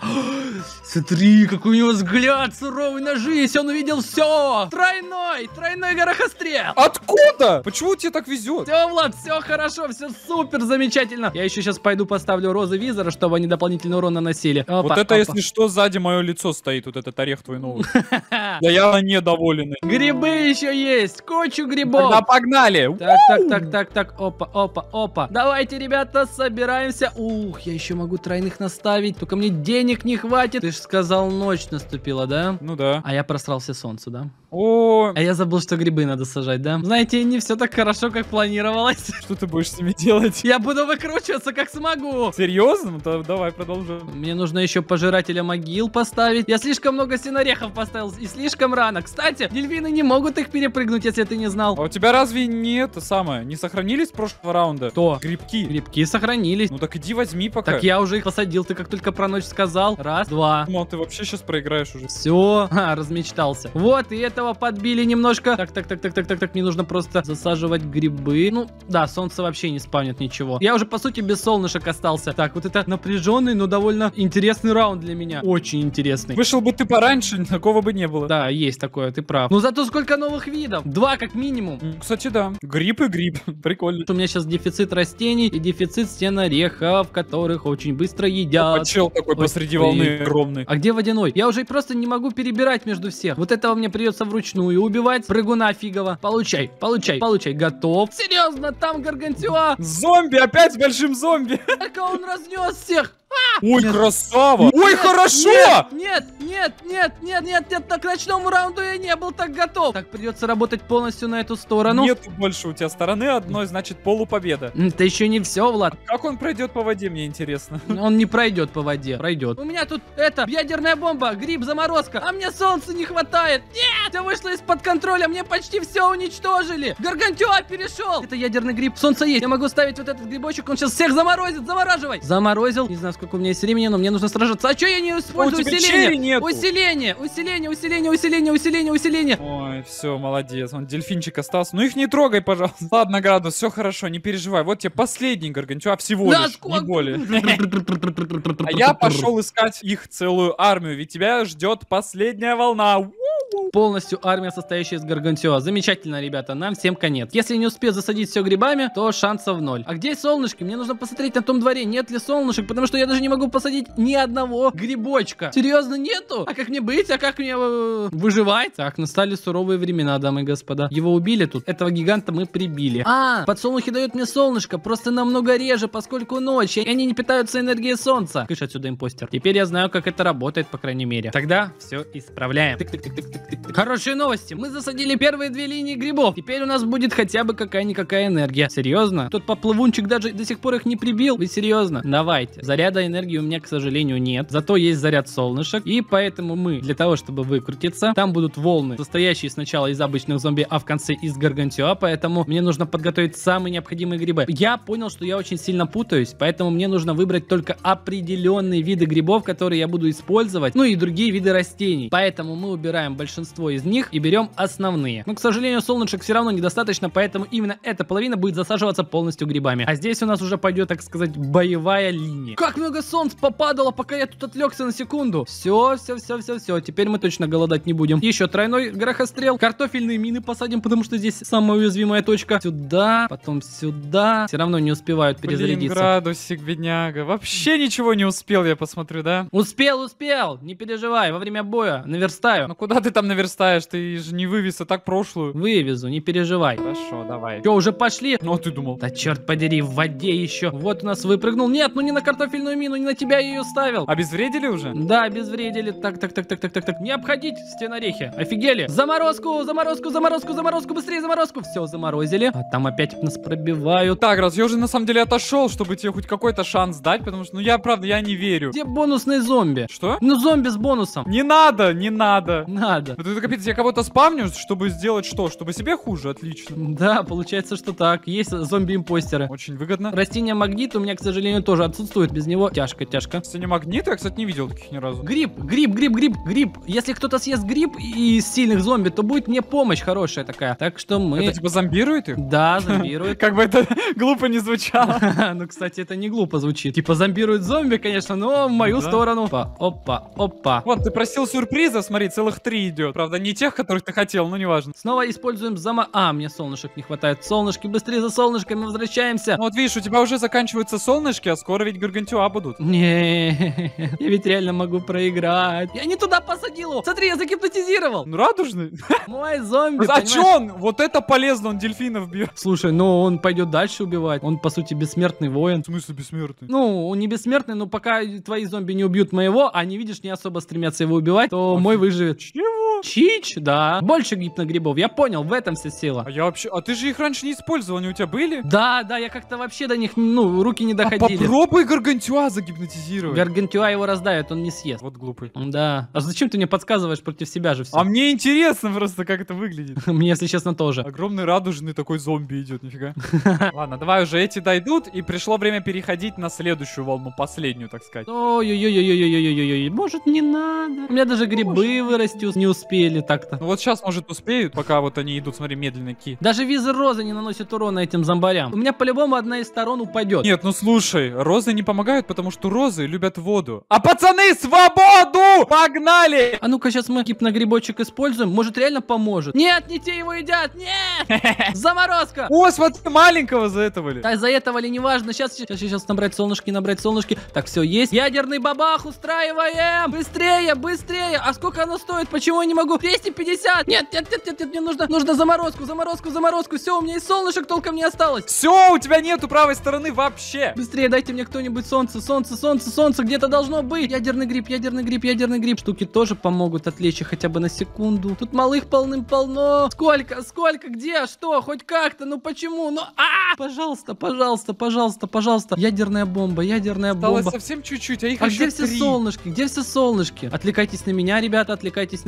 Смотри, какой у него взгляд суровый на жизнь. Он увидел все. Тройной, тройной горохострел. Откуда? Почему тебе так везет? Все, Влад, все хорошо, все супер замечательно. Я еще сейчас пойду поставлю розы визора, чтобы они дополнительный урон наносили. Опа, Вот это, опа. если что, сзади мое лицо стоит, вот этот орех твой новый. Да я недоволен. Грибы еще есть, кучу грибов. Тогда погнали! Так, так, так, так, так, опа, опа, опа. Давайте, ребята, собираемся. Ух, я еще могу тройных наставить, только мне денег не хватит. Ты же сказал, ночь наступила, да? Ну да. А я просрался солнцу, да? О, А я забыл, что грибы надо сажать, да? Знаете, не все так хорошо, как планировалось. что ты будешь с ними делать? Я буду выкручиваться, как смогу. Серьезно? Ну то давай продолжим. Мне нужно еще пожирателя могил поставить. Я слишком много синорехов поставил и слишком рано. Кстати, дельфины не могут их перепрыгнуть, если ты не знал. А у тебя разве не это самое? Не сохранились с прошлого раунда? Кто? Грибки. Грибки сохранились. Ну так иди возьми пока. Так я уже их посадил, ты как только про ночь сказал. Раз, два. Думал, ты вообще сейчас проиграешь уже. Все, размечтался. Вот, и этого подбили немножко. Так, так, так, так, так, так, так, мне нужно просто засаживать грибы. Ну, да, солнце вообще не спавнит ничего. Я уже, по сути, без солнышек остался. Так, вот это напряженный, но довольно интересный раунд для меня. Очень интересный. Вышел бы ты пораньше, такого бы не было. Да, есть такое, ты прав. Ну, зато сколько новых видов. Два, как минимум. М, Кстати, да. Гриб и гриб. Прикольно. У меня сейчас дефицит растений и дефицит стенорехов, которых очень быстро едят. Чел такой Ой, посреди ты. волны огромный. А где водяной? Я уже просто не могу перебирать между всех. Вот этого мне придется вручную убивать. Прыгуна фигова. Получай, получай, получай. Готов. Серьезно, там Гаргантюа. Зомби, опять с большим зомби. Только он разнес всех. Ой, Нет. красава. Ой, Нет, хорошо. Нет, нет, нет, нет, нет, нет, так к ночному раунду я не был так готов. Так придется работать полностью на эту сторону. Нету больше у тебя стороны одной, значит полупобеда. М, Это еще не все, Влад. Как он пройдет по воде, мне интересно. Он не пройдет по воде. Пройдет. У меня тут это, ядерная бомба, гриб, заморозка. А мне солнца не хватает. Нет, все вышло из-под контроля. Мне почти все уничтожили. Гаргантюа перешел. Это ядерный гриб. Солнце есть. Я могу ставить вот этот грибочек. Он сейчас всех заморозит. Замораживай. Заморозил. Не знаю, сколько сколько у меня есть времени, но мне нужно сражаться. А что я не использую у тебя усиление? черри нету. Усиление, усиление, усиление, усиление, усиление, усиление. Ой, все, молодец. Он дельфинчик остался. Ну их не трогай, пожалуйста. Ладно, Градус, все хорошо, не переживай. Вот тебе последний Гаргантюа всего Да, лишь, сколько? не более. А я пошел искать их целую армию, ведь тебя ждет последняя волна. Полностью армия, состоящая из Гаргантюа. Замечательно, ребята, нам всем конец. Если не успею засадить все грибами, то шансов ноль. А где солнышки? Мне нужно посмотреть на том дворе, нет ли солнышек, потому что я даже не могу посадить ни одного грибочка. Серьезно, нету? А как мне быть? А как мне э, выживать? Так, настали суровые времена, дамы и господа. Его убили тут. Этого гиганта мы прибили. А, подсолнухи дают мне солнышко, просто намного реже, поскольку ночь, и они не питаются энергией солнца. Кыш отсюда, импостер. Теперь я знаю, как это работает, по крайней мере. Тогда все исправляем. Тык-тык-тык-тык-тык-тык. Хорошие новости. Мы засадили первые две линии грибов. Теперь у нас будет хотя бы какая-никакая энергия. Серьезно? Тот поплавунчик даже до сих пор их не прибил. Вы серьезно? Давайте. Заряда энергии у меня, к сожалению, нет. Зато есть заряд солнышек. И поэтому мы, для того, чтобы выкрутиться, там будут волны, состоящие сначала из обычных зомби, а в конце из Гаргантюа. Поэтому мне нужно подготовить самые необходимые грибы. Я понял, что я очень сильно путаюсь. Поэтому мне нужно выбрать только определенные виды грибов, которые я буду использовать. Ну и другие виды растений. Поэтому мы убираем большинство из них и берем основные. Но, к сожалению, солнышек все равно недостаточно, поэтому именно эта половина будет засаживаться полностью грибами. А здесь у нас уже пойдет, так сказать, боевая линия. Как много солнц попадало, пока я тут отвлекся на секунду. Все, все, все, все, все. Теперь мы точно голодать не будем. Еще тройной горохострел. Картофельные мины посадим, потому что здесь самая уязвимая точка. Сюда, потом сюда. Все равно не успевают перезарядиться. Блин, Градусик, бедняга. Вообще ничего не успел, я посмотрю, да? Успел, успел. Не переживай, во время боя наверстаю. Ну куда ты там наверстаешь? Ты же не вывез, а так прошлую. Вывезу, не переживай. Хорошо, давай. Че, уже пошли? Ну, ты думал. Да черт подери, в воде еще. Вот у нас выпрыгнул. Нет, ну не на картофельную мину, не на тебя я ее ставил. Обезвредили уже? Да, обезвредили. Так, так, так, так, так, так, так. Не обходить стенорехи. Офигели. Заморозку, заморозку, заморозку, заморозку, быстрее заморозку. Все, заморозили. А там опять нас пробивают. Так, раз я уже на самом деле отошел, чтобы тебе хоть какой-то шанс дать, потому что, ну я, правда, я не верю. Где бонусный зомби? Что? Ну, зомби с бонусом. Не надо, не надо. Надо. Вот это капец, я кого-то спамню, чтобы сделать что? Чтобы себе хуже? Отлично. Да, получается, что так. Есть зомби-импостеры. Очень выгодно. Растение магнит у меня, к сожалению, тоже отсутствует. Без него тяжко, тяжко. Растение магнита, я, кстати, не видел таких ни разу. Гриб, гриб, гриб, гриб, гриб. Если кто-то съест гриб из сильных зомби, то будет мне помощь хорошая такая. Так что мы... Это типа зомбирует их? Да, зомбирует. Как бы это глупо не звучало. Ну, кстати, это не глупо звучит. Типа зомбирует зомби, конечно, но в мою Да. сторону. Опа, опа, опа. Вот, ты просил сюрприза, смотри, целых три идет. Правда, не тех, которых ты хотел, но неважно. Снова используем зама... А, мне солнышек не хватает. Солнышки, быстрее за солнышками возвращаемся. Ну вот видишь, у тебя уже заканчиваются солнышки, а скоро ведь гаргантюа будут. Не, я ведь реально могу проиграть. Я не туда посадил его. Смотри, я загипнотизировал. Ну радужный. Мой зомби, А понимаешь? чё он? Вот это полезно, он дельфинов бьет. Слушай, ну он пойдет дальше убивать. Он, по сути, бессмертный воин. В смысле бессмертный? Ну, он не бессмертный, но пока твои зомби не убьют моего, а не видишь, не особо стремятся его убивать, то мой выживет. Чего? Чич, да. Больше гипногрибов, я понял, в этом вся сила. А я вообще... А ты же их раньше не использовал, они у тебя были? Да, да, я как-то вообще до них, ну, руки не А доходили. попробуй гаргантюа загипнотизировать. Гаргантюа его раздавит, он не съест. Вот глупый. Да. А зачем ты мне подсказываешь против себя же все? А мне интересно просто, как это выглядит. Мне, если честно, тоже. Огромный радужный такой зомби идет, нифига. Ладно, давай уже эти дойдут, и пришло время переходить на следующую волну, последнюю, так сказать. Ой-ой-ой-ой-ой-ой-ой-ой-ой, может не надо? У меня даже грибы вырасти не успели так-то. Ну вот сейчас, может, успеют, пока вот они идут, смотри, медленно ки. Даже визы розы не наносят урона этим зомбарям. У меня по-любому одна из сторон упадет. Нет, ну слушай, розы не помогают, потому что розы любят воду. А пацаны, свободу! Погнали! А ну-ка, сейчас мы гипногрибочек используем. Может, реально поможет? Нет, не те его едят! Нет! Заморозка! О, смотри, маленького за этого ли? Да, за этого ли, неважно. Сейчас, сейчас, сейчас набрать солнышки, набрать солнышки. Так, все, есть. Ядерный бабах устраиваем! Быстрее, быстрее! А сколько оно стоит? Почему я не могу? двести пятьдесят! Нет, нет, нет, нет, нет, мне нужно, нужно заморозку, заморозку, заморозку. Все, у меня и солнышек толком не осталось. Все, у тебя нету правой стороны вообще. Быстрее дайте мне кто-нибудь солнце, солнце, солнце, солнце. Где-то должно быть. Ядерный гриб, ядерный гриб, ядерный гриб. Штуки тоже помогут отвлечь их хотя бы на секунду. Тут малых полным-полно. Сколько, сколько, где, что, хоть как-то, ну почему, ну а! Пожалуйста, пожалуйста, пожалуйста, пожалуйста. Ядерная бомба, ядерная Осталось бомба. совсем чуть-чуть, а их А еще где все три. солнышки? Где все солнышки? Отвлекайтесь на меня, ребята, отвлекайтесь на меня. Ой,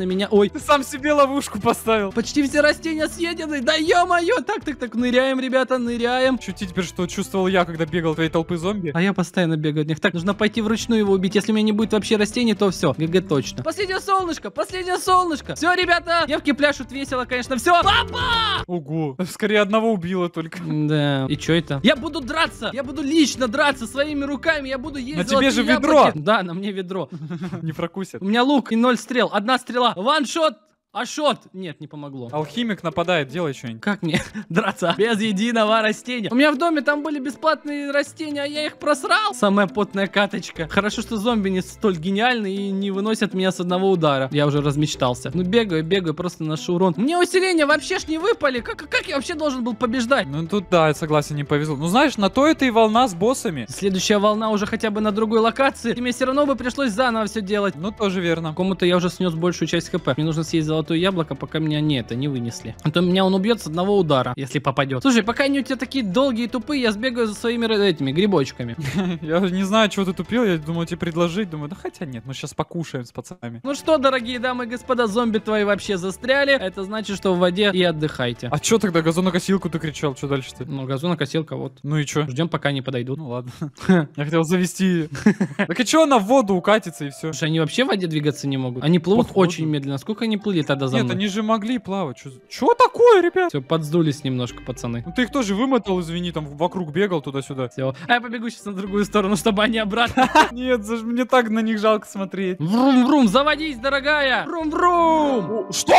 Ой. Ты сам себе ловушку поставил. Почти все растения съедены. Да ё-моё. Так, так, так, ныряем, ребята, ныряем. Чути теперь, что чувствовал я, когда бегал в твоей толпы зомби. А я постоянно бегаю от них. Так, нужно пойти вручную его убить. Если у меня не будет вообще растений, то все, ГГ точно. Последнее солнышко, последнее солнышко. Все, ребята, девки пляшут весело, конечно. Все, папа! Ого, скорее одного убило только. Да. И что это? Я буду драться. Я буду лично драться своими руками. Я буду есть На золотые тебе же яблоки. ведро. Да, на мне ведро. Не прокусит. У меня лук и ноль стрел. Одна стрела. Ваншот. А шот? Нет, не помогло. Алхимик нападает, делай что-нибудь. Как мне драться без единого растения? У меня в доме там были бесплатные растения, а я их просрал. Самая потная каточка. Хорошо, что зомби не столь гениальны и не выносят меня с одного удара. Я уже размечтался. Ну бегаю, бегаю, просто ношу урон. Мне усиления вообще ж не выпали. Как, как я вообще должен был побеждать? Ну тут да, я согласен, не повезло. Ну знаешь, на то это и волна с боссами. Следующая волна уже хотя бы на другой локации. И мне все равно бы пришлось заново все делать. Ну тоже верно. Кому-то я уже снес большую часть хп. Мне нужно съесть золотое яблоко, пока меня не это не вынесли. А то меня он убьет с одного удара, если попадет. Слушай, пока они у тебя такие долгие и тупые, я сбегаю за своими этими грибочками. Я не знаю, чего ты тупил. Я думаю тебе предложить. Думаю, да хотя нет, мы сейчас покушаем с пацанами. Ну что, дорогие дамы и господа, зомби твои вообще застряли. Это значит, что в воде и отдыхайте. А чё тогда газонокосилку ты кричал? Что дальше-то? Ну, газонокосилка вот. Ну и чё? Ждем, пока они подойдут. Ну ладно. Я хотел завести. Так и чё она в воду укатится и все? Слушай, они вообще в воде двигаться не могут. Они плывут очень медленно. Сколько они плыли тогда за Нет, мной? они же могли плавать. Чё, чё такое, ребят? Все, подсдулись немножко, пацаны. Ну ты их тоже вымотал, извини, там вокруг бегал туда-сюда. Все. А я побегу сейчас на другую сторону, чтобы они обратно. Нет, мне так на них жалко смотреть. Врум-врум, заводись, дорогая! Врум-врум! Что?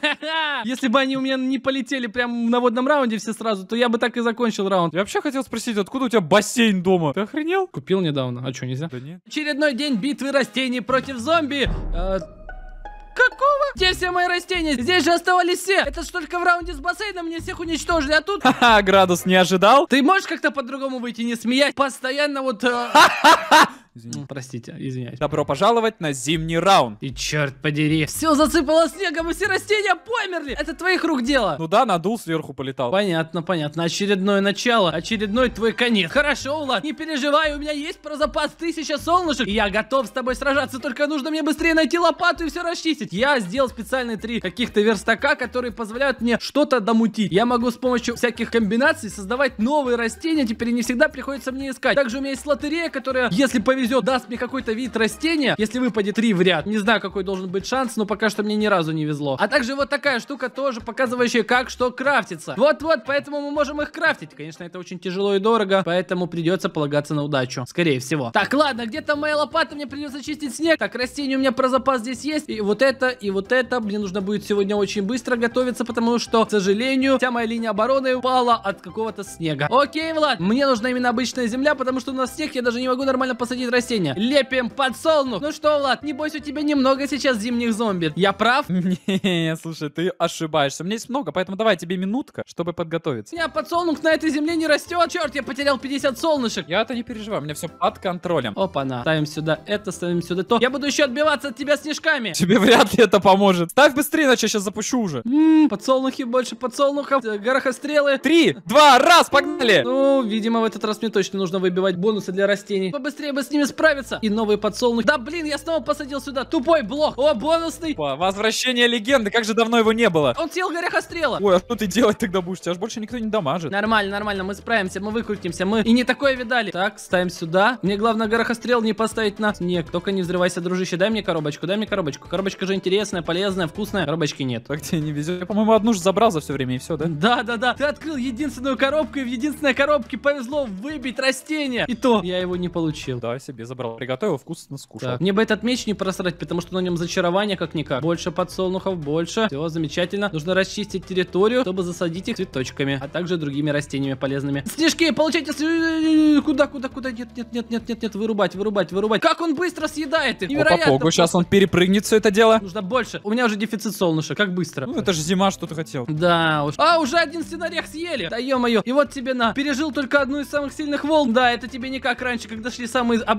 Если бы они у меня не полетели прямо на водном раунде все сразу, то я бы так и закончил раунд. Я вообще хотел спросить, откуда у тебя бассейн дома? Ты охренел? Купил недавно. А что, нельзя? Да нет. Очередной день битвы растений против зомби. Э, Какого? Где все мои растения? Здесь же оставались все. Это ж только в раунде с бассейном мне всех уничтожили, а тут... Ха-ха, Градус не ожидал? Ты можешь как-то по-другому выйти, не смеять? Постоянно вот... э, Извини. Простите, извиняюсь. Добро пожаловать на зимний раунд. И черт подери. Все засыпало снегом, и все растения померли. Это твоих рук дело. Ну да, надул, сверху полетал. Понятно, понятно. Очередное начало, очередной твой конец. Хорошо, Влад, не переживай, у меня есть про запас тысяча солнышек. И я готов с тобой сражаться, только нужно мне быстрее найти лопату и все расчистить. Я сделал специальные три каких-то верстака, которые позволяют мне что-то домутить. Я могу с помощью всяких комбинаций создавать новые растения, теперь не всегда приходится мне искать. Также у меня есть лотерея, которая, если повезет, даст мне какой-то вид растения, если выпадет три в ряд. Не знаю, какой должен быть шанс, но пока что мне ни разу не везло. А также вот такая штука тоже, показывающая, как что крафтится. Вот-вот, поэтому мы можем их крафтить. Конечно, это очень тяжело и дорого, поэтому придется полагаться на удачу. Скорее всего. Так, ладно, где-то моя лопата, мне придется чистить снег. Так, растения у меня про запас здесь есть. И вот это, и вот это. Мне нужно будет сегодня очень быстро готовиться, потому что, к сожалению, вся моя линия обороны упала от какого-то снега. Окей, Влад, мне нужна именно обычная земля, потому что у нас снег, я даже не могу нормально посадить растения. Лепим подсолнух. Ну что, Влад, небось у тебя немного сейчас зимних зомби. Я прав? Не, слушай, ты ошибаешься. У меня есть много, поэтому давай тебе минутка, чтобы подготовиться. У меня подсолнух на этой земле не растет. Черт, я потерял пятьдесят солнышек. Я-то не переживаю, у меня все под контролем. Опа-на. Ставим сюда это, ставим сюда то. Я буду еще отбиваться от тебя снежками. Тебе вряд ли это поможет. Ставь быстрее, иначе я сейчас запущу уже. Ммм, подсолнухи, больше подсолнухов, э, горохострелы. Три, два, раз, погнали! Ну, видимо, в этот раз мне точно нужно выбивать бонусы для растений. Побыстрее бы с ними справиться. И новые подсолнухи. Да, блин, я снова посадил сюда. Тупой блок. О, бонусный. Опа, возвращение легенды, как же давно его не было. Он съел горохострела. Ой, а что ты делать тогда будешь? Тебя ж больше никто не дамажит. Нормально, нормально, мы справимся, мы выкрутимся, мы и не такое видали. Так, ставим сюда. Мне главное горохострел не поставить на снег. Только не взрывайся, дружище. Дай мне коробочку, дай мне коробочку. Коробочка же интересная, полезная, вкусная. Коробочки нет. Так тебе не везет. Я, по-моему, одну же забрал за все время и все, да? Да, да, да. Ты открыл единственную коробку, и в единственной коробке повезло выбить растение. И то я его не получил. Да, себе забрал. Приготовил, вкусно скушал. Так, мне бы этот меч не просрать, потому что на нем зачарование как-никак. Больше подсолнухов, больше. Все, замечательно. Нужно расчистить территорию, чтобы засадить их цветочками, а также другими растениями полезными. Снежки, получайте... с- Куда, куда, куда? Нет, нет, нет, нет, нет, нет. Вырубать, вырубать, вырубать. Как он быстро съедает их. Невероятно. Опа, сейчас он перепрыгнет все это дело. Нужно больше. У меня уже дефицит солнышек. Как быстро. Ну, это же зима, что ты хотел. Да уж. А, уже один сценарий съели. Да ё-моё. И вот тебе на. Пережил только одну из самых сильных волн. Да, это тебе не как раньше, когда шли самые об-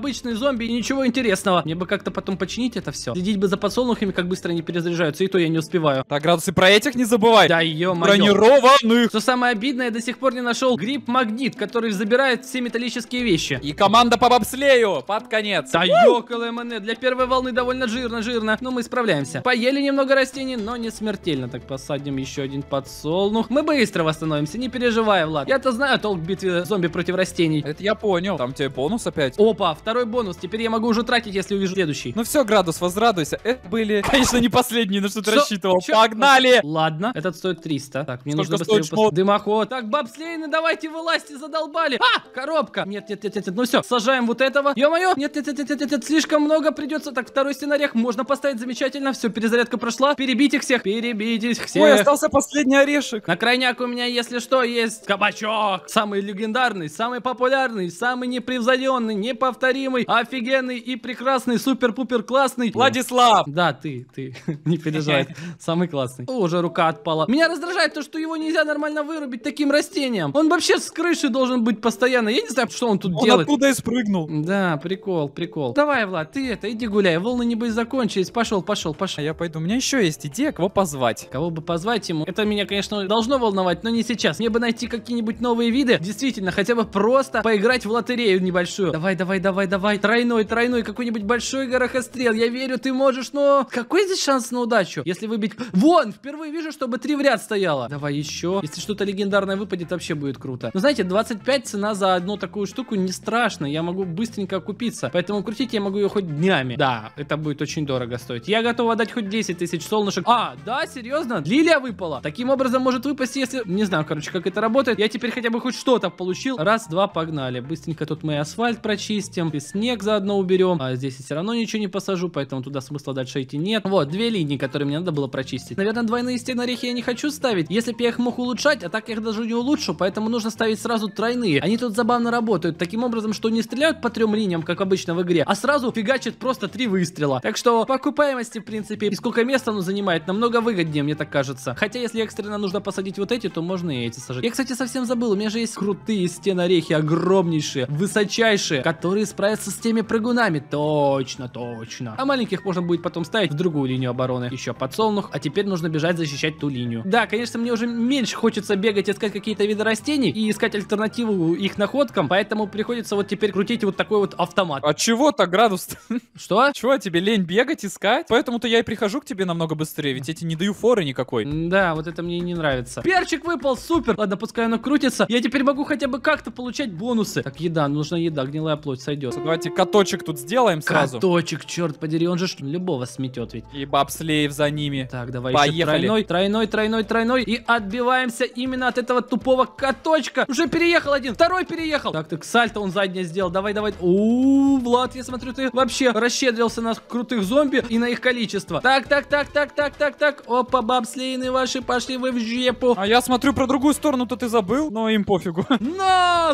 обычные зомби и ничего интересного. Мне бы как-то потом починить это все. Следить бы за подсолнухами, как быстро они перезаряжаются, и то я не успеваю. Так, Градусы, про этих не забывай. Да ё-моё. Бронированных. Что самое обидное, я до сих пор не нашел гриб-магнит, который забирает все металлические вещи. И команда по бобслею под конец. Да ёкало МН, для первой волны довольно жирно-жирно, но мы справляемся. Поели немного растений, но не смертельно. Так, посадим еще один подсолнух. Мы быстро восстановимся, не переживай, Влад. Я-то знаю толк в битве зомби против растений. Это я понял. Там тебе бонус опять. Опа, второй бонус. Теперь я могу уже тратить, если увижу следующий. Ну все, Градус, возрадуйся. Это были, конечно, не последние, на что ты Что? рассчитывал. Чё? Погнали! Ладно, этот стоит триста. Так, мне Сколько нужно быстрее стоит упас- шмот? Дымоход. Так, бобслейны, давайте вылазьте, задолбали. А, коробка. Нет, нет, нет, нет, нет. Ну все, сажаем вот этого. Ё-моё, нет, нет, нет, нет, нет, нет, слишком много придется. Так, второй стенарек можно поставить, замечательно. Все, перезарядка прошла. Перебить их всех, перебить их всех. Ой, остался последний орешек. На крайняк у меня, если что, есть кабачок. Самый легендарный, самый популярный, самый непревзойденный, неповторимый, офигенный и прекрасный, супер-пупер классный. Владислав! Да, ты, ты, не переживай, самый классный. О, уже рука отпала. Меня раздражает то, что его нельзя нормально вырубить таким растением. Он вообще с крыши должен быть постоянно. Я не знаю, что он тут Он делает. оттуда и спрыгнул. Да, прикол, прикол. Давай, Влад, ты это, иди гуляй. Волны, небось, закончились. Пошел, пошел, пошел. А я пойду. У меня еще есть идея, кого позвать. Кого бы позвать ему? Это меня, конечно, должно волновать, но не сейчас. Мне бы найти какие-нибудь новые виды. Действительно, хотя бы просто поиграть в лотерею небольшую. Давай, давай, давай, давай. Тройной, тройной, какой-нибудь большой горохострел. Я верю, ты можешь, но... Какой здесь шанс на удачу? Если выбить... Вон, впервые вижу, чтобы три в ряд стояло. Давай еще. Если что-то легендарное выпадет, вообще будет круто. Но знаете, двадцать пять цена за одну такую штуку не страшно. Я могу быстренько окупиться. Поэтому крутить я могу ее хоть днями. Да, это будет очень дорого стоить. Я готов отдать хоть десять тысяч солнышек. А, да, серьезно? Лилия выпала. Таким образом может выпасть, если... Не знаю, короче, как это работает. Я теперь хотя бы хоть что-то получил. Раз, два, погнали. Быстренько тут мы асфальт прочистим. И снег заодно уберем. А здесь я все равно ничего не посажу, поэтому туда смысла дальше идти нет. Вот, две линии, которые мне надо было прочистить. Наверное, двойные стенорехи я не хочу ставить. Если бы я их мог улучшать, а так я их даже не улучшу, поэтому нужно ставить сразу тройные. Они тут забавно работают. Таким образом, что не стреляют по трем линиям, как обычно в игре, а сразу фигачат просто три выстрела. Так что по окупаемости, в принципе, и сколько места оно занимает, намного выгоднее, мне так кажется. Хотя, если экстренно нужно посадить вот эти, то можно и эти сажать. Я, кстати, совсем забыл, у меня же есть крутые стенорехи, огромнейшие, высочайшие, которые справятся с теми прыгунами. Точно, точно. А маленьких можно будет потом ставить в другую линию обороны. Еще подсолнух, а теперь нужно бежать защищать ту линию. Да, конечно, мне уже меньше хочется бегать, искать какие-то виды растений и искать альтернативу их находкам, поэтому приходится вот теперь крутить вот такой вот автомат. А чего-то, Градус? Что? Чего, тебе лень бегать, искать? Поэтому-то я и прихожу к тебе намного быстрее, ведь я тебе не даю форы никакой. Да, вот это мне и не нравится. Перчик выпал, супер. Ладно, пускай оно крутится. Я теперь могу хотя бы как-то получать бонусы. Так, еда, нужна еда, гнилая плоть сойдет. Давайте каточек тут сделаем сразу. Каточек, черт подери, он же ж любого сметет ведь. И бобслеев за ними. Так, давай еще Поехали. тройной, тройной, тройной, тройной. И отбиваемся именно от этого тупого каточка. Уже переехал один, второй переехал. Так, так, сальто он заднее сделал. Давай, давай. У, Влад, я смотрю, ты вообще расщедрился на крутых зомби и на их количество. Так, так, так, так, так, так, так. Опа, бобслейны ваши, пошли вы в жепу. А я смотрю, про другую сторону-то ты забыл, но им пофигу. На!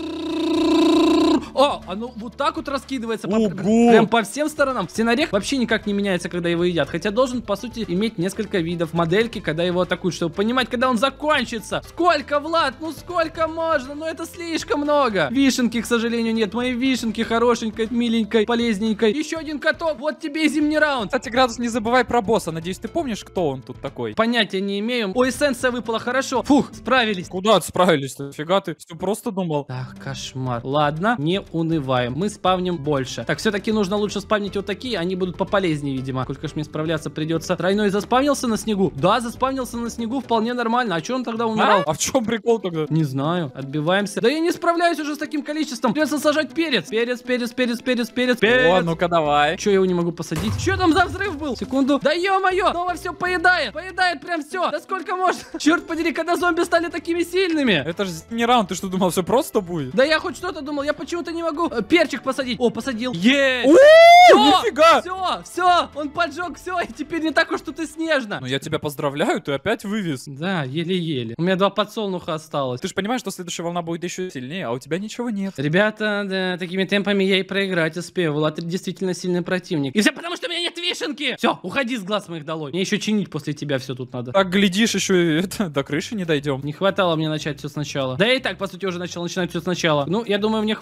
О, оно вот так вот раскидывается. по- Ого! Прям по всем сторонам. Стенорех вообще никак не меняется, когда его едят. Хотя должен, по сути, иметь несколько видов модельки, когда его атакуют, чтобы понимать, когда он закончится. Сколько, Влад? Ну сколько можно? Ну это слишком много. Вишенки, к сожалению, нет. Мои вишенки хорошенькой, миленькой, полезненькой. Еще один каток. Вот тебе и зимний раунд. Кстати, Градус, не забывай про босса. Надеюсь, ты помнишь, кто он тут такой? Понятия не имею. Ой, эссенция выпала, хорошо. Фух, справились. Куда справились-то? Фига ты, все просто думал. Так, кошмар. Ладно, не унываем. Мы спавним больше. Так, все-таки нужно лучше спавнить вот такие. Они будут пополезнее, видимо. Сколько ж мне справляться придется. Тройной заспавнился на снегу? Да, заспавнился на снегу вполне нормально. А че он тогда умирал? А? А в чем прикол тогда? Не знаю. Отбиваемся. Да я не справляюсь уже с таким количеством. Придется сажать перец. Перец, перец, перец, перец, перец, перец. О, ну-ка давай. Че, я его не могу посадить? Что там за взрыв был? Секунду. Да ё-моё, снова все поедает. Поедает прям все. Да сколько можно? Черт подери, когда зомби стали такими сильными. Это же не раунд, ты что думал, все просто будет? Да я хоть что-то думал, я почему-то не могу э, перчик посадить. О, посадил. Есть! Всё, Нифига! Все, все, он поджег, все, и теперь не так уж тут и снежно. Ну я тебя поздравляю, ты опять вывез. Да, еле-еле. У меня два подсолнуха осталось. Ты же понимаешь, что следующая волна будет еще сильнее, а у тебя ничего нет. Ребята, да, такими темпами я и проиграть успею. Влад действительно сильный противник. И все потому, что у меня нет вишенки. Все, уходи с глаз моих долой. Мне еще чинить после тебя все тут надо. Так, глядишь, еще и это, до крыши не дойдем. Не хватало мне начать все сначала. Да я и так, по сути, уже начал начинать все сначала. Ну, я думаю, мне хватит времени.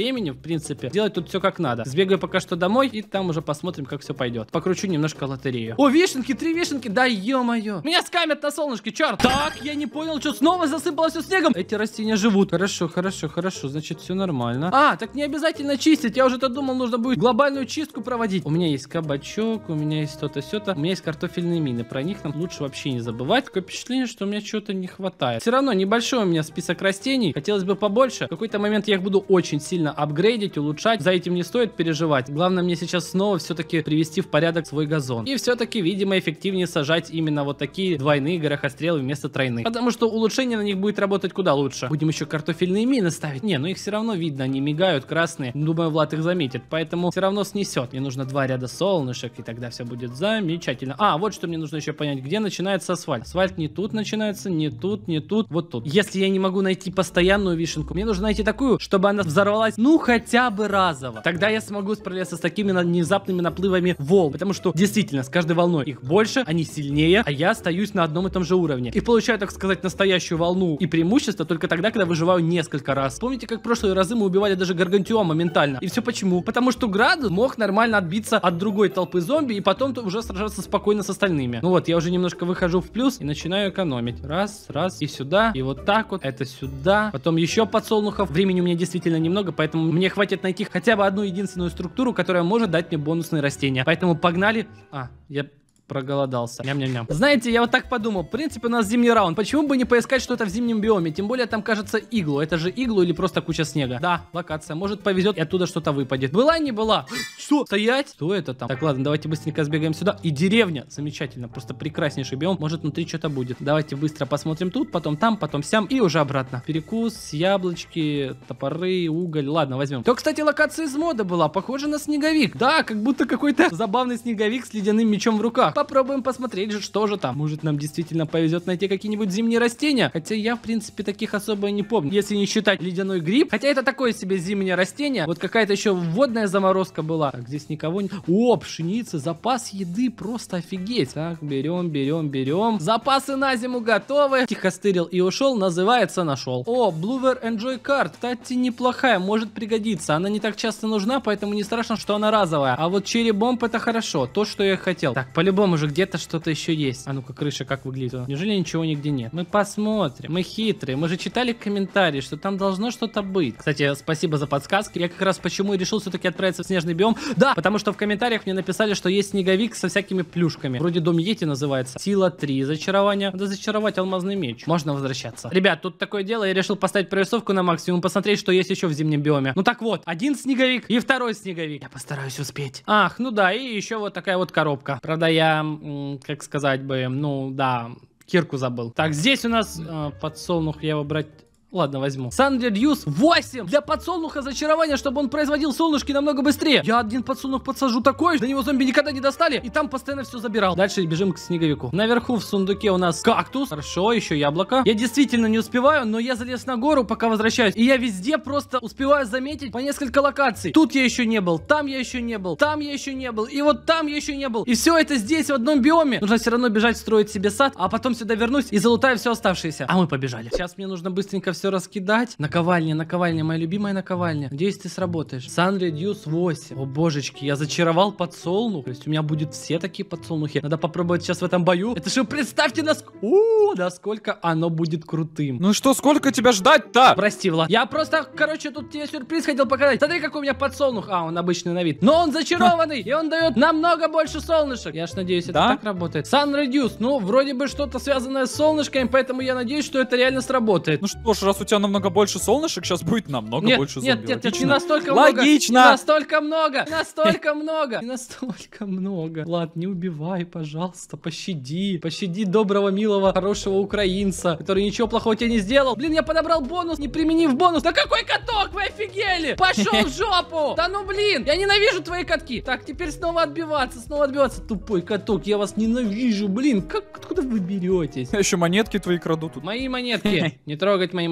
времени, в принципе, делать тут все как надо. Сбегаю пока что домой, и там уже посмотрим, как все пойдет. Покручу немножко лотерею. О, вишенки, три вишенки, да ё-моё. Меня скамят на солнышке, черт. Так, я не понял, что снова засыпало все снегом. Эти растения живут. Хорошо, хорошо, хорошо, значит, все нормально. А, так не обязательно чистить, я уже-то думал, нужно будет глобальную чистку проводить. У меня есть кабачок, у меня есть то-то, сё-то, у меня есть картофельные мины. Про них нам лучше вообще не забывать. Такое впечатление, что у меня чего-то не хватает. Все равно небольшой у меня список растений. Хотелось бы побольше. В какой-то момент я их буду очень сильно апгрейдить, улучшать. За этим не стоит переживать. Главное мне сейчас снова все-таки привести в порядок свой газон. И все-таки, видимо, эффективнее сажать именно вот такие двойные горохострелы вместо тройных. Потому что улучшение на них будет работать куда лучше. Будем еще картофельные мины ставить. Не, ну их все равно видно, они мигают красные. Думаю, Влад их заметит. Поэтому все равно снесет. Мне нужно два ряда солнышек, и тогда все будет замечательно. А, вот что мне нужно еще понять, где начинается асфальт. Асфальт не тут начинается, не тут, не тут, вот тут. Если я не могу найти постоянную вишенку, мне нужно найти такую, чтобы она взорвалась, ну, хотя бы разово. Тогда я смогу справляться с такими внезапными наплывами волн. Потому что, действительно, с каждой волной их больше, они сильнее, а я остаюсь на одном и том же уровне. И получаю, так сказать, настоящую волну и преимущество только тогда, когда выживаю несколько раз. Помните, как в прошлые разы мы убивали даже Гаргантюа моментально? И все почему? Потому что Градус мог нормально отбиться от другой толпы зомби и потом уже сражаться спокойно с остальными. Ну вот, я уже немножко выхожу в плюс и начинаю экономить. Раз, раз, и сюда, и вот так вот, это сюда. Потом еще подсолнухов. Времени у меня действительно немного, поэтому мне хватит найти хотя бы одну единственную структуру, которая может дать мне бонусные растения. Поэтому погнали. А, я... проголодался. Ням-ням-ням. Знаете, я вот так подумал. В принципе, у нас зимний раунд. Почему бы не поискать что-то в зимнем биоме? Тем более там, кажется, иглу. Это же иглу или просто куча снега? Да, локация. Может, повезет и оттуда что-то выпадет. Была, не была? Что? Стоять? Что это там? Так, ладно, давайте быстренько сбегаем сюда. И деревня. Замечательно. Просто прекраснейший биом. Может, внутри что-то будет. Давайте быстро посмотрим тут, потом там, потом сям. И уже обратно. Перекус, яблочки, топоры, уголь. Ладно, возьмем. То, кстати, локация из мода была. Похоже на снеговик. Да, как будто какой-то забавный снеговик с ледяным мечом в руках. Попробуем посмотреть же, что же там. Может, нам действительно повезет найти какие-нибудь зимние растения. Хотя я, в принципе, таких особо не помню. Если не считать ледяной гриб. Хотя это такое себе зимнее растение. Вот какая-то еще водная заморозка была. Так, здесь никого не... О, пшеница, запас еды, просто офигеть. Так, берем, берем, берем. Запасы на зиму готовы. Тихо стырил и ушел, называется нашел. О, Bluever Enjoy Card. Кстати, неплохая, может пригодиться. Она не так часто нужна, поэтому не страшно, что она разовая. А вот Cherry Bomb это хорошо. То, что я хотел. Так, по-любому уже где-то что-то еще есть. А ну-ка, крыша как выглядит? Неужели ничего нигде нет? Мы посмотрим. Мы хитрые. Мы же читали комментарии, что там должно что-то быть. Кстати, спасибо за подсказки. Я как раз почему и решил все-таки отправиться в снежный биом. Да, потому что в комментариях мне написали, что есть снеговик со всякими плюшками. Вроде Дом Йети называется. Сила три. Зачарование. Надо зачаровать алмазный меч. Можно возвращаться. Ребят, тут такое дело. Я решил поставить прорисовку на максимум, посмотреть, что есть еще в зимнем биоме. Ну так вот, один снеговик и второй снеговик. Я постараюсь успеть. Ах, ну да, и еще вот такая вот коробка. Правда, я... как сказать бы, ну да, кирку забыл. Так, здесь у нас э, подсолнух, я его брать... Ладно, возьму. Sun Reduce восемь для подсолнуха зачарования, чтобы он производил солнышки намного быстрее. Я один подсолнух подсажу такой, до него зомби никогда не достали, и там постоянно все забирал. Дальше бежим к снеговику. Наверху в сундуке у нас кактус. Хорошо, еще яблоко. Я действительно не успеваю, но я залез на гору, пока возвращаюсь. И я везде просто успеваю заметить по несколько локаций. Тут я еще не был, там я еще не был, там я еще не был, и вот там я еще не был. И все это здесь, в одном биоме. Нужно все равно бежать, строить себе сад, а потом сюда вернусь и залутаю все оставшееся. А мы побежали. Сейчас мне нужно быстренько все раскидать. Наковальня, наковальня, моя любимая наковальня. Надеюсь, ты сработаешь. Sun Reduce восемь. О, божечки, я зачаровал подсолнух. То есть у меня будет все такие подсолнухи. Надо попробовать сейчас в этом бою. Это же представьте, насколько... У, насколько оно будет крутым. Ну что, сколько тебя ждать-то? Прости, Влад. Я просто, короче, тут тебе сюрприз хотел показать. Смотри, какой у меня подсолнух. А, он обычный на вид. Но он зачарованный, и он дает намного больше солнышек. Я ж надеюсь, это да? так работает. Sun Reduce. Ну, вроде бы что-то связанное с солнышками, поэтому я надеюсь, что это реально сработает. Ну что ж, раз у тебя намного больше солнышек, сейчас будет намного нет, больше зомби. Нет, нет, нет, не Логично. настолько Логично. много. Не настолько много. Не настолько много. Не настолько много. Влад, не убивай, пожалуйста, пощади. Пощади доброго, милого, хорошего украинца, который ничего плохого тебе не сделал. Блин, я подобрал бонус, не применив бонус. Да какой каток, вы офигели? Пошел в жопу. Да ну блин, я ненавижу твои катки. Так, теперь снова отбиваться, снова отбиваться. Тупой каток, я вас ненавижу. Блин, как, откуда вы беретесь? Я еще монетки твои краду тут. Мои монетки. Не трогать мои монетки.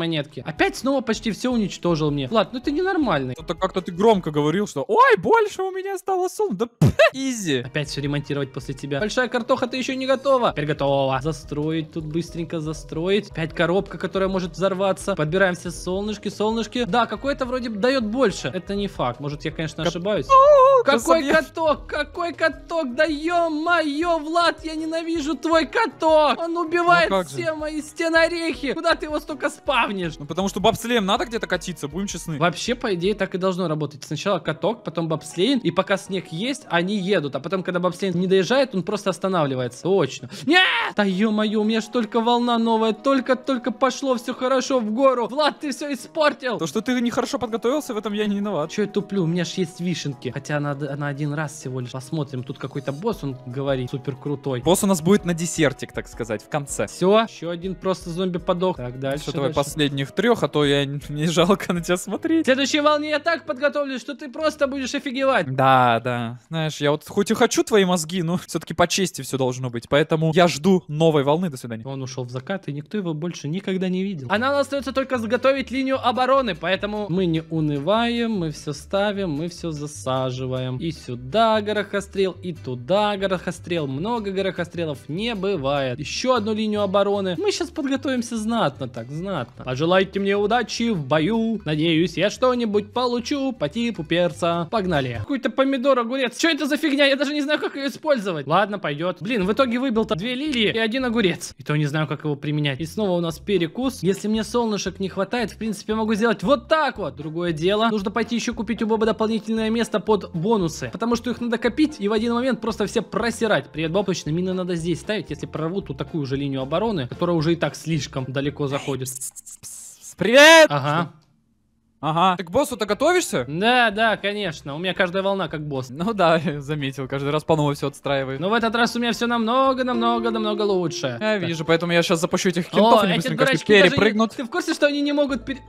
монетки. Опять снова почти все уничтожил мне. Влад, ну ты ненормальный. Это как-то ты громко говорил, что ой, больше у меня стало сумм. Да изи. Опять все ремонтировать после тебя. Большая картоха, ты еще не готова. Теперь готова. Застроить тут быстренько застроить. Опять коробка, которая может взорваться. Подбираем все солнышки, солнышки. Да, какой-то вроде дает больше. Это не факт. Может, я, конечно, ошибаюсь. Какой каток? Какой каток? Да ё-моё, Влад, я ненавижу твой каток. Он убивает ну, все мои стенорехи. Куда ты его столько спавнишь? Ну, потому что бобслеем надо где-то катиться, будем честны. Вообще, по идее, так и должно работать. Сначала каток, потом бобслейн, и пока снег есть, они едут. А потом, когда бобслейн не доезжает, он просто останавливается. Точно. Нет! Да ё-моё, у меня ж только волна новая. Только-только пошло все хорошо в гору. Влад, ты все испортил. То, что ты нехорошо подготовился, в этом я не виноват. Че я туплю? У меня ж есть вишенки. Хотя на, на один раз всего лишь. Посмотрим. Тут какой-то босс, он говорит, супер крутой. Босс у нас будет на десертик, так сказать, в конце. Все, еще один просто зомби подох. Так, дальше. Все, давай дальше. последних трех, а то я не жалко на тебя смотреть. В следующей волне я так подготовлюсь, что ты просто будешь офигевать. Да, да. Знаешь, я вот хоть и хочу твои мозги, но все-таки по чести все должно быть. Поэтому я жду новой волны. До свидания. Он ушел в закат, и никто его больше никогда не видел. А нам остается только заготовить линию обороны, поэтому мы не унываем, мы все ставим, мы все засаживаем. И сюда горохострел, и туда горохострел. Много горохострелов не бывает. Еще одну линию обороны. Мы сейчас подготовимся знатно, так, знатно. Пожелайте мне удачи в бою. Надеюсь, я что-нибудь получу по типу перца. Погнали. Какой-то помидор, огурец. Что это за фигня? Я даже не знаю, как ее использовать. Ладно, пойдет. Блин, в итоге выбил-то две лилии и один огурец. И то не знаю, как его применять. И снова у нас перекус. Если мне солнышек не хватает, в принципе, могу сделать вот так вот. Другое дело. Нужно пойти еще купить у Боба дополнительное место под бонусы. Потому что их надо копить и в один момент просто все просирать. Привет, Боб. Точно, мины надо здесь ставить, если прорвут ту такую же линию обороны, которая уже и так слишком далеко заходит. Привет! Ага. Ага. Ты к боссу-то готовишься? Да, да, конечно. У меня каждая волна как босс. Ну да, заметил. Каждый раз по новой все отстраивает. Но в этот раз у меня все намного, намного, намного лучше. Я вижу, поэтому я сейчас запущу этих кентов, О, они эти быстренько дурачки перепрыгнут. даже не... Ты в курсе, что они не могут пере...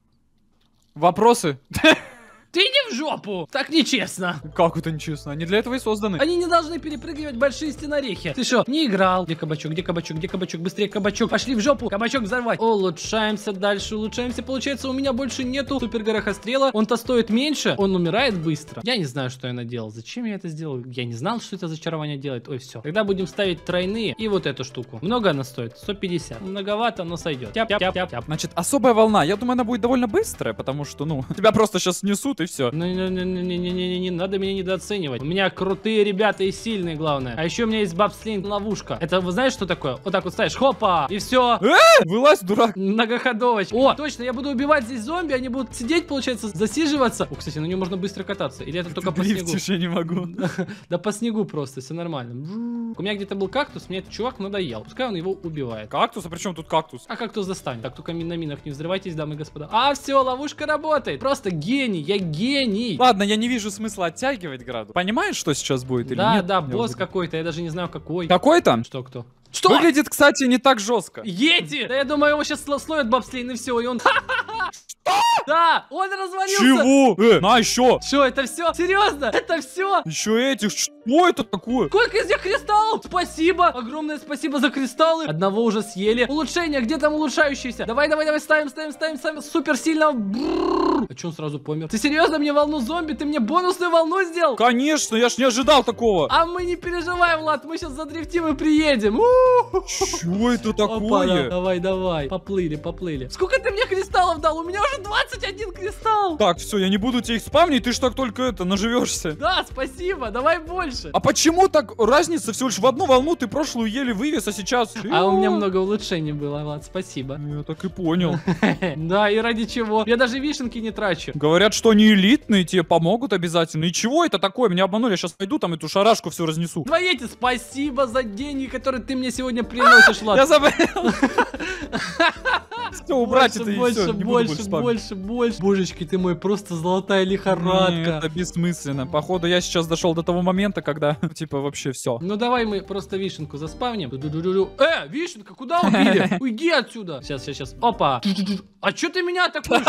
Вопросы? Ты не в жопу! Так нечестно. Как это нечестно? Они для этого и созданы. Они не должны перепрыгивать большие стенорехи. Ты что, не играл? Где кабачок, где кабачок, где кабачок? Быстрее кабачок. Пошли в жопу. Кабачок взорвать. Улучшаемся дальше, улучшаемся. Получается, у меня больше нету супер горохострела. Он-то стоит меньше. Он умирает быстро. Я не знаю, что я наделал. Зачем я это сделал? Я не знал, что это зачарование делает. Ой, все. Тогда будем ставить тройные и вот эту штуку. Много она стоит? сто пятьдесят. Многовато, но сойдет. Тяп, тяп, тяп, тяп. Значит, особая волна. Я думаю, она будет довольно быстрая, потому что, ну, тебя просто сейчас снесут и все. Ну, не, не, не, не, не, не, не надо меня недооценивать. У меня крутые ребята и сильные, главное. А еще у меня есть бобслейн ловушка. Это вы знаете, что такое? Вот так вот ставишь, хопа, и все. Э, вылазь, дурак. Многоходовочка. О, точно, я буду убивать здесь зомби, они будут сидеть, получается, засиживаться. О, кстати, на нем можно быстро кататься. Или это только по снегу? Я не могу. Да по снегу просто, все нормально. У меня где-то был кактус, мне этот чувак надоел. Пускай он его убивает. Кактус? А при чем тут кактус? А кактус достанет. Так, только на минах не взрывайтесь, дамы и господа. А, все, ловушка работает. Просто гений, я гений. Ладно, я не вижу смысла оттягивать граду. Понимаешь, что сейчас будет или да, нет? Да, да, босс какой-то, я даже не знаю какой. Какой там? Что, кто? Что? Выглядит, кстати, не так жестко. Йети! Да я думаю, его сейчас словит бобслейн и все, и он... Что? Да, он развалился. Чего? Э, на еще. Что, это все? Серьезно? Это все? Еще этих? Что это такое? Сколько из них кристаллов? Спасибо. Огромное спасибо за кристаллы. Одного уже съели. Улучшение, где там улучшающийся? Давай, давай, давай, ставим, ставим, ставим, ставим. Супер сильно. Бррр. А че он сразу помер? Ты серьезно мне волну зомби? Ты мне бонусную волну сделал? Конечно, я ж не ожидал такого. А мы не переживаем, Влад, мы сейчас задрифтим и приедем. Что это такое? Опа, давай, давай. Поплыли, поплыли. Сколько ты мне кристаллов дал? У меня уже двадцать один кристалл. Так, все, я не буду тебе их спамнить, ты ж так только это, наживешься. Да, спасибо, давай больше. А почему так разница всего лишь в одну волну? Ты прошлую еле вывез, а сейчас... А у меня много улучшений было, Влад, спасибо. Я так и понял. Да, и ради чего? Я даже вишенки не трачу. Говорят, что они элитные, тебе помогут обязательно. И чего это такое? Меня обманули, я сейчас пойду там эту шарашку все разнесу. Твои-то спасибо за деньги, которые ты мне сегодня приносишь, Влад. Я забыл. Все, убрать это и больше, все, не буду больше, больше, больше. Божечки ты мой, просто золотая лихорадка. Не, это бессмысленно. Походу, я сейчас дошел до того момента, когда, типа, вообще все. Ну давай мы просто вишенку заспавним. Э, вишенка, куда убили? Уйди отсюда. Сейчас, сейчас, сейчас. Опа. А чё ты меня атакуешь?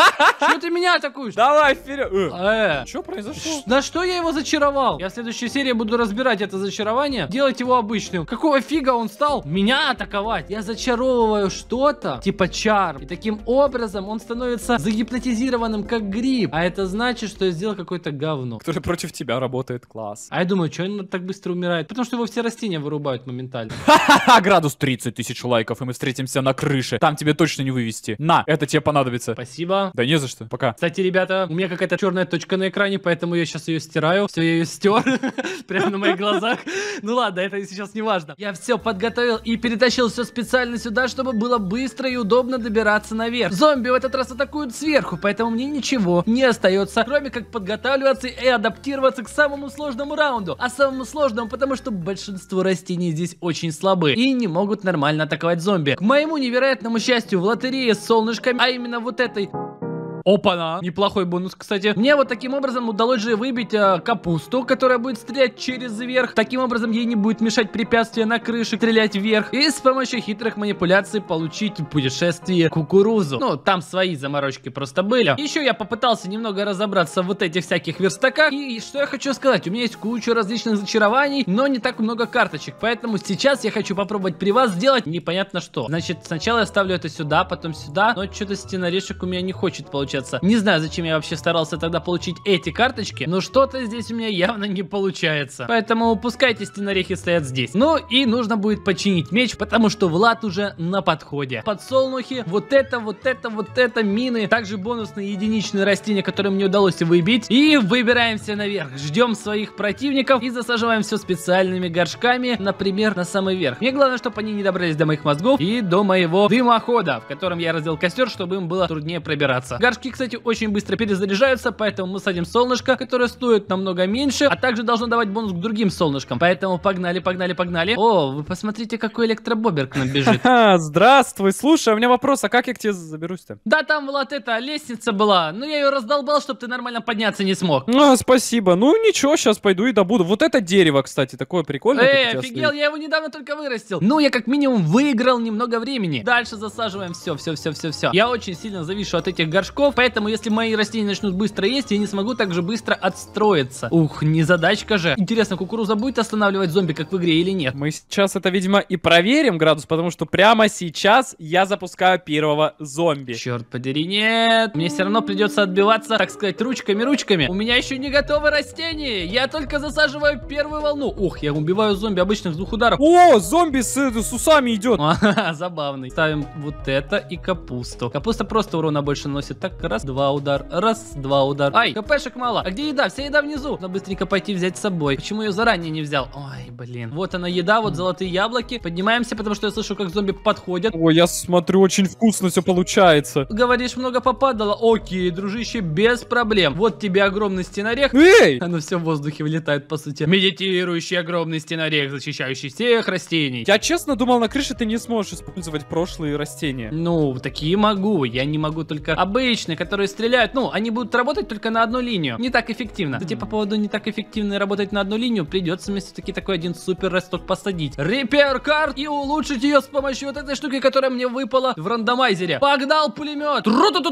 Чё ты меня атакуешь? Давай, вперед. Э, что произошло? На что я его зачаровал? Я в следующей серии буду разбирать это зачарование, делать его обычным. Какого фига он стал меня атаковать? Я зачаровываю что-то, типа чар. И таким образом он становится загипнотизированным, как гриб. А это значит, что я сделал какое-то говно. Который против тебя работает, класс. А я думаю, что он так быстро умирает? Потому что его все растения вырубают моментально. Ха-ха-ха, градус тридцать тысяч лайков, и мы встретимся на крыше. Там тебе точно не вывести. На, это тебе понадобится. Спасибо. Да не за что, пока. Кстати, ребята, у меня какая-то черная точка на экране, поэтому я сейчас ее стираю. Все, я ее стер. Прямо на моих глазах. Ну ладно, это сейчас не важно. Я все подготовил и перетащил все специально сюда, чтобы было быстро и удобно добираться наверх. Зомби в этот раз атакуют сверху, поэтому мне ничего не остается, кроме как подготавливаться и адаптироваться к самому сложному раунду. А самому сложному, потому что большинство растений здесь очень слабы и не могут нормально атаковать зомби. К моему невероятному счастью, в лотерее с солнышками, а именно вот этой... Опа-на! Неплохой бонус, кстати. Мне вот таким образом удалось же выбить э, капусту, которая будет стрелять через верх. Таким образом ей не будет мешать препятствия на крыше стрелять вверх. И с помощью хитрых манипуляций получить путешествие кукурузу. Ну, там свои заморочки просто были. Еще я попытался немного разобраться в вот этих всяких верстаках. И что я хочу сказать? У меня есть куча различных зачарований, но не так много карточек. Поэтому сейчас я хочу попробовать при вас сделать непонятно что. Значит, сначала я ставлю это сюда, потом сюда. Но что-то стенорешек у меня не хочет получаться. Не знаю, зачем я вообще старался тогда получить эти карточки, но что-то здесь у меня явно не получается. Поэтому пускайте стенорехи стоят здесь. Ну и нужно будет починить меч, потому что Влад уже на подходе. Подсолнухи, вот это, вот это, вот это, мины. Также бонусные единичные растения, которые мне удалось выбить. И выбираемся наверх. Ждем своих противников и засаживаем все специальными горшками, например, на самый верх. Мне главное, чтобы они не добрались до моих мозгов и до моего дымохода, в котором я развел костер, чтобы им было труднее пробираться. Горшки, кстати, очень быстро перезаряжаются, поэтому мы садим солнышко, которое стоит намного меньше, а также должно давать бонус к другим солнышкам. Поэтому погнали, погнали, погнали. О, вы посмотрите, какой электробобер к нам бежит. Здравствуй, слушай, у меня вопрос, а как я к тебе заберусь-то? Да, там, Влад, это лестница была, но я ее раздолбал, чтобы ты нормально подняться не смог. А, спасибо. Ну ничего, сейчас пойду и добуду. Вот это дерево, кстати, такое прикольное. Эй, офигел, я его недавно только вырастил. Ну, я как минимум выиграл немного времени. Дальше засаживаем все, все, все, все, все. Я очень сильно завишу от этих горшков, поэтому если мои растения начнут быстро есть, я не смогу так же быстро отстроиться. Ух, незадачка же. Интересно, кукуруза будет останавливать зомби, как в игре, или нет? Мы сейчас это, видимо, и проверим, Градус, потому что прямо сейчас я запускаю первого зомби. Черт подери, нет. Мне все равно придется отбиваться, так сказать, ручками-ручками. У меня еще не готовы растения. Я только засаживаю первую волну. Ух, я убиваю зомби обычных с двух ударов. О, зомби с, с усами идет. Забавный. Ставим вот это и капусту. Капуста просто урона больше наносит. Так, раз, два удар, раз, два удар. Ай, хпшек мало. А где еда? Вся еда внизу. Надо быстренько пойти взять с собой. Почему ее заранее не взял? Ой, блин. Вот она еда, вот золотые яблоки. Поднимаемся, потому что я слышу, как зомби подходят. Ой, я смотрю, очень вкусно все получается. Говоришь, много попадало. Окей, дружище, без проблем. Вот тебе огромный стенорех. Эй! Оно все в воздухе влетает, по сути. Медитирующий огромный стенорех, защищающий всех растений. Я честно думал, на крыше ты не сможешь использовать прошлые растения. Ну, такие могу. Я не могу только обычные, которые стреляют. Ну, они будут работать только на одну линию. Не так эффективно. Кстати, по поводу не так эффективно работать на одну линию, придется вместо таки такой один супер росток посадить. Repair карт и улучшить ее с помощью вот этой штуки, которая мне выпала в рандомайзере. Погнал пулемет.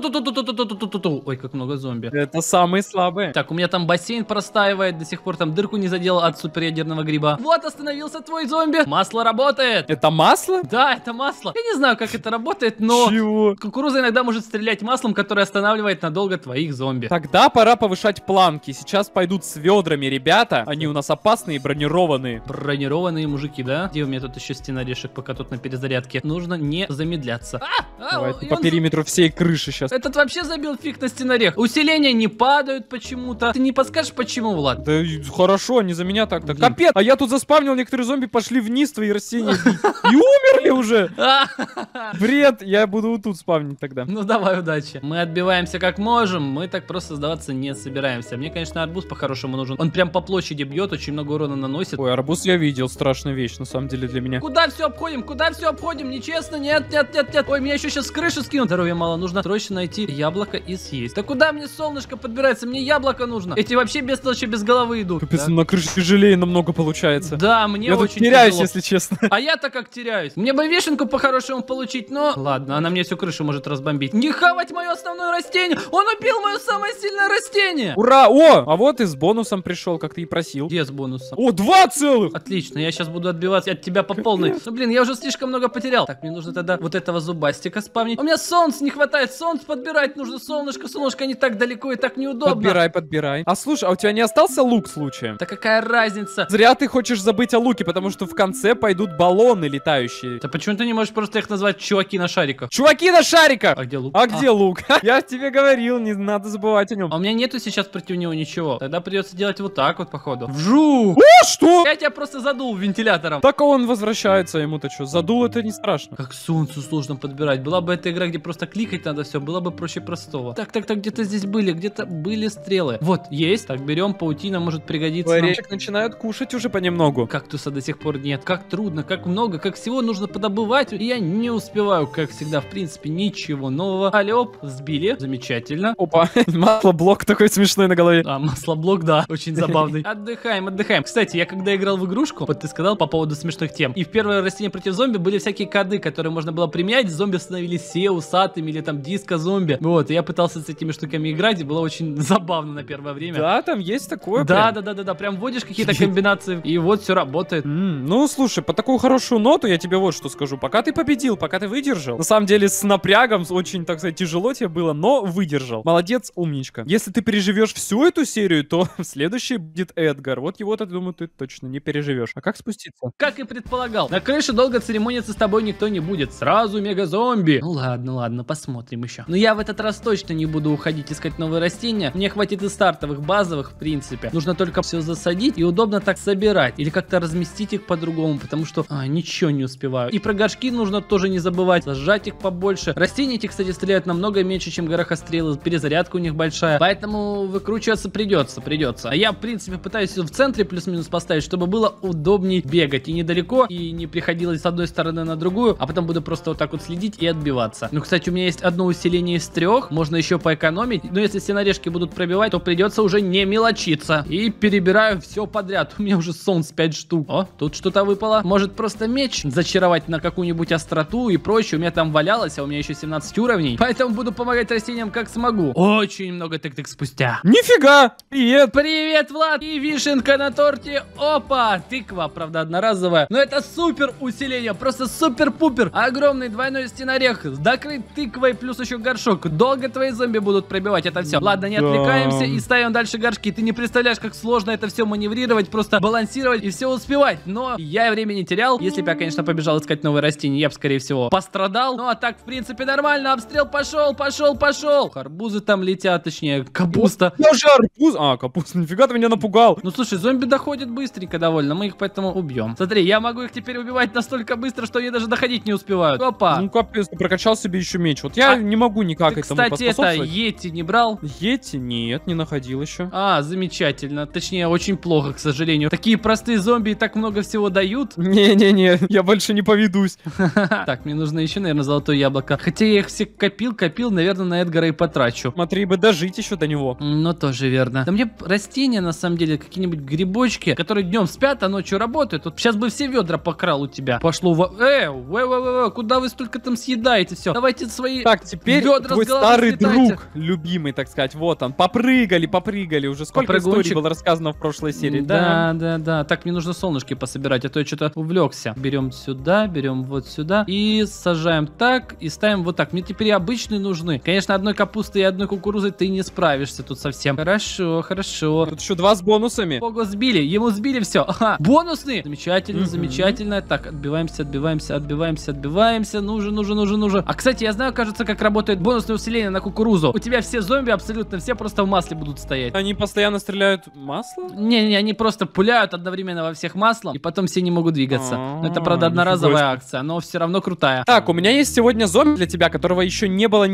Ой, как много зомби. Это самые слабые. Так, у меня там бассейн простаивает, до сих пор там дырку не задел от суперядерного гриба. Вот, остановился твой зомби. Масло работает. Это масло? Да, это масло. Я не знаю, как это работает, но... Чего? Кукуруза иногда может стрелять маслом, которое останавливает надолго твоих зомби. Тогда пора повышать планки. Сейчас пойдут с ведрами ребята. Они у нас опасные и бронированные. Бронированные мужики, да? Где у меня тут еще стенорешек, пока тут на перезарядке? Нужно не замедляться. А! А, Давай, по он... периметру всей крыши сейчас. Этот вообще забил фиг на стенорех. Усиления не падают почему-то. Ты не подскажешь, почему, Влад? Да хорошо, не за меня так-то. Капец, а я тут заспавнил, некоторые зомби пошли вниз, твои растения и умерли уже. Бред, я буду вот тут спавнить тогда. Ну давай, удачи. Мы отбиваемся как можем. Мы так просто сдаваться не собираемся. Мне, конечно, арбуз по-хорошему нужен. Он прям по площади бьет, очень много урона наносит. Ой, арбуз я видел, страшная вещь, на самом деле, для меня. Куда все обходим? Куда все обходим? Нечестно? Нет, нет, нет, нет. Ой, меня еще сейчас с крыши скинут. Здоровья мало, нужно срочно найти яблоко и съесть. Да куда мне солнышко подбирается? Мне яблоко нужно. Эти вообще без толщи, без головы идут. Капец, на крыше тяжелее намного получается. Да, мне я очень тут теряюсь, тяжело. если честно. А я-то как теряюсь. Мне бы вишенку по-хорошему получить, но... Ладно, она мне всю крышу может разбомбить. Не хавать мое основное растение! Он убил мое самое сильное растение! Ура! О, а вот и с бонусом пришел, как ты и просил. Где с бонусом? О, два целых! Отлично, я сейчас буду отбиваться от тебя по полной. Ну, блин, я уже слишком много потерял. Так, мне нужно тогда вот этого зубастика спавнить. У меня солнца не хватает, солнце подбирать нужно. Солнышко, солнышко не так далеко и так неудобно. Подбирай, подбирай. А слушай, а у тебя не остался лук случаем? Да какая разница? Зря ты хочешь забыть о луке, потому что в конце пойдут баллоны летающие. Да почему ты не можешь просто их назвать чуваки на шариках? Чуваки на шариках! А где лук? А где лук? Я тебе говорил, не надо забывать о нем. А у меня нету сейчас против него ничего. Тогда придется делать вот так вот, походу. Вжу! О, что? Я тебя просто задул вентилятором. Так он возвращается, ему-то что? Задул, это не страшно. Как солнцу сложно подбирать. Была бы эта игра, где просто кликать надо все, было бы проще простого. Так, так, так, где-то здесь были, где-то были стрелы. Вот, есть. Так, берем, паутина может пригодиться. Орешек начинают кушать уже понемногу. Кактуса до сих пор нет. Как трудно, как много, как всего нужно подобывать. И я не успеваю, как всегда, в принципе, ничего нового. Алёп, сбили. Замечательно. Опа, маслоблок такой смешной на голове. А, маслоблок, да, очень забавный. Отдыхаем, отдыхаем. Кстати, я когда играл в игрушку, вот ты сказал по поводу смешных тем, и в первое растение против зомби были всякие коды, которые можно было применять, зомби становились все усатыми или там диско-зомби. Вот, и я пытался с этими штуками играть, и было очень забавно на первое время. Да, там есть такое. Да, прям. да, да, да, да, прям вводишь какие-то комбинации, и вот все работает. М, ну, слушай, по такую хорошую ноту я тебе вот что скажу. Пока ты победил, пока ты выдержал. На самом деле, с напрягом очень, так сказать, тяжело тебе было, но выдержал. Молодец, умничка. Если ты переживешь всю эту серию, то следующий будет Эдгар. Вот его-то, думаю, ты точно не переживешь. А как спуститься? Как и предполагал, на крыше долго церемониться с тобой никто не будет. Сразу мега-зомби. Ну ладно, ладно, посмотрим еще. Но я в этот раз точно не буду уходить искать новые растения. Мне хватит и стартовых, базовых, в принципе. Нужно только все засадить и удобно так собирать. Или как-то разместить их по-другому, потому что а, ничего не успеваю. И про горшки нужно тоже не забывать. Зажать их побольше. Растения эти, кстати, стреляют намного меньше, чем горохострелы. Перезарядка у них большая. Поэтому выкручиваться придется, придется. А я, в принципе, пытаюсь в центре плюс-минус поставить, чтобы было удобней бегать. И недалеко, и не приходилось с одной стороны на другую, а потом буду просто вот так вот следить и отбиваться. Ну, кстати, у меня есть одно усиление из трех. Можно еще поэкономить. Но если стенорешки будут пробивать, то придется уже не мелочиться. И перебираю все подряд. У меня уже солнц пять штук. О, тут что-то выпало. Может просто меч зачаровать на какую-нибудь остроту и прочее. У меня там валялось, а у меня еще семнадцать уровней. Поэтому буду помогать растениям как смогу. Очень много тык-тык спустя. Нифига! Привет! Привет, Влад! И вишенка на торте. Опа! Тыква, правда, одноразовая. Но это супер усиление. Просто супер-пупер. Огромный двойной стенорех. Докрыть тыквой плюс еще горшок. Долго твои зомби будут пробивать это все. Ладно, не Да. отвлекаемся и ставим дальше горшки. Ты не представляешь, как сложно это все маневрировать, просто балансировать и все успевать. Но я времени не терял. Если бы я, конечно, побежал искать новые растения, я бы, скорее всего, пострадал. Ну а так, в принципе, нормально. Обстрел пошел, пошел, пошел. Арбузы там летят, точнее, капуста. Я же арбуз. А, капуста, нифига ты меня напугал. Ну слушай, зомби доходят быстренько довольно, мы их поэтому убьем. Смотри, я могу их теперь убивать настолько быстро, что они даже доходить не успевают. Опа! Ну, капец, ты прокачал себе еще меч. Вот я А, не могу никак Ты, этому кстати, это поспособствовать. Йети не брал? Йети? Нет, не находил еще. А, замечательно. Точнее, очень плохо, к сожалению. Такие простые зомби и так много всего дают. Не-не-не, я больше не поведусь. Так, мне нужно еще, наверное, золотое яблоко. Хотя я их все копил, копил, наверное, на Эдгара и потрачу. Смотри бы дожить еще до него. Ну, тоже верно. Да мне растения, на самом деле, какие-нибудь грибочки, которые днем спят, а ночью работают. Вот сейчас бы все ведра покрал у тебя. Пошло в... Э, вэ, вэ, вэ, вэ, куда вы столько там съедаете все? Давайте свои... Так, теперь ведра твой с головы старый слетайте. друг, любимый, так сказать, вот он. Попрыгали, попрыгали. Уже сколько Попрыгунчик. историй было рассказано в прошлой серии. Да, да, да. Так, мне нужно солнышки пособирать, а то я что-то увлекся. Берем сюда, берем вот сюда и сажаем так и ставим вот так. Мне теперь и обычные нужны. Конечно, одной капусты и одной кукурузой ты не справишься тут совсем. Хорошо, хорошо. Тут еще два с бонусами. Ого, сбили, ему сбили все. Ага, бонусные. Замечательно, Мгм. замечательно. Так, отбиваемся, отбиваемся, отбиваемся, отбиваемся. Нужен, нужен, нужен, нужен. А, кстати, я знаю, кажется, как работает бонусное усиление на кукурузу. У тебя все зомби абсолютно все просто в масле будут стоять. Они постоянно стреляют масло? Не-не, они просто пуляют одновременно во всех маслом, и потом все не могут двигаться. А, Это, правда, нифига одноразовая себе. акция, но все равно крутая. Так, у меня есть сегодня зомби для тебя, которого еще не было ни разу в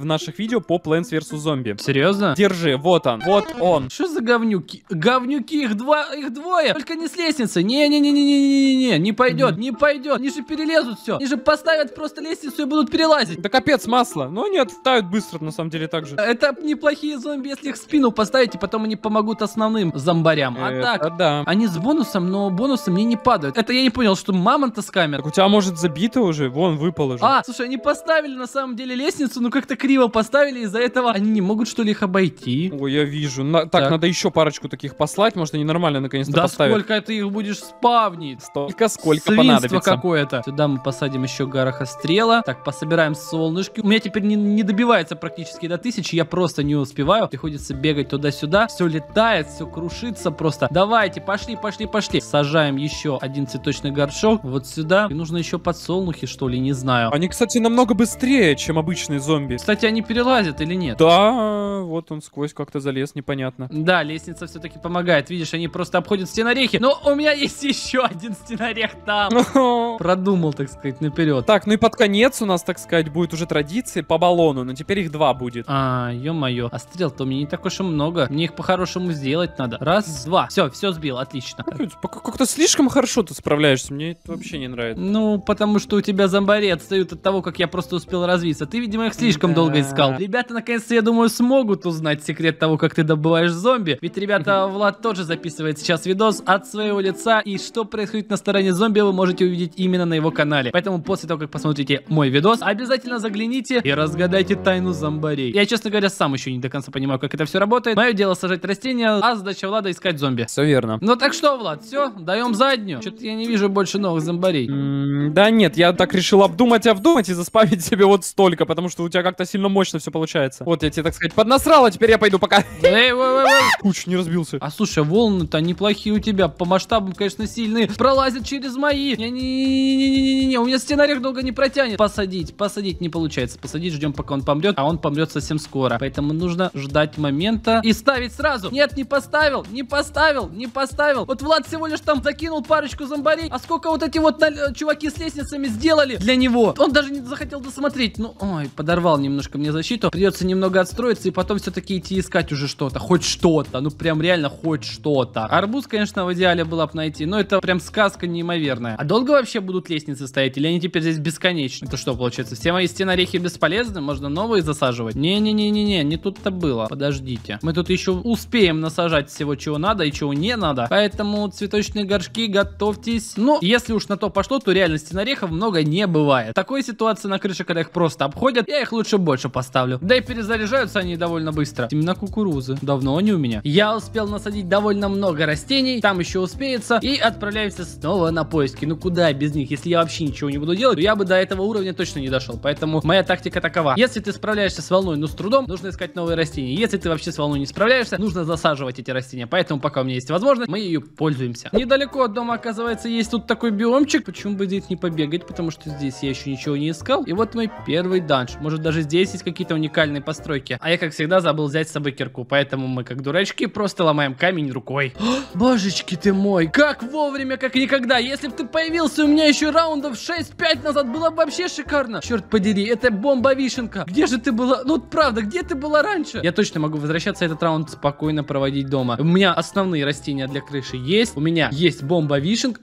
в наших видео по Plants версус. Zombie. Серьезно? Держи, вот он, вот он. Что за говнюки? Говнюки, их два, их двое. Только не с лестницы. Не-не-не-не-не-не-не, не пойдет, не пойдет. Они же перелезут все. Они же поставят просто лестницу и будут перелазить. Да капец масло. Но они отлетают быстро, на самом деле, так же. Это неплохие зомби, если их в спину поставить, и потом они помогут основным зомбарям. А Это так, да. они с бонусом, но бонусы мне не падают. Это я не понял, что мамонта с камер. Так у тебя, может, забито уже? Вон, выпало уже. А, слушай, они поставили на самом деле лестницу, но как-то криво поставили, из-за этого они не могут, что ли, их обойти. Ой, я вижу. На... Так, Так. надо еще парочку таких послать, может, они нормально наконец-то Да поставят. сколько ты их будешь спавнить? Столько, сколько Свинство понадобится. какое-то. Сюда мы посадим еще горохострела. Так, пособираем солнышки. У меня теперь не, не добивается практически до тысячи, я просто не успеваю. Приходится бегать туда-сюда. Все летает, все крушится просто. Давайте, пошли, пошли, пошли. Сажаем еще один цветочный горшок вот сюда. И нужно еще подсолнухи, что ли, не знаю. Они, кстати, намного быстрее, чем обычные зомби. Кстати, они перелазят или нет? Да, вот он сквозь как-то залез, непонятно. Да, лестница все-таки помогает. Видишь, они просто обходят стенорехи. Но у меня есть еще один стенорех там. Продумал, так сказать, наперед. Так, ну и под конец у нас, так сказать, будет уже традиции по баллону, но теперь их два будет. А, ё-моё. А стрел-то у меня не так уж и много. Мне их по-хорошему сделать надо. Раз, два. Все, все сбил, отлично. Как- Как-то слишком хорошо ты справляешься, мне это вообще не нравится. Ну, потому что у тебя зомбари отстают от того, как я просто успел развиться. Ты, видимо, их слишком Да. долго искал. Ребята, наконец-то, я думаю, смогут узнать секрет того, как ты добываешь зомби. Ведь, ребята, Влад тоже записывает сейчас видос от своего лица. И что происходит на стороне зомби, вы можете увидеть именно на его канале. Поэтому после того, как посмотрите мой видос, обязательно загляните и разгадайте тайну зомбарей. Я, честно говоря, сам еще не до конца понимаю, как это все работает. Мое дело сажать растения, а задача Влада искать зомби. Все верно. Ну так что, Влад, все, даем заднюю. Что-то я не вижу больше новых зомбарей. М, Да нет, я так решил обдумать, обдумать и заспамить себе вот столько, потому что у тебя как-то сильно мощно все получается. Вот я тебе, так сказать, поднасрал, а теперь я пойду пока. Эй, ой, ой, ой. Уч, не разбился. А слушай, волны-то неплохие у тебя, по масштабам, конечно, сильные. Пролазят через мои. Не-не-не-не-не-не-не, у меня стенарек долго не протянет. Посадить, посадить не получается. Посадить, ждем, пока он помрет, а он помрет совсем скоро. Поэтому нужно ждать момента и ставить сразу. Нет, не поставил, не поставил, не поставил. Вот Влад всего лишь там закинул парочку зомбарей. А сколько вот эти вот на- чуваки с лестницами сделали для него? Он даже не захотел досмотреть. Ну, ой, подорвал немножко мне защиту. Придется немного отстроиться и потом все-таки идти искать уже что-то. Хоть что-то. Ну, прям реально хоть что-то. Арбуз, конечно, в идеале было бы найти, но это прям сказка неимоверная. А долго вообще будут лестницы стоять? Или они теперь здесь бесконечны? Это что, получается, все мои стенорехи бесполезны? Можно новые засаживать? Не-не-не-не-не, не тут-то было. Подождите. Мы тут еще успеем насажать всего, чего надо и чего не надо. Поэтому цветочные горшки, готовьтесь. Ну, если уж на то пошло, то реально стенорехов много не бывает. В такой ситуации на крыше, когда их просто обходят, я их лучше больше поставлю. Да и перезаряжаются они довольно быстро. Семена кукурузы. Давно они у меня. Я успел насадить довольно много растений. Там еще успеется. И отправляемся снова на поиски. Ну куда без них? Если я вообще ничего не буду делать, то я бы до этого уровня точно не дошел. Поэтому моя тактика такова. Если ты справляешься с волной, но с трудом, нужно искать новые растения. Если ты вообще с волной не справляешься, нужно засаживать эти растения. Поэтому пока у меня есть возможность, мы ее пользуемся. Недалеко от дома, оказывается, есть тут такой биомчик. Почему бы здесь не побегать? Потому что здесь я еще ничего не искал. И вот мой первый данж. Может, даже здесь есть какие-то уникальные постройки. А я, как всегда, забыл взять с собой кирку. Поэтому мы, как дурачки, просто ломаем камень рукой. Божечки ты мой! Как вовремя, как никогда! Если бы ты появился у меня еще раундов шесть-пять назад, было бы вообще шикарно! Черт подери, это бомба-вишенка! Где же ты была? Ну, правда, где ты была раньше? Я точно могу возвращаться этот раунд спокойно проводить дома. У меня основные растения для крыши есть. У меня есть бомба-вишенка.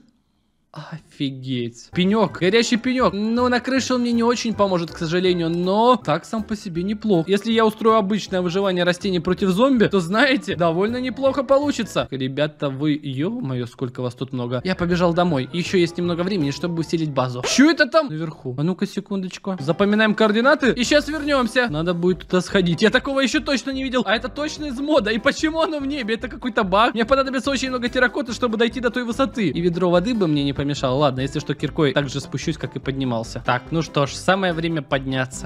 Офигеть. Пенек, горящий пенек. Но на крыше он мне не очень поможет, к сожалению, но так сам по себе неплохо. Если я устрою обычное выживание растений против зомби, то, знаете, довольно неплохо получится. Ребята, вы... Ё-моё, сколько вас тут много. Я побежал домой. Еще есть немного времени, чтобы усилить базу. Что это там? Наверху. А ну-ка, секундочку. Запоминаем координаты и сейчас вернемся. Надо будет туда сходить. Я такого еще точно не видел. А это точно из мода. И почему оно в небе? Это какой-то баг. Мне понадобится очень много терракоты, чтобы дойти до той высоты. И ведро воды бы мне не помешало. Ладно, если что, киркой так же спущусь, как и поднимался. Так, ну что ж, самое время подняться.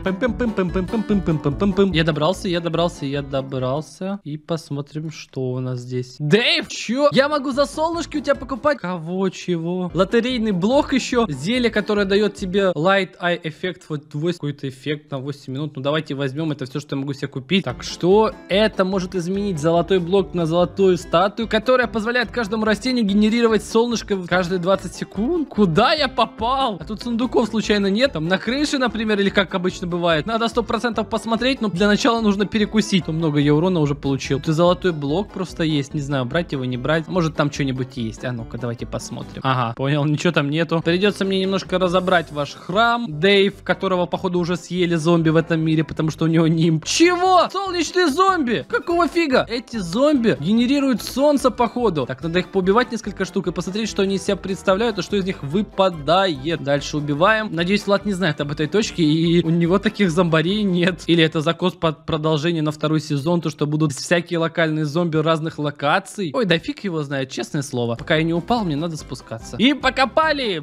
Пым-пым-пым-пым-пым-пым-пым-пым-пым-пым-пым. Я добрался, я добрался, я добрался. И посмотрим, что у нас здесь. Дэйв, чё? Я могу за солнышки у тебя покупать? Кого, чего? Лотерейный блок еще. Зелье, которое дает тебе Light Eye эффект. Вот какой-то эффект на восемь минут. Ну давайте возьмем, это все, что я могу себе купить. Так, что это может изменить? Золотой блок на золотую статую, которая позволяет каждому растению генерировать солнышко каждые двадцать секунд. Куда я попал? А тут сундуков случайно нет? Там на крыше, например, или как обычно бывает. Надо сто процентов посмотреть, но для начала нужно перекусить. То много я урона уже получил. Тут золотой блок просто есть. Не знаю, брать его, не брать. Может, там что-нибудь есть. А ну-ка, давайте посмотрим. Ага, понял, ничего там нету. Придется мне немножко разобрать ваш храм. Дэйв, которого, походу, уже съели зомби в этом мире, потому что у него нимб. Чего? Солнечные зомби? Какого фига? Эти зомби генерируют солнце, походу. Так, надо их поубивать несколько штук и посмотреть, что они из себя представляют, и что из них выпадает. Дальше убиваем. Надеюсь, Влад не знает об этой точке, и у него таких зомбарей нет. Или это закос под продолжение на второй сезон, то, что будут всякие локальные зомби разных локаций. Ой, да фиг его знает, честное слово. Пока я не упал, мне надо спускаться. И покопали!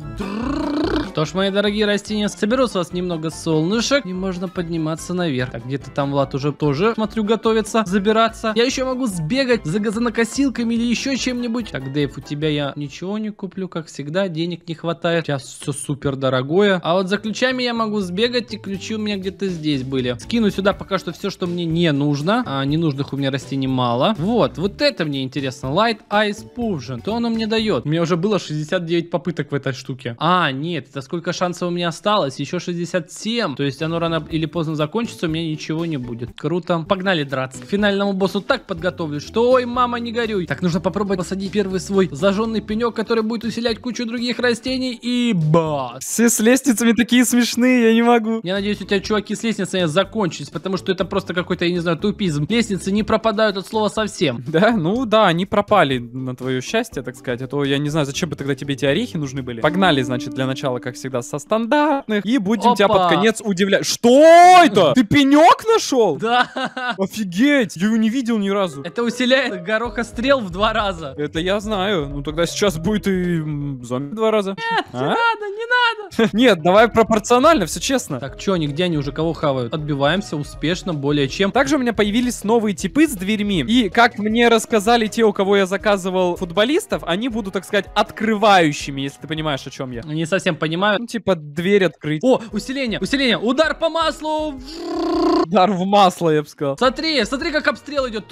Что ж, мои дорогие растения, соберу с вас немного солнышек, и можно подниматься наверх. Так, где-то там Влад уже тоже, смотрю, готовится забираться. Я еще могу сбегать за газонокосилками или еще чем-нибудь. Так, Дэйв, у тебя я ничего не куплю, как всегда, денег не хватает. Сейчас все супер дорогое. А вот за ключами я могу сбегать, и ключи у меня где-то здесь были. Скину сюда пока что все, что мне не нужно. А ненужных у меня растений мало. Вот, вот это мне интересно. Light Ice Potion. То оно мне дает. У меня уже было шестьдесят девять попыток в этой штуке. А, нет, это сколько шансов у меня осталось? Еще шестьдесят семь. То есть оно рано или поздно закончится, у меня ничего не будет. Круто. Погнали драться. К финальному боссу так подготовлю, что ой, мама, не горюй. Так, нужно попробовать посадить первый свой зажженный пенек, который будет усилять кучу других растений, и бас. Все с лестницами такие смешные, я не могу. Я надеюсь, у тебя, чуваки, с лестницами закончились, потому что это просто какой-то, я не знаю, тупизм. Лестницы не пропадают от слова совсем. Да? Ну да, они пропали на твое счастье, так сказать. А то я не знаю, зачем бы тогда тебе эти орехи нужны были. Погнали, значит, для начала, как всегда, со стандартных. И будем Опа. тебя под конец удивлять. Что это? Ты пенек нашел? Да. Офигеть, я его не видел ни разу. Это усиляет горохострел в два раза. Это я знаю. Ну тогда сейчас будет и м, зомби в два раза. Нет, А? не надо, не надо. Нет, давай пропорционально, все честно. Так, что они, где они уже кого хавают? Отбиваемся успешно, более чем. Также у меня появились новые типы с дверьми. И, как мне рассказали те, у кого я заказывал футболистов, они будут, так сказать, открывающими, если ты понимаешь, о чем я. Не совсем понимаю. Ну, типа, дверь открыть. О, усиление, усиление, удар по маслу. Удар в масло, я бы сказал. Смотри, смотри, как обстрел идет.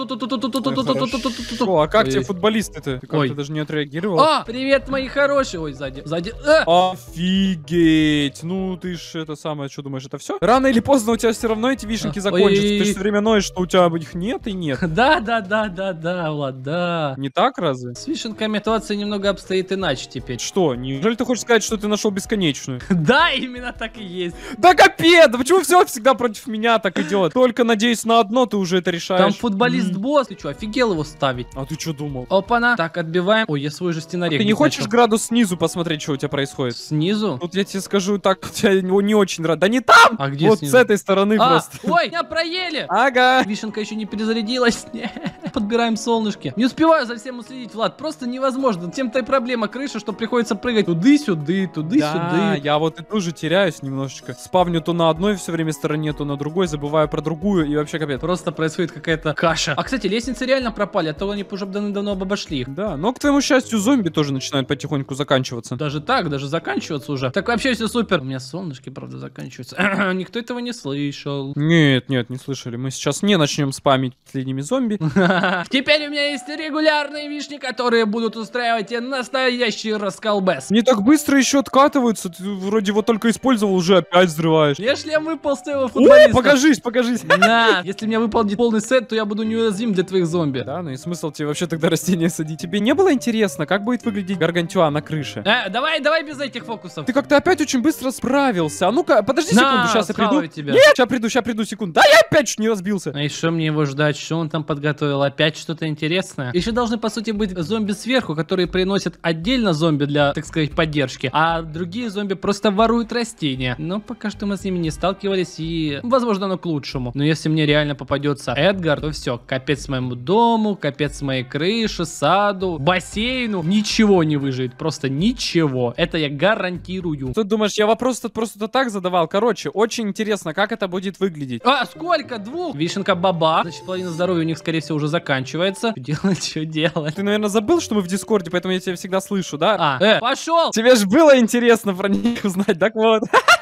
О, а как тебе футболисты-то? Ты Ой. как-то даже не отреагировал. А, привет, мои хорошие. Ой, сзади, сзади. Э! Офигеть. Ну, ты ж это самое, что думаешь, это все? Рано или поздно у тебя все равно эти вишенки А, закончатся. Ты ой-ой-ой. же все время ноешь, что у тебя их нет и нет. Да, да, да, да, да, Влад, да. Не так, разве? С вишенками ситуация немного обстоит иначе теперь. Что, неужели ты хочешь сказать, что ты нашел бесконечную? Да, именно так и есть. Да капец, да почему все всегда против меня так идет? Только надеюсь на одно, ты уже это решаешь. Там футболист М. босс. Ты что, офигел его ставить? А ты что думал? Опа-на. Так, отбиваем. Ой, я свой жестяной орех Ты не хочешь начал. градус снизу посмотреть, что у тебя происходит? Снизу? Вот я тебе скажу так, у тебя не не очень рад. Да не там! А где Вот снизу? с этой стороны А, просто. ой, меня проели! Ага. Вишенка еще не перезарядилась. Подбираем солнышки. Не успеваю за всем уследить, Влад. Просто невозможно. Тем-то и проблема крыши, что приходится прыгать туды-сюды, Да, туды-сюды. я вот и тоже теряюсь немножечко. Спавню то на одной все время стороне, то на другой, забываю про другую и вообще капец. Просто происходит какая-то каша. А, кстати, лестницы реально пропали, а то они уже давно обошли их. Да, но к твоему счастью, зомби тоже начинают потихоньку заканчиваться. Даже так, даже заканчиваться уже. Так вообще все супер. У меня солнышки, правда, заканчиваются. Никто этого не слышал. Нет, нет, не слышали. Мы сейчас не начнем спамить последними зомби. Теперь у меня есть регулярные вишни, которые будут устраивать тебе настоящий расколбас. Не так быстро еще откатываются. Ты вроде вот только использовал, уже опять взрываешь. Я шлем выпал с твоего Ой, футболиста. покажись, покажись. На, если мне выполнит полный сет, то я буду неуязвим для твоих зомби. Да, ну и смысл тебе вообще тогда растения садить? Тебе не было интересно, как будет выглядеть гаргантюа на крыше? Э, давай, давай без этих фокусов. Ты как-то опять очень быстро справился. А ну-ка, подожди На, секунду, сейчас я приду. схаваю тебя. Нет, сейчас приду, сейчас приду, секунду. Да я опять чуть не разбился. А и что мне его ждать? Что он там подготовил? Опять что-то интересное? Еще должны, по сути, быть зомби сверху, которые приносят отдельно зомби для, так сказать, поддержки, а другие зомби просто воруют растения. Но пока что мы с ними не сталкивались, и, возможно, оно к лучшему. Но если мне реально попадется Эдгар, то все, капец моему дому, капец моей крыше, саду, бассейну. Ничего не выживет, просто ничего. Это я гарантирую. Ты думаешь, я вопрос тут просто так задавал? Короче, очень интересно, как это будет выглядеть. А, сколько? Двух? Вишенка баба. Значит, половина здоровья у них, скорее всего, уже заканчивается. Что делать, что делать? Ты, наверное, забыл, что мы в Дискорде, поэтому я тебя всегда слышу, да? А, э, пошел! Тебе же было интересно про них узнать, так вот.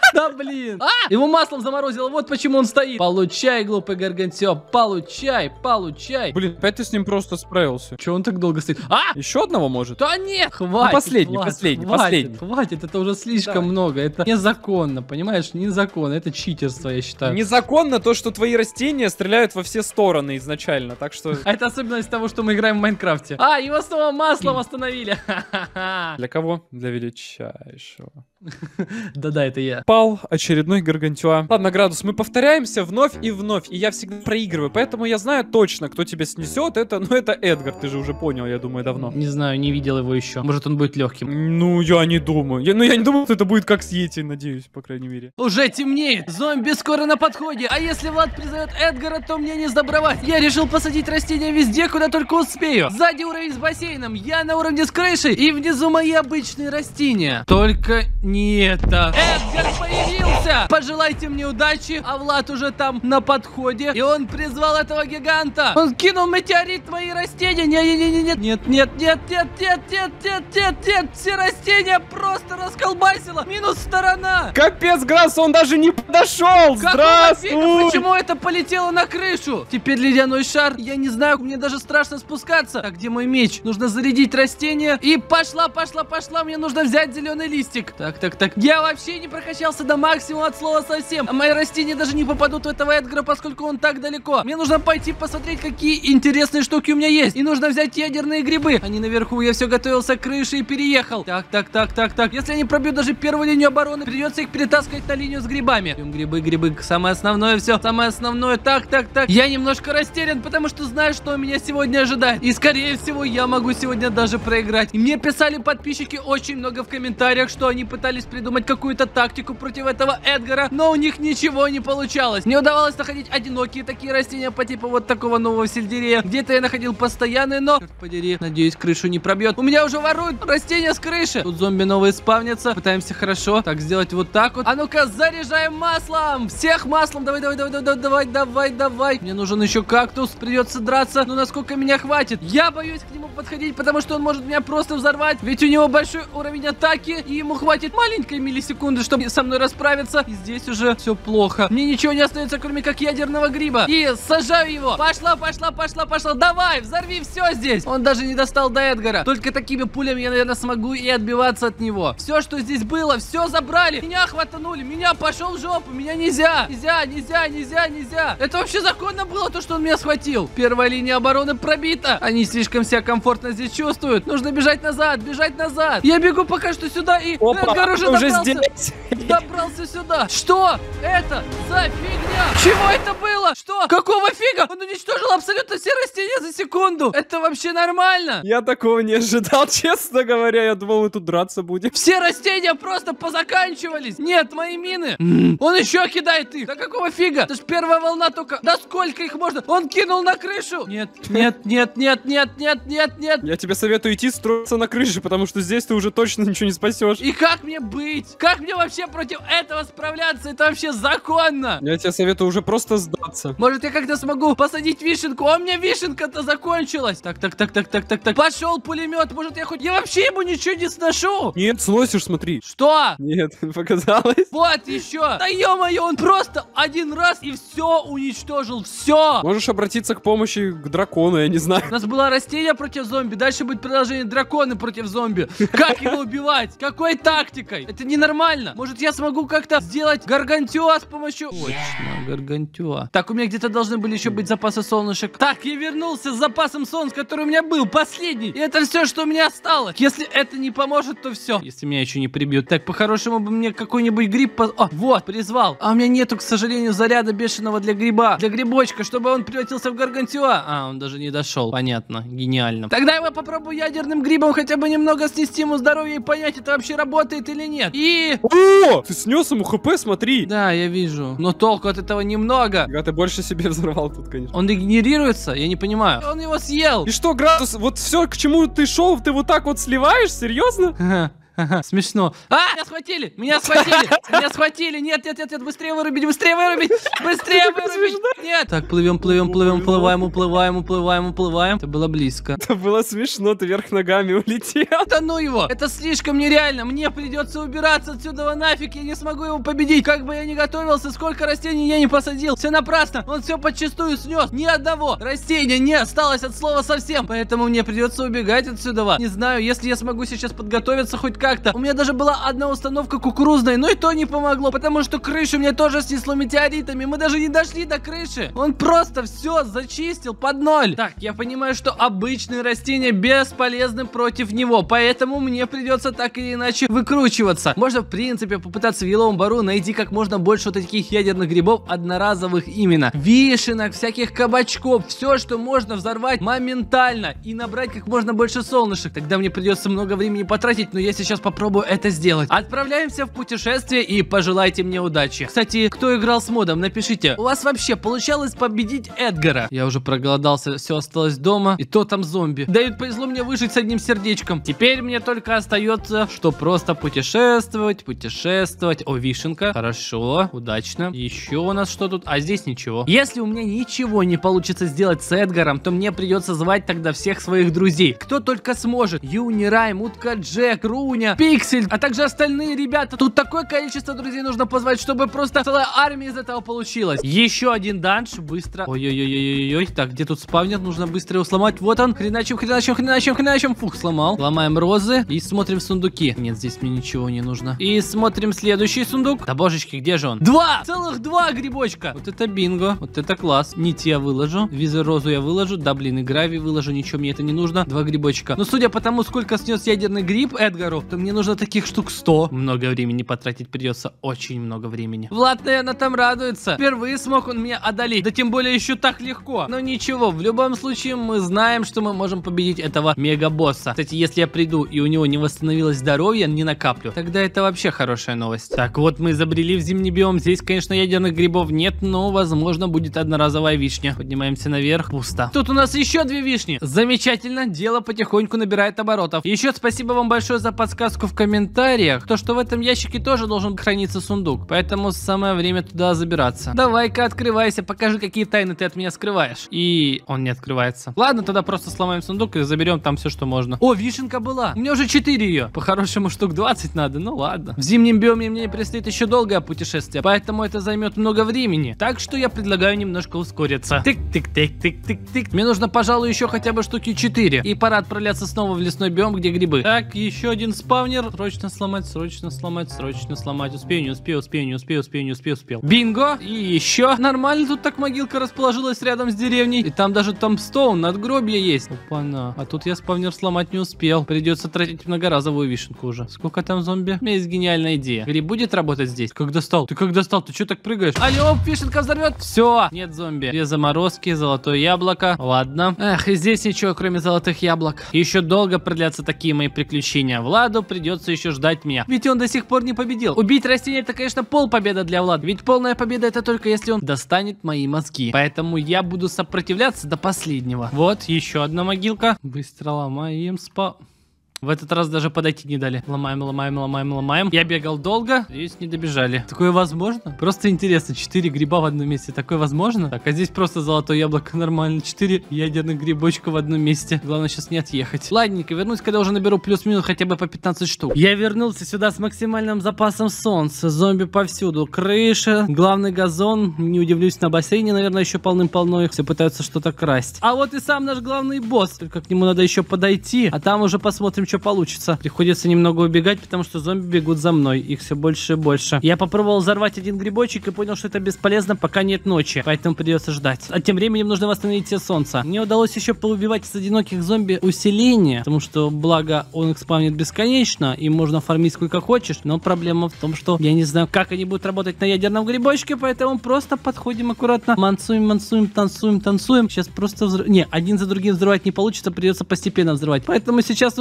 Да блин. А! Его маслом заморозило, вот почему он стоит. Получай, глупый Гаргантюа, получай, получай. Блин, опять ты с ним просто справился. Че он так долго стоит? А! Еще одного может? Да нет, хватит. Ну, последний, Влад, последний, хватит, последний. Хватит, это уже слишком Давай. много. Это незаконно, понимаешь? Незаконно. Это читерство, я считаю. Незаконно то, что твои растения стреляют во все стороны изначально, так что... А это особенность того, что мы играем в Майнкрафте. А, его снова маслом остановили. Для кого? Для величайшего. Да-да, это я. Пал очередной Гаргантюа. Ладно, Градус, мы повторяемся вновь и вновь, и я всегда проигрываю, поэтому я знаю точно, кто тебя снесет. Это, ну, это Эдгар, ты же уже понял, я думаю, давно. Не знаю, не видел его еще. Может, он будет легким. Ну, я не думаю. Я, ну, я не думаю, что это будет как с Йети, надеюсь, по крайней мере. Уже темнеет. Зомби скоро на подходе. А если Влад призовет Эдгара, то мне не сдобровать. Я решил посадить растения везде, куда только успею. Сзади уровень с бассейном, я на уровне с крышей, и внизу мои обычные растения. Только не это. Эдгар появился! Пожелайте мне удачи, а Влад уже там на подходе. И он призвал этого гиганта. Он кинул метеорит в мои растения. Не-не-не-не-не. Нет, нет, нет, нет, нет, нет, нет, нет, нет. Все растения просто расколбасило. Минус сторона. Капец, Градус, он даже не подошел! Какого фига? Почему это полетело на крышу? Теперь ледяной шар. Я не знаю, мне даже страшно спускаться. Так, где мой меч? Нужно зарядить растение. И пошла, пошла, пошла. Мне нужно взять зеленый листик. Так, так, так. Я вообще не прокачался до максимума от слова совсем. А мои растения даже не попадут в этого Эдгара, поскольку он так далеко. Мне нужно пойти посмотреть, какие интересные штуки у меня есть. И нужно взять ядерные грибы. Они наверху. Я все готовился к крыше и переехал. Так, так, так, так, так. Если они пробьют даже первую линию обороны, придется их перетаскивать на линию с грибами. Берем грибы, грибы. Самое основное все. Самое основное. Так, так, так. Я немножко растерян, потому что знаю, что меня сегодня ожидает. И скорее всего, я могу сегодня даже проиграть. И мне писали подписчики очень много в комментариях, что они пытались придумать какую-то тактику против этого Эдгара, но у них ничего не получалось. Не удавалось находить одинокие такие растения по типу вот такого нового сельдерея. Где-то я находил постоянные, но, черт подери, надеюсь, крышу не пробьет. У меня уже воруют растения с крыши. Тут зомби новые спавнятся. Пытаемся хорошо так сделать вот так вот. А ну-ка, заряжаем маслом. Всех маслом. Давай, давай, давай, давай, давай, давай, давай. Мне нужен еще кактус. Придется драться. Но насколько меня хватит? Я боюсь к нему подходить, потому что он может меня просто взорвать. Ведь у него большой уровень атаки, и ему хватит маленькой миллисекунды, чтобы со мной расправиться. И здесь уже все плохо. Мне ничего не остается, кроме как ядерного гриба. И сажаю его. Пошла, пошла, пошла, пошла. Давай, взорви все здесь. Он даже не достал до Эдгара. Только такими пулями я, наверное, смогу и отбиваться от него. Все, что здесь было, все забрали. Меня хватанули. Меня пошел в жопу. Меня нельзя. Нельзя, нельзя, нельзя, нельзя. Это вообще законно было, то, что он меня схватил. Первая линия обороны пробита. Они слишком себя комфортно здесь чувствуют. Нужно бежать назад, бежать назад. Я бегу пока что сюда и... Опа, Эдгар уже, уже добрался. здесь. Добрался сюда. Что это за фигня? Чего это было? Что? Какого фига? Он уничтожил абсолютно все растения за секунду. Это вообще нормально? Я такого не ожидал, честно говоря. Я думал, мы тут драться будем. Все растения просто позаканчивались. Нет, мои мины. М-м. Он еще кидает их. Да какого фига? Это ж первая волна только. Да сколько их можно? Он кинул на крышу. Нет, нет, нет, нет, нет, нет, нет, нет. Я тебе советую идти строиться на крыше, потому что здесь ты уже точно ничего не спасешь. И как мне быть? Как мне вообще против этого справляться? Это вообще законно. Я тебе советую уже просто сдаться. Может, я как-то смогу посадить вишенку? А у меня вишенка-то закончилась. Так, так, так, так, так, так, так. Пошел пулемет. Может, я хоть... Я вообще ему ничего не сношу. Нет, сносишь, смотри. Что? Нет, показалось. Вот еще. Да ё-моё, он просто один раз и все уничтожил. Все. Можешь обратиться к помощи к дракону, я не знаю. У нас было растение против зомби. Дальше будет продолжение драконы против зомби. Как его убивать? Какой тактикой? Это ненормально. Может, я смогу как-то сделать гаргантюа с помощью... Точно, гаргантюа. Так, у меня где-то должны были еще быть запасы солнышек. Так, я вернулся с запасом солнц, который у меня был. Последний. И это все, что у меня осталось. Если это не поможет, то все. Если меня еще не прибьют. Так, по-хорошему бы мне какой-нибудь гриб... По... О, вот, призвал. А у меня нету, к сожалению, заряда бешеного для гриба. Для грибочка, чтобы он превратился в гаргантюа. А, он даже не дошел. Понятно. Гениально. Тогда я попробую ядерным грибом хотя бы немного снести ему здоровье и понять, это вообще работает или нет. И... О, ты снес ему хп, смотри. Да, я вижу. Но толку от этого немного. Да, ты больше себе взорвал тут, конечно. Он регенерируется? Я не понимаю. Он его съел. И что, Градус, вот все, к чему ты шел, ты вот так вот сливаешь? Серьезно? Ага, смешно. А, меня схватили, меня схватили, меня схватили. Нет, нет, нет, нет, быстрее вырубить, быстрее вырубить, быстрее вырубить. Нет. Так, плывем, плывем, плывем, уплываем, уплываем, уплываем, уплываем. Это было близко. Это было смешно, ты вверх ногами улетел. Да ну его! Это слишком нереально! Мне придется убираться отсюда нафиг! Я не смогу его победить! Как бы я ни готовился, сколько растений я не посадил! Все напрасно! Он все подчистую снес! Ни одного растения не осталось от слова совсем! Поэтому мне придется убегать отсюда. Не знаю, если я смогу сейчас подготовиться хоть как-то. У меня даже была одна установка кукурузная, но и то не помогло, потому что крышу мне тоже снесло метеоритами. Мы даже не дошли до крыши. Он просто все зачистил под ноль. Так, я понимаю, что обычные растения бесполезны против него, поэтому мне придется так или иначе выкручиваться. Можно, в принципе, попытаться в еловом бару найти как можно больше вот таких ядерных грибов, одноразовых именно. Вишенок, всяких кабачков, все, что можно взорвать моментально и набрать как можно больше солнышек. Тогда мне придется много времени потратить, но я сейчас попробую это сделать. Отправляемся в путешествие и пожелайте мне удачи. Кстати, кто играл с модом, напишите, у вас вообще получалось победить Эдгара? Я уже проголодался, все осталось дома, и то там зомби. Да и повезло мне выжить с одним сердечком. Теперь мне только остается, что просто путешествовать, путешествовать. О, вишенка. Хорошо, удачно. Еще у нас что тут? А здесь ничего. Если у меня ничего не получится сделать с Эдгаром, то мне придется звать тогда всех своих друзей. Кто только сможет. Юни, Райм, Утка Джек, Руня, Пиксель, а также остальные ребята. Тут такое количество друзей нужно позвать, чтобы просто целая армия из этого получилась. Еще один данж. Быстро. Ой-ой-ой-ой-ой. Так, где тут спавнер? Нужно быстро его сломать. Вот он. Хреначим, хреначим, хреначим, хреначим. Фух, сломал. Ломаем розы и смотрим сундуки. Нет, здесь мне ничего не нужно. И смотрим следующий сундук. Да божечки, где же он? Два! Целых два грибочка! Вот это бинго. Вот это класс. Нить я выложу. Визы розу я выложу. Да, блин, и гравий выложу. Ничего мне это не нужно. Два грибочка. Но судя по тому, сколько снес ядерный гриб Эдгару, то мне нужно таких штук сто. Много времени потратить придется. Очень много времени. Влад, наверное, там радуется. Впервые смог он меня одолеть. Да тем более еще так легко. Но ничего, в любом случае мы знаем, что мы можем победить этого мега-босса. Кстати, если я приду и у него не восстановилось здоровье, не накаплю, тогда это вообще хорошая новость. Так, вот мы забрели в зимний биом. Здесь, конечно, ядерных грибов нет, но, возможно, будет одноразовая вишня. Поднимаемся наверх. Пусто. Тут у нас еще две вишни. Замечательно. Дело потихоньку набирает оборотов. Еще спасибо вам большое за подсказку в комментариях. То, что в этом ящике тоже должен храниться сундук. Поэтому самое время туда забираться. Давай-ка открывайся. Покажи, какие тайны ты от меня скрываешь. И он не открывается. Ладно, тогда просто сломаем сундук и заберем там все, что можно. О, вишенка была. У меня уже четыре ее. По-хорошему штук двадцать надо. Ну ладно. В зимнем биоме мне предстоит еще долгое путешествие, поэтому это займет много времени. Так что я предлагаю немножко ускориться. Тык-тык-тык-тык-тык-тык. Мне нужно, пожалуй, еще хотя бы штуки четыре. И пора отправляться снова в лесной биом, где грибы. Так, еще один спавнер. Срочно сломать, срочно сломать, срочно сломать. Успею, не успею, успею, не успею, успею, не успею, успел. Бинго. И еще. Нормально тут так могилка расположилась рядом с деревней. И там даже томстоун, надгробье есть. Опа-на. А тут я спавнер сломать не успел. Придется тратить многоразовую вишенку уже. Сколько там зомби? У меня есть гениальная идея. Гриб будет работать здесь? Как достал? Ты как достал? Ты что так прыгаешь? Алло, вишенка взорвет. Все. Нет зомби. Две заморозки, золотое яблоко. Ладно. Эх, и здесь ничего, кроме золотых яблок. Еще долго продлятся такие мои приключения. Владу придется еще ждать меня. Ведь он до сих пор не победил. Убить растение — это, конечно, полпобеда для Влада. Ведь полная победа — это только если он достанет мои мозги. Поэтому я буду сопротивляться до последнего. Вот, еще одна могилка. Быстро ломаем спа... В этот раз даже подойти не дали. Ломаем, ломаем, ломаем, ломаем. Я бегал долго, здесь не добежали. Такое возможно? Просто интересно, четыре гриба в одном месте. Такое возможно? Так, а здесь просто золотое яблоко нормально. четыре ядерных грибочка в одном месте. Главное сейчас не отъехать. Ладненько, вернусь, когда уже наберу плюс-минус хотя бы по пятнадцать штук. Я вернулся сюда с максимальным запасом солнца. Зомби повсюду. Крыша, главный газон. Не удивлюсь, на бассейне, наверное, еще полным-полно их. Все пытаются что-то красть. А вот и сам наш главный босс. Только к нему надо еще подойти. А там уже посмотрим, что получится. Приходится немного убегать, потому что зомби бегут за мной. Их все больше и больше. Я попробовал взорвать один грибочек и понял, что это бесполезно, пока нет ночи. Поэтому придется ждать. А тем временем нужно восстановить все солнце. Мне удалось еще поубивать из одиноких зомби усиление, потому что, благо, он их спавнит бесконечно, и можно фармить сколько хочешь. Но проблема в том, что я не знаю, как они будут работать на ядерном грибочке, поэтому просто подходим аккуратно. Мансуем, мансуем, танцуем, танцуем. Сейчас просто взрыв... Не, один за другим взрывать не получится, придется постепенно взрывать. Поэтому сейчас нужно как-то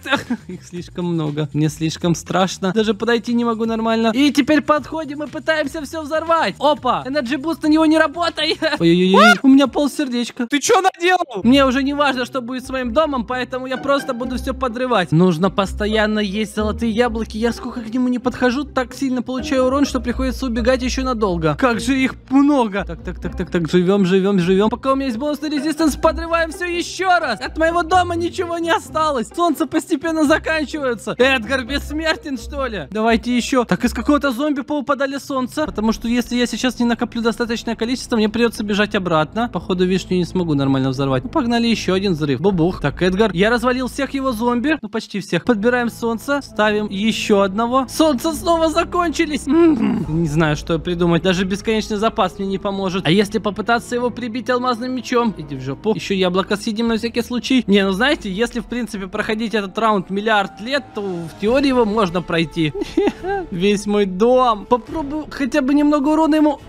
Их слишком много. Мне слишком страшно. Даже подойти не могу нормально. И теперь подходим и пытаемся все взорвать. Опа! Energy Boost на него не работает. Ой-ой-ой. У меня полсердечка. Ты что наделал? Мне уже не важно, что будет с моим домом, поэтому я просто буду все подрывать. Нужно постоянно есть золотые яблоки. Я сколько к нему не подхожу, так сильно получаю урон, что приходится убегать еще надолго. Как же их много. Так, так, так, так, так, живем, живем, живем. Пока у меня есть бонусный резистанс, подрываем все еще раз. От моего дома ничего не осталось. Солнце постепенно заканчивается. Эдгар бессмертен, что ли? Давайте еще. Так, из какого-то зомби поупадали солнце. Потому что если я сейчас не накоплю достаточное количество, мне придется бежать обратно. Походу, вишню не смогу нормально взорвать. Ну, погнали еще один взрыв. Бубух. Так, Эдгар, я развалил всех его зомби. Ну, почти всех. Подбираем солнце. Ставим еще одного. Солнце снова закончились. М-м-м. Не знаю, что придумать. Даже бесконечный запас мне не поможет. А если попытаться его прибить алмазным мечом? Иди в жопу. Еще яблоко съедим на всякий случай. Не, ну знаете, если в принципе проходить этот раунд миллиард лет, то в теории его можно пройти. Весь мой дом. Попробую хотя бы немного урона ему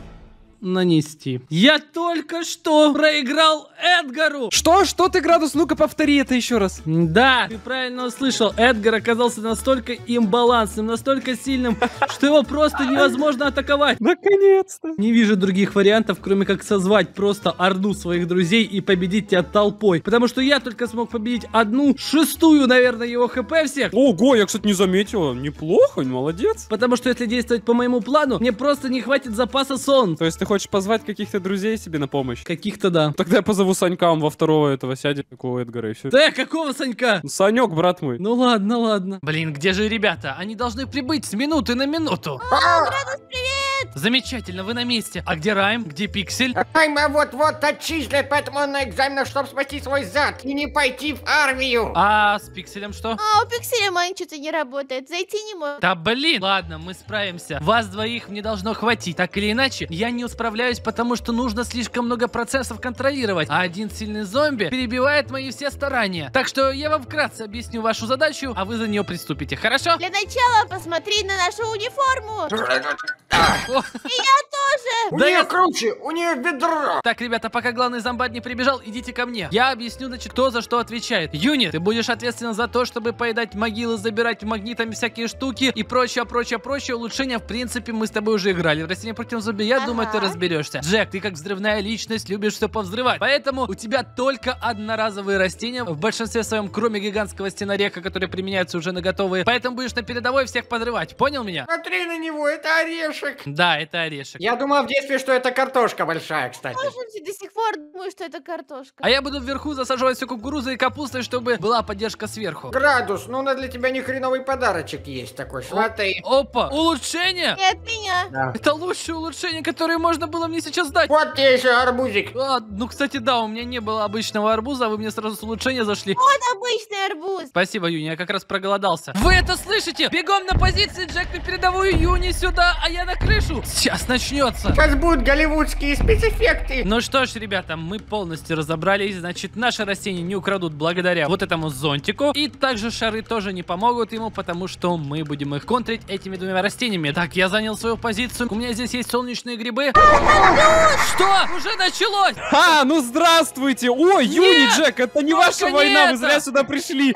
нанести. Я только что проиграл Эдгару. Что? Что ты, Градус? Ну-ка повтори это еще раз. Да, ты правильно услышал. Эдгар оказался настолько имбалансным, настолько сильным, что его просто невозможно атаковать. Наконец-то. Не вижу других вариантов, кроме как созвать просто орду своих друзей и победить тебя толпой. Потому что я только смог победить одну шестую, наверное, его хп всех. Ого, я, кстати, не заметила. Неплохо, молодец. Потому что если действовать по моему плану, мне просто не хватит запаса сон. То есть ты хочешь позвать каких-то друзей себе на помощь? Каких-то да. Тогда я позову Санька, он во второго этого сядет, такого Эдгара, и все. Да, какого Санька? Санек, брат мой. Ну ладно, ладно. Блин, где же ребята? Они должны прибыть с минуты на минуту. О, Градус, привет! Замечательно, вы на месте. А где Райм? Где Пиксель? Райма вот-вот отчислят, поэтому он на экзаменах, чтобы спасти свой зад и не пойти в армию. А с Пикселем что? А, у Пикселя маленько что-то не работает, зайти не может. Да блин! Ладно, мы справимся. Вас двоих мне должно хватить. Так или иначе, я не справляюсь, потому что нужно слишком много процессов контролировать. А один сильный зомби перебивает мои все старания. Так что я вам вкратце объясню вашу задачу, а вы за нее приступите. Хорошо? Для начала посмотри на нашу униформу. О, И я тоже. У Да нее я- круче, у нее ведро. Так, ребята, пока главный зомбарь не прибежал, идите ко мне. Я объясню, значит, кто за что отвечает. Юни, ты будешь ответственен за то, чтобы поедать могилы, забирать магнитами всякие штуки и прочее, прочее, прочее. Улучшения, в принципе, мы с тобой уже играли. В растение против зомби, я Ага. думаю, ты разберешься. Джек, ты как взрывная личность, любишь все повзрывать. Поэтому у тебя только одноразовые растения, в большинстве своем, кроме гигантского стенорека, которые применяются уже на готовые. Поэтому будешь на передовой всех подрывать. Понял меня? Смотри на него, это орешек. Да, это орешек. Я думал в детстве, что это картошка большая, кстати. Тоже до сих пор думаю, что это картошка. А я буду вверху засаживать все кукурузой и капустой, чтобы была поддержка сверху. Градус, ну на для тебя не хреновый подарочек есть такой, смотри. Опа, улучшение? И от меня. Да. Это лучшее улучшение, которое можно было мне сейчас дать. Вот тебе еще арбузик. А, ну, кстати, да, у меня не было обычного арбуза, а вы мне сразу с улучшения зашли. Вот обычный арбуз. Спасибо, Юни, я как раз проголодался. Вы это слышите? Бегом на позиции, Джек, на передовую, Юни сюда, а я на крышу. Сейчас начнется. Сейчас будут голливудские спецэффекты. Ну что ж, ребята, мы полностью разобрались. Значит, наши растения не украдут благодаря вот этому зонтику. И также шары тоже не помогут ему, потому что мы будем их контрить этими двумя растениями. Так, я занял свою позицию. У меня здесь есть солнечные грибы. Что? Уже началось? А, ну здравствуйте! Ой, Юни, Джек, это не только ваша не война, вы это. зря сюда пришли.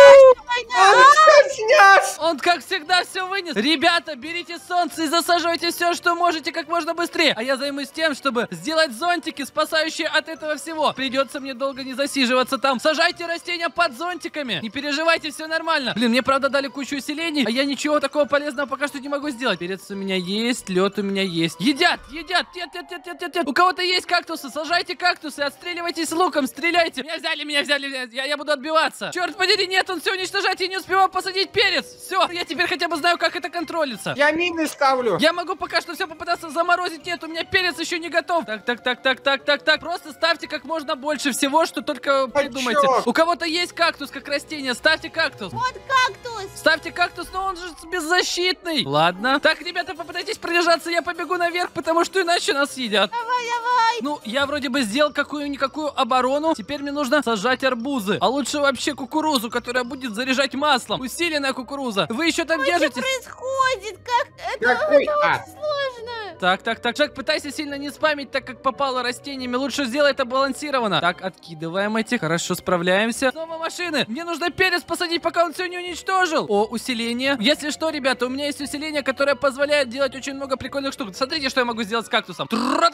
Снес! Он, как всегда, все вынес. Ребята, берите солнце и засаживайте все, что можете, как можно быстрее. А я займусь тем, чтобы сделать зонтики, спасающие от этого всего. Придется мне долго не засиживаться там. Сажайте растения под зонтиками. Не переживайте, все нормально. Блин, мне, правда, дали кучу усилений, а я ничего такого полезного пока что не могу сделать. Перец у меня есть, лед у меня есть. Едят, едят, нет, нет, нет, нет, нет, нет. У кого-то есть кактусы, сажайте кактусы, отстреливайтесь луком, стреляйте. Меня взяли, меня взяли, я, я буду отбиваться. Черт подери, нет, он все уничтожает, я не успеваю посадить перец. Все, я теперь хотя бы знаю, как это контролится. Я мины ставлю. Я могу пока что все попытаться заморозить. Нет, у меня перец еще не готов. Так, так, так, так, так, так, так. Просто ставьте как можно больше всего, что только придумайте. чё? У кого-то есть кактус как растение, ставьте кактус. Вот кактус. Ставьте кактус, но он же беззащитный. Ладно. Так, ребята, попытайтесь продержаться, я побегу наверх, потому что иначе нас съедят. Давай, давай. Ну, я вроде бы сделал какую-никакую оборону. Теперь мне нужно сажать арбузы. А лучше вообще кукурузу, которая будет заряжать маслом. Усиленная кукуруза. Вы еще там Что держитесь? происходит? Как? Это, Какой это ад? очень сложно. знаю. Так, так, так. Джек, пытайся сильно не спамить, так как попало растениями. Лучше сделай это балансированно. Так, откидываем этих. Хорошо, справляемся. Снова машины. Мне нужно перец посадить, пока он все не уничтожил. О, усиление. Если что, ребята, у меня есть усиление, которое позволяет делать очень много прикольных штук. Смотрите, что я могу сделать с кактусом.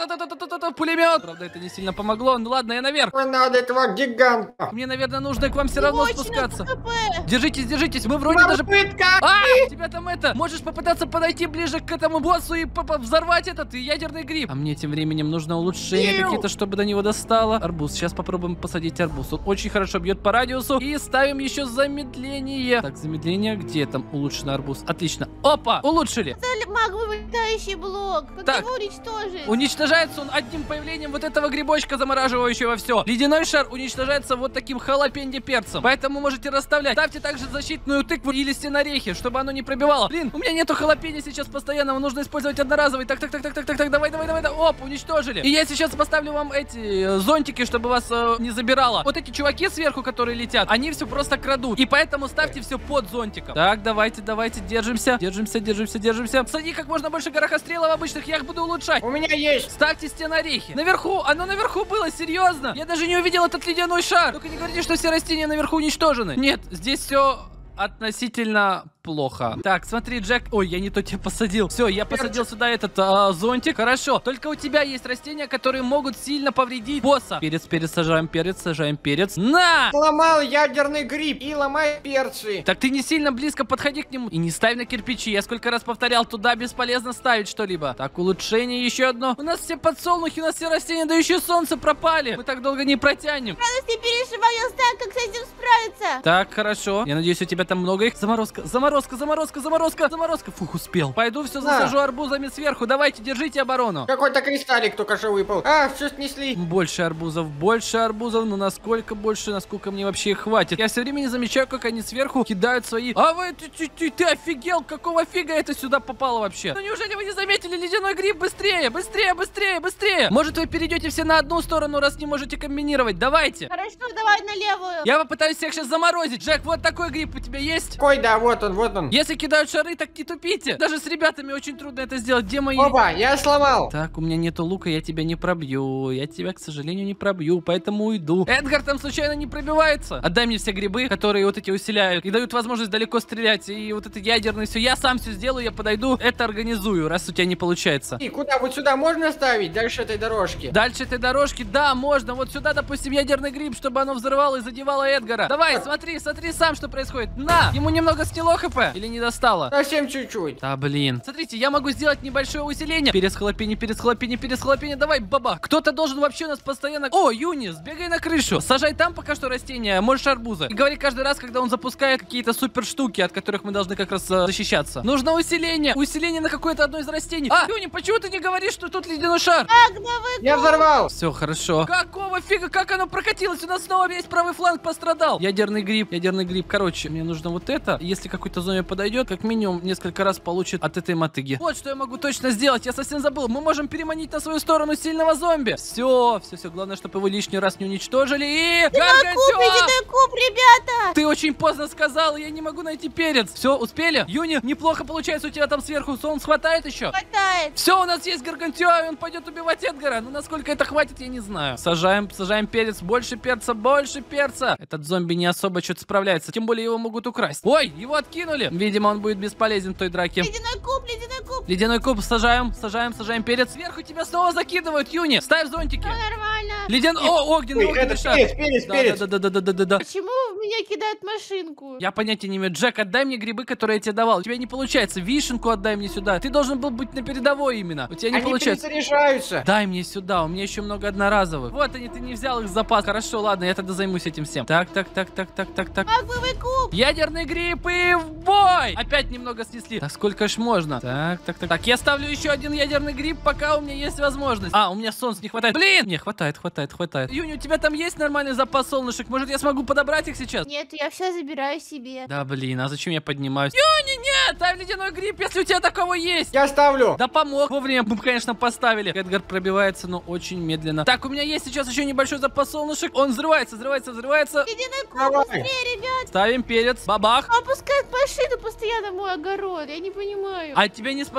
Пулемет. Правда, это не сильно помогло. Ну ладно, я наверх. Ой, надо этого гиганта. Мне, наверное, нужно к вам все равно Очень спускаться. ХП. Держитесь, держитесь. Мы вроде даже... Попытка! А! Тебя там это... Можешь попытаться подойти ближе к этому боссу и попа- взорвать этот ядерный гриб. А мне тем временем нужно улучшения Иу. какие-то, чтобы до него достало. Арбуз. Сейчас попробуем посадить арбуз. Он очень хорошо бьет по радиусу. И ставим еще замедление. Так, замедление. Где там улучшенный арбуз? Отлично. Опа! Улучшили. Это магмовый летающий блок. Как Так. его уничтожить? Уничтожается он одним появлением вот этого грибочка, замораживающего все. Ледяной шар уничтожается вот таким халапеньо перцем. Поэтому можете расставлять. Ставьте также защитную тыкву или стенорехи, чтобы оно не пробивало. Блин, у меня нету халапеньо сейчас постоянного. Нужно использовать одноразовый. Так, так, так, так, так, так, так, давай, давай, давай, давай. Оп, уничтожили. И я сейчас поставлю вам эти э, зонтики, чтобы вас э, не забирало. Вот эти чуваки сверху, которые летят, они все просто крадут. И поэтому ставьте все под зонтиком. Так, давайте, давайте, держимся. Держимся, держимся, держимся. Сади как можно больше горохострелов обычных, я их буду улучшать. У меня есть. Ставьте стенорехи. Наверху, оно наверху было, серьезно. Я даже не увидел этот ледяной шар. Только не говорите, что все растения наверху уничтожены. Нет, здесь все относительно плохо. Так, смотри, Джек. Ой, я не то тебя посадил. Все, я посадил сюда этот а, зонтик. Хорошо. Только у тебя есть растения, которые могут сильно повредить босса. Перец, перец, сажаем перец, сажаем перец. На! Сломал ядерный гриб и ломай перцы. Так ты не сильно близко подходи к нему. И не ставь на кирпичи. Я сколько раз повторял, туда бесполезно ставить что-либо. Так, улучшение еще одно. У нас все подсолнухи, у нас все растения, да еще солнце пропали. Мы так долго не протянем. Радость, не переживай, я знаю, как с этим справиться. Так, хорошо. Я надеюсь, у тебя там много их. Заморозка, заморозка, заморозка, заморозка, заморозка. Фух, успел. Пойду все засажу арбузами сверху. Давайте, держите оборону. Какой-то кристаллик только что выпал. А, все снесли. Больше арбузов, больше арбузов. Ну, насколько больше, насколько мне вообще их хватит. Я все время не замечаю, как они сверху кидают свои... А вы, ты, ты, ты, ты офигел? Какого фига это сюда попало вообще? Ну, неужели вы не заметили ледяной гриб? Быстрее, быстрее, быстрее, быстрее. Может, вы перейдете все на одну сторону, раз не можете комбинировать. Давайте. Хорошо, давай на левую. Я попытаюсь всех сейчас заморозить. Джек, вот такой гриб у тебя есть? Ой, да, вот он, вот он. Если кидают шары, так не тупите. Даже с ребятами очень трудно это сделать. Где мои... Опа, я сломал. Так, у меня нету лука, я тебя не пробью. Я тебя, к сожалению, не пробью, поэтому уйду. Эдгар там случайно не пробивается? Отдай мне все грибы, которые вот эти усиляют и дают возможность далеко стрелять. И вот это ядерное все. Я сам все сделаю, я подойду, это организую, раз у тебя не получается. И куда? Вот сюда можно ставить? Дальше этой дорожки. Дальше этой дорожки, да, можно. Вот сюда, допустим, ядерный гриб, чтобы оно взрывало и задевало Эдгара. Давай, смотри, смотри сам, что происходит. На! Ему немного сняло хп. Или не достало? Совсем чуть-чуть. Да, блин. Смотрите, я могу сделать небольшое усиление. Перец хлопини, перец хлопини, перец хлопини. Давай, баба. Кто-то должен вообще у нас постоянно... О, Юнис, бегай на крышу. Сажай там пока что растения, можешь арбуза. И говори каждый раз, когда он запускает какие-то супер штуки, от которых мы должны как раз э, защищаться. Нужно усиление. Усиление на какое-то одно из растений. А, Юни, почему ты не говоришь, что тут ледяной шар? Магмовый Я взорвал. Все, хорошо. Какого фига? Как оно прокатилось? У нас снова весь правый фланг пострадал. Ядерный гриб, ядерный гриб. Короче, мне нужно вот это. Если какой-то зомби подойдет, как минимум несколько раз получит от этой мотыги. Вот что я могу точно сделать. Я совсем забыл. Мы можем переманить на свою сторону сильного зомби. Все, все, все. Главное, чтобы его лишний раз не уничтожили. И... куб, Гаргантюа! ледяной куб, ребята. Ты очень поздно сказал, я не могу найти перец. Все, успели? Юни, неплохо получается у тебя там сверху. Солнце хватает еще? Хватает. Все, у нас есть Гаргантюа, и он пойдет убивать Эдгара. Но насколько это хватит, я не знаю. Сажаем, сажаем перец. Больше перца, больше перца. Этот зомби не особо что-то справляется. Тем более его могут украсть. Ой, его откинули. Видимо, он будет бесполезен в той драке. Ледяной куб, ледяной куб. Ледяной куб сажаем, сажаем, сажаем перец. Сверху тебя снова закидывают, Юни. Ставь зонтики. Нормально. Ледян... О, огненный, Ой, огненный это шар. перец, перец, Да, перец. да, да, да, да, да, да, да. Почему в меня кидают машинку? Я понятия не имею. Джек, отдай мне грибы, которые я тебе давал. У тебя не получается. Вишенку отдай мне сюда. Ты должен был быть на передовой именно. У тебя не Они получается. перезаряжаются. Дай мне сюда, у меня еще много одноразовых. Вот они, ты не взял их в запас. Хорошо, ладно, я тогда займусь этим всем. Так, так, так, так, так, так, так. Магмовый куб. Ядерный гриб и в бой! Опять немного снесли. Так сколько ж можно? Так, так, так. Так, я ставлю еще один ядерный гриб, пока у меня есть возможность. А, у меня солнца не хватает. Блин! Не, хватает, хватает, хватает. Юни, у тебя там есть нормальный запас солнышек? Может, я смогу подобрать их сейчас? Нет, я все забираю себе. Да, блин, а зачем я поднимаюсь? Юни, нет! Дай ледяной гриб, если у тебя такого есть! Я ставлю. Да помог. Вовремя мы, конечно, поставили. Эдгар пробивается, но очень медленно. Так, у меня есть сейчас еще небольшой запас солнышек. Он взрывается, взрывается, взрывается. Ледяной куб, Давай. быстрее, ребят. Ставим перец. Бабах. Опускает машину постоянно в мой огород. Я не понимаю. А тебя не спасает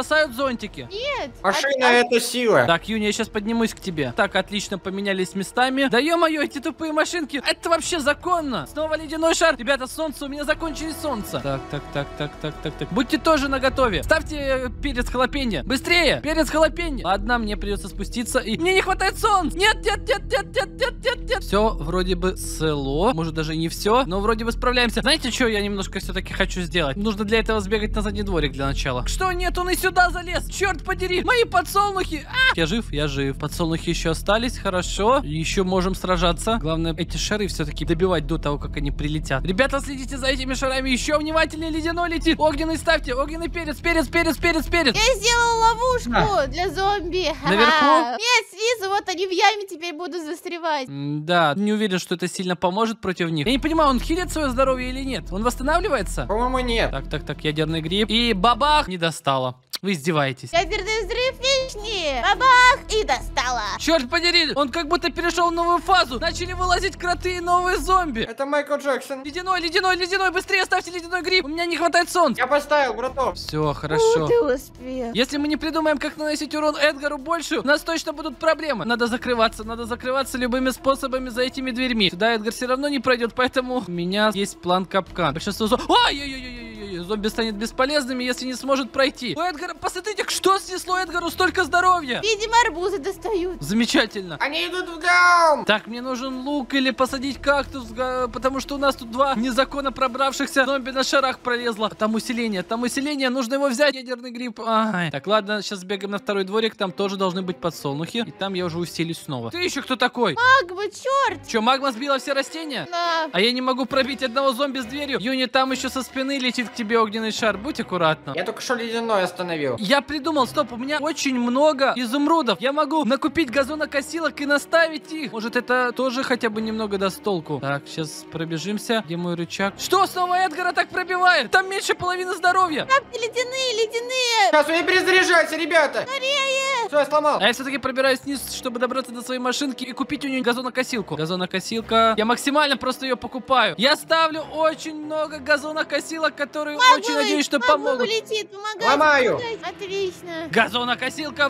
спасают зонтики? Нет. Машина А- а- это сила. Так, Юня, я сейчас поднимусь к тебе. Так, отлично, поменялись местами. Да ё-моё, эти тупые машинки. Это вообще законно. Снова ледяной шар. Ребята, солнце, у меня закончились солнце. Так, так, так, так, так, так, так. Будьте тоже наготове. Ставьте э, перец халапеньо. Быстрее, перец халапеньо. Ладно, мне придется спуститься. И мне не хватает солнца. Нет, нет, нет, нет, нет, нет, нет, нет. Все вроде бы село. Может, даже и не все, но вроде бы справляемся. Знаете, что я немножко все-таки хочу сделать? Нужно для этого сбегать на задний дворик для начала. Что? Нет, он и сюда залез. Черт подери. Мои подсолнухи. А! Я жив, я жив. Подсолнухи еще остались. Хорошо. Еще можем сражаться. Главное, эти шары все-таки добивать до того, как они прилетят. Ребята, следите за этими шарами. Еще внимательнее. Ледяной летит. Огненный ставьте. Огненный перец, перец, перец, перец, перец. Я сделала ловушку для зомби. Наверху? Ха-ха. Нет, снизу, вот они в яме теперь будут застревать. М, Да, не уверен, что это сильно поможет против них. Я не понимаю, он хилит свое здоровье или нет? Он восстанавливается? По-моему, нет. Так, так, так, ядерный гриб. И бабах! Не достало. Вы издеваетесь. Ядерный взрыв лишний. Бабах! И достала. Черт подери, он как будто перешел в новую фазу. Начали вылазить кроты и новые зомби. Это Майкл Джексон. Ледяной, ледяной, ледяной, быстрее ставьте ледяной гриб. У меня не хватает солнца. Я поставил, браток. Все, О, хорошо. ты успел. Если мы не придумаем, как наносить урон Эдгару больше, у нас точно будут проблемы. Надо закрываться, надо закрываться любыми способами за этими дверьми. Сюда Эдгар все равно не пройдет, поэтому у меня есть план капкан. Большинство зомби... Ой-ой-ой-ой-ой-ой, зомби станет бесполезными, если не сможет пройти. У Эдгара, посмотрите, что снесло Эдгару столько здоровья. Видимо, арбузы достают. Замечательно. Они идут в дом. Так, мне нужен лук или посадить кактус, га- потому что у нас тут два незаконно пробравшихся зомби на шарах пролезло. Там усиление, там усиление, нужно его взять, ядерный гриб. Ай. Так, ладно, сейчас бегаем на второй дворик, там тоже должны быть подсолнухи, и там я уже усилюсь снова. Ты еще кто такой? Магма, черт. Че, магма сбила все растения? На. А я не могу пробить одного зомби с дверью. Юни, там еще со спины летит к тебе огненный шар, будь аккуратна. Я только что ледяной остановил. Я придумал, стоп, у меня очень много изумрудов. Я могу накупить газонокосилок и наставить их. Может, это тоже хотя бы немного даст толку. Так, сейчас пробежимся. Где мой рычаг? Что, снова Эдгара так пробивает? Там меньше половины здоровья. Капли ледяные, ледяные. Сейчас у меня перезаряжается, ребята. Все, я сломал. А я все-таки пробираюсь вниз, чтобы добраться до своей машинки и купить у нее газонокосилку. Газонокосилка. Я максимально просто ее покупаю. Я ставлю очень много газонокосилок, которые Магма, очень надеюсь, что магма помогут. летит, помогай. Ломаю. помогай. Отлично. Газонокосилка.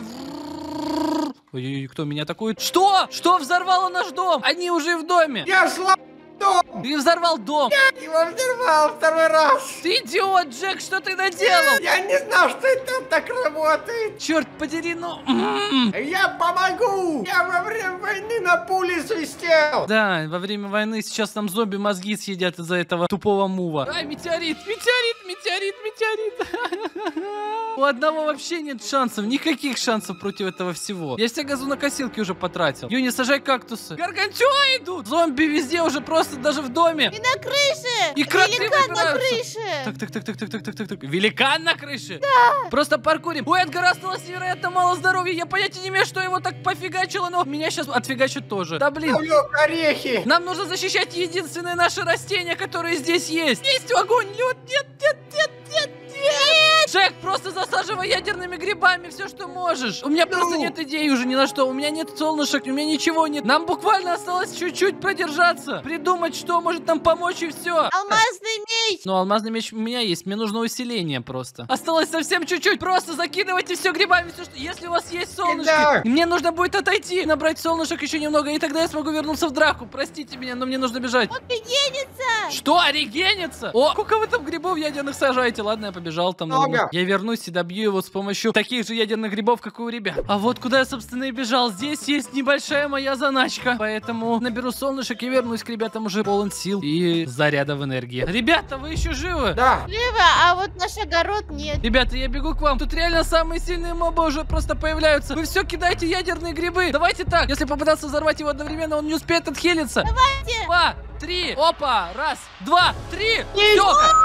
Ой-ой-ой, кто меня атакует? Что? Что взорвало наш дом? Они уже в доме. Я сломал дом. Ты взорвал дом. Я его взорвал второй раз. Ты идиот, Джек, что ты наделал? Я не знал, что это так работает. Черт подери, ну... м-м. Я помогу. Я во время войны на пули свистел. Да, во время войны сейчас нам зомби мозги съедят из-за этого тупого мува. Ай, метеорит, метеорит, метеорит, метеорит. У одного вообще нет шансов, никаких шансов против этого всего. Я все газонокосилки уже потратил. Юни, сажай кактусы. Гаргантюа идут. Зомби везде уже просто даже в доме. И на крыше. И кроты Великан на выбираются. крыше. Так, так, так, так, так, так, так, так, так. Великан на крыше? Да. Просто паркурим. У Эдгара осталось невероятно мало здоровья. Я понятия не имею, что его так пофигачило, но меня сейчас отфигачат тоже. Да блин. Лёг, орехи. Нам нужно защищать единственное наше растение, которое здесь есть. Есть огонь, лед, нет, нет, нет, нет, нет. Джек, просто засаживай ядерными грибами все, что можешь. У меня просто нет идей уже ни на что. У меня нет солнышек, у меня ничего нет. Нам буквально осталось чуть-чуть продержаться. Придумать, что может нам помочь, и все. Алмазный меч. Ну, алмазный меч у меня есть. Мне нужно усиление просто. Осталось совсем чуть-чуть. Просто закидывайте все грибами, все, что... Если у вас есть солнышки. Да. Мне нужно будет отойти, набрать солнышек еще немного, и тогда я смогу вернуться в драку. Простите меня, но мне нужно бежать. Он регенится. Что? Регенится? О, сколько вы там грибов ядерных сажаете? Ладно, я побежал там. Много. наверное. Я вернусь и добью его с помощью таких же ядерных грибов, как и у ребят. А вот куда я, собственно, и бежал. Здесь есть небольшая моя заначка. Поэтому наберу солнышек и вернусь к ребятам уже полон сил и заряда в энергии. Ребята, вы еще живы? Да. Живо, а вот наш огород нет. Ребята, я бегу к вам. Тут реально самые сильные мобы уже просто появляются. Вы все кидаете ядерные грибы. Давайте так. Если попытаться взорвать его одновременно, он не успеет отхилиться. Давайте. Два, три. Опа. Раз, два, три. Все,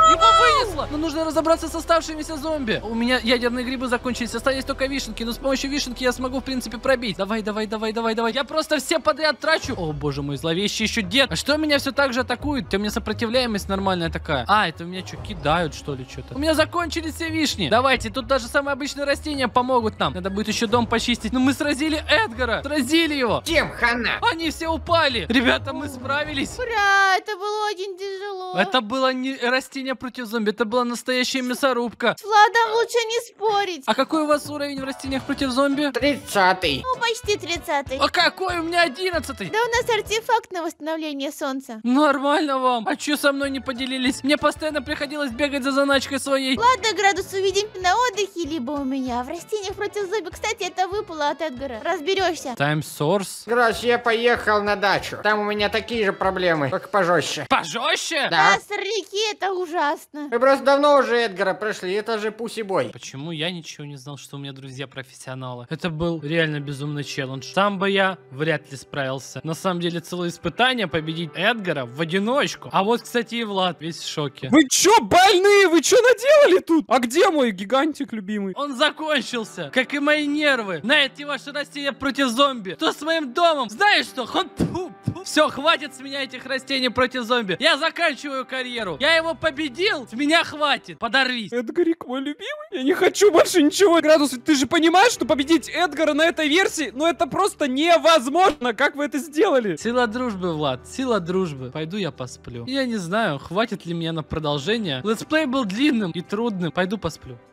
его вынесло. Но нужно разобраться с оставшимися зомби. У меня ядерные грибы закончились. Остались только вишенки. Но с помощью вишенки я смогу, в принципе, пробить. Давай, давай, давай, давай, давай. Я просто все подряд трачу. О, боже мой, зловещий еще дед. А что меня все так же атакует? У меня сопротивляемость нормальная такая. А, это у меня что, кидают, что ли, что-то? У меня закончились все вишни. Давайте, тут даже самые обычные растения помогут нам. Надо будет еще дом почистить. Но мы сразили Эдгара. Сразили его. Тем хана. Они все упали. Ребята, мы справились. Ура! Да, это было очень тяжело. Это было не растение против зомби, это была настоящая мясорубка. С Владом лучше не спорить. А какой у вас уровень в растениях против зомби? Тридцатый. Ну, почти тридцатый. А какой у меня одиннадцатый? Да у нас артефакт на восстановление солнца. Нормально вам. А чё со мной не поделились? Мне постоянно приходилось бегать за заначкой своей. Ладно, Градус, увидимся на отдыхе, либо у меня. В растениях против зомби, кстати, это выпало от Эдгара. Разберешься. Time Source. Грас, я поехал на дачу. Там у меня такие же проблемы, только пожестче. Пожестче? Да. А сорняки это ужасно. Мы просто давно уже Эдгара прошли, это же пуси-бой. Почему я ничего не знал, что у меня друзья профессионалы? Это был реально безумный челлендж. Сам бы я вряд ли справился. На самом деле целое испытание победить Эдгара в одиночку. А вот, кстати, и Влад весь в шоке. Вы чё, больные? Вы чё наделали тут? А где мой гигантик любимый? Он закончился, как и мои нервы. На эти ваши растения против зомби. Что с моим домом? Знаешь что? Все, хватит с меня этих растений против зомби. Я заканчиваю карьеру. Я его победил. С меня хватит. Подорвись. Эдгарик мой любимый? Я не хочу больше ничего. Градус, ты же понимаешь, что победить Эдгара на этой версии, ну это просто невозможно. Как вы это сделали? Сила дружбы, Влад. Сила дружбы. Пойду я посплю. Я не знаю, хватит ли меня на продолжение. Летсплей был длинным и трудным. Пойду посплю.